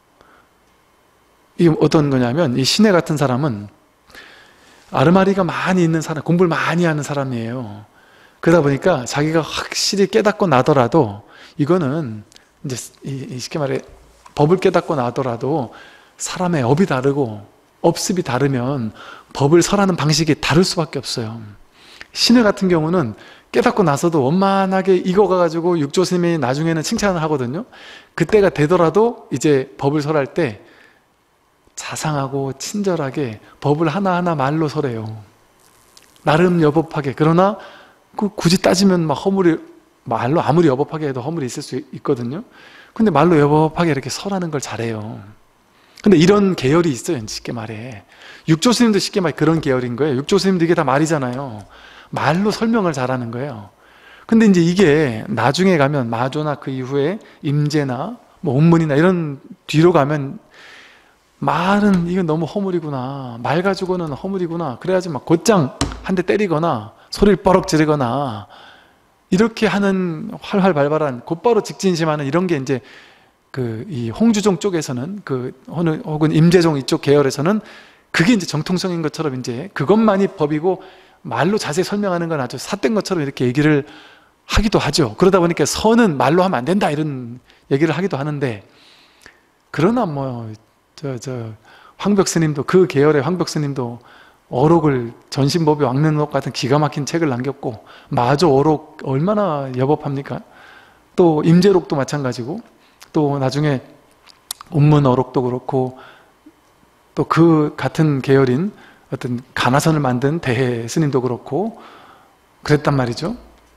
이게 어떤 거냐면 이 신혜 같은 사람은 아르마리가 많이 있는 사람, 공부를 많이 하는 사람이에요. 그러다 보니까 자기가 확실히 깨닫고 나더라도 이거는 이제 쉽게 말해 법을 깨닫고 나더라도 사람의 업이 다르고 업습이 다르면 법을 설하는 방식이 다를 수밖에 없어요. 신혜 같은 경우는 깨닫고 나서도 원만하게 익어가지고 육조 스님이 나중에는 칭찬을 하거든요. 그때가 되더라도 이제 법을 설할 때 자상하고 친절하게 법을 하나하나 말로 설해요. 나름 여법하게. 그러나 굳이 따지면 막 말로 아무리 여법하게 해도 허물이 있을 수 있거든요. 근데 말로 여법하게 이렇게 설하는 걸 잘해요. 근데 이런 계열이 있어요. 쉽게 말해. 육조 스님도 쉽게 말해 그런 계열인 거예요. 육조 스님도 이게 다 말이잖아요. 말로 설명을 잘하는 거예요. 근데 이제 이게 나중에 가면 마조나 그 이후에 임재나 뭐 온문이나 이런 뒤로 가면 말은 이건 너무 허물이구나. 말 가지고는 허물이구나. 그래야지 막 곧장 한 대 때리거나 소리를 뻐럭 지르거나 이렇게 하는 활활발발한 곧바로 직진심하는 이런 게 이제 이 홍주종 쪽에서는 혹은 임재종 이쪽 계열에서는 그게 이제 정통성인 것처럼 이제 그것만이 법이고 말로 자세히 설명하는 건 아주 삿된 것처럼 이렇게 얘기를 하기도 하죠. 그러다 보니까 선은 말로 하면 안 된다 이런 얘기를 하기도 하는데 그러나 뭐 황벽 스님도 그 계열의 황벽 스님도 어록을 전신법의 왕래록 같은 기가 막힌 책을 남겼고 마조 어록 얼마나 여법합니까? 또 임재록도 마찬가지고 또 나중에 운문 어록도 그렇고 또 그 같은 계열인 어떤 가나선을 만든 대해 스님도 그렇고 그랬단 말이죠.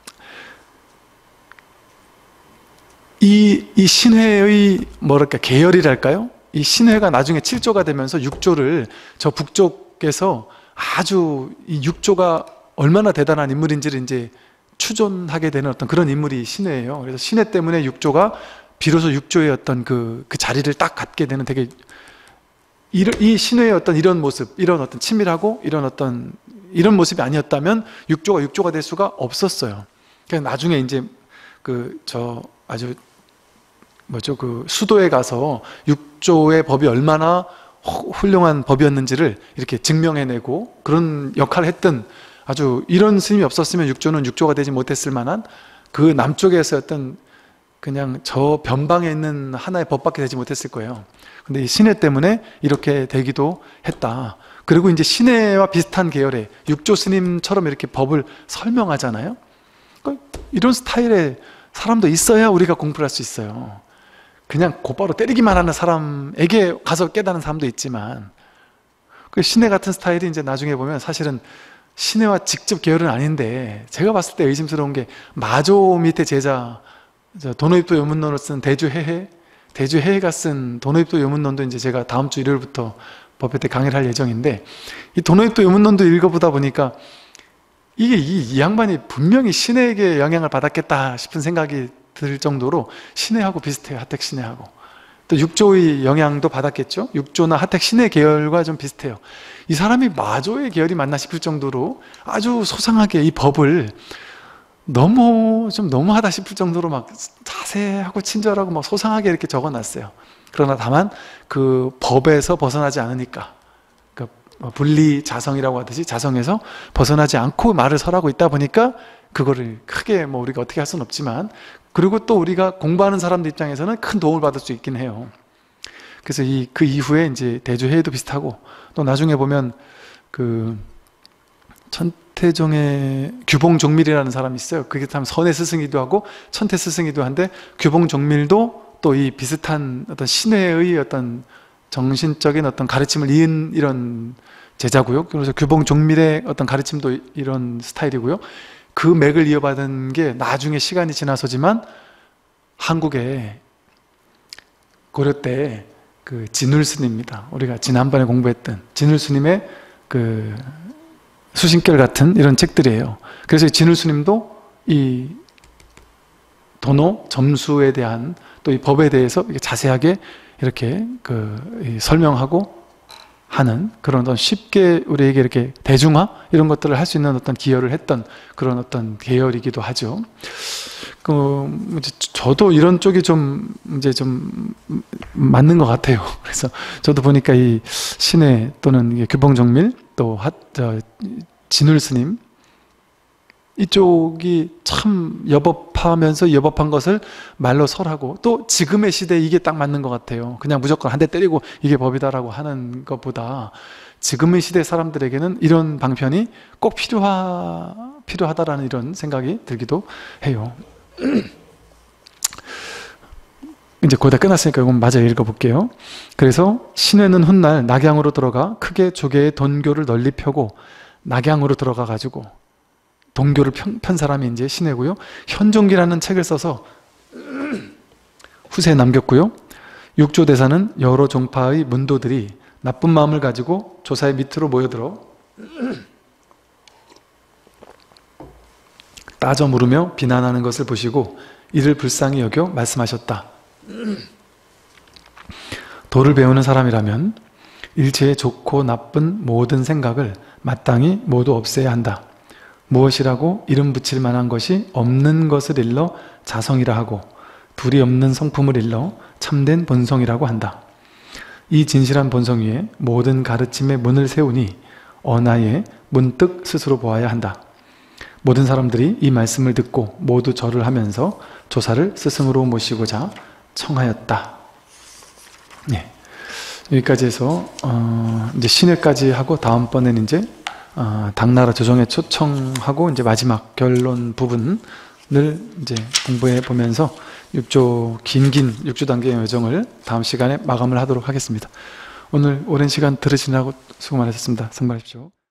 이 신회의 뭐랄까 계열이랄까요? 이 신회가 나중에 7조가 되면서 6조를 저 북쪽에서 아주 이 6조가 얼마나 대단한 인물인지를 이제 추존하게 되는 어떤 그런 인물이 신회예요. 그래서 신회 때문에 6조가 비로소 6조의 어떤 그 자리를 딱 갖게 되는 되게 이 신회의 어떤 이런 모습, 이런 어떤 치밀하고 이런 모습이 아니었다면 6조가 될 수가 없었어요. 그러니까 나중에 이제 아주 그 수도에 가서 6조의 법이 얼마나 훌륭한 법이었는지를 이렇게 증명해내고 그런 역할을 했던 아주 이런 스님이 없었으면 6조는 6조가 되지 못했을 만한 그 남쪽에서 어떤 그냥 저 변방에 있는 하나의 법밖에 되지 못했을 거예요. 근데 이 신회 때문에 이렇게 되기도 했다. 그리고 이제 신회와 비슷한 계열의 6조 스님처럼 이렇게 법을 설명하잖아요. 그러니까 이런 스타일의 사람도 있어야 우리가 공부를 할 수 있어요. 그냥 곧바로 때리기만 하는 사람에게 가서 깨닫는 사람도 있지만 그 신회 같은 스타일이 이제 나중에 보면 사실은 신회와 직접 계열은 아닌데 제가 봤을 때 의심스러운 게 마조 밑에 제자 도노입도 요문론을 쓴 대주해해가 쓴 도노입도 요문론도 이제 제가 다음 주 일요일부터 법회 때 강의를 할 예정인데 이 도노입도 요문론도 읽어보다 보니까 이게 이 양반이 분명히 신회에게 영향을 받았겠다 싶은 생각이 들 정도로 신회하고 비슷해요. 하택 신회하고 또 6조의 영향도 받았겠죠. 6조나 하택 신회 계열과 좀 비슷해요. 이 사람이 마조의 계열이 맞나 싶을 정도로 아주 소상하게 이 법을 너무하다 싶을 정도로 막 자세하고 친절하고 막 소상하게 이렇게 적어놨어요. 그러나 다만 그 법에서 벗어나지 않으니까 분리 자성이라고 하듯이 자성에서 벗어나지 않고 말을 설하고 있다 보니까 그거를 크게 우리가 어떻게 할 수는 없지만 그리고 또 우리가 공부하는 사람들 입장에서는 큰 도움을 받을 수 있긴 해요. 그래서 그 이후에 이제 대주회의도 비슷하고 또 나중에 보면 그 천태종의 규봉종밀이라는 사람이 있어요. 그게 참 선의 스승이기도 하고 천태 스승이기도 한데 규봉종밀도 또 이 비슷한 어떤 신회의 어떤 정신적인 어떤 가르침을 이은 이런 제자고요. 그래서 규봉종밀의 어떤 가르침도 이런 스타일이고요. 그 맥을 이어받은 게 나중에 시간이 지나서지만 한국에 고려 때 그 진울스님입니다. 우리가 지난번에 공부했던 진울스님의 그 수신결 같은 이런 책들이에요. 그래서 진울스님도 이 도노 점수에 대한 또 이 법에 대해서 자세하게 이렇게 설명하고 하는 그런 어떤 쉽게 우리에게 이렇게 대중화 이런 것들을 할 수 있는 어떤 기여를 했던 그런 어떤 계열이기도 하죠. 저도 이런 쪽이 좀 맞는 것 같아요. 그래서 저도 보니까 이 신회 또는 규봉정밀 또 진울스님 이쪽이 참 여법하면서 여법한 것을 말로 설하고 또 지금의 시대에 이게 딱 맞는 것 같아요. 그냥 무조건 한 대 때리고 이게 법이다라고 하는 것보다 지금의 시대 사람들에게는 이런 방편이 꼭 필요하다라는 이런 생각이 들기도 해요. 이제 거의 다 끝났으니까 이건 마저 읽어볼게요. 그래서 신회는 훗날 낙양으로 들어가 크게 조계의 돈교를 널리 펴고 낙양으로 들어가 가지고 동교를 편 사람이 이제 신회고요. 현종기라는 책을 써서 후세에 남겼고요. 육조대사는 여러 종파의 문도들이 나쁜 마음을 가지고 조사의 밑으로 모여들어 따져 물으며 비난하는 것을 보시고 이를 불쌍히 여겨 말씀하셨다. 도를 배우는 사람이라면 일체의 좋고 나쁜 모든 생각을 마땅히 모두 없애야 한다. 무엇이라고 이름 붙일 만한 것이 없는 것을 일러 자성이라 하고 둘이 없는 성품을 일러 참된 본성이라고 한다. 이 진실한 본성 위에 모든 가르침의 문을 세우니 어나에 문득 스스로 보아야 한다. 모든 사람들이 이 말씀을 듣고 모두 절을 하면서 조사를 스승으로 모시고자 청하였다. 네. 여기까지 해서 이제 신회까지 하고 다음번에는 이제 당나라 조정에 초청하고 이제 마지막 결론 부분을 이제 공부해 보면서 6조 긴 6조 단계의 여정을 다음 시간에 마감을 하도록 하겠습니다. 오늘 오랜 시간 들으시느라고 수고 많으셨습니다. 성공하십시오.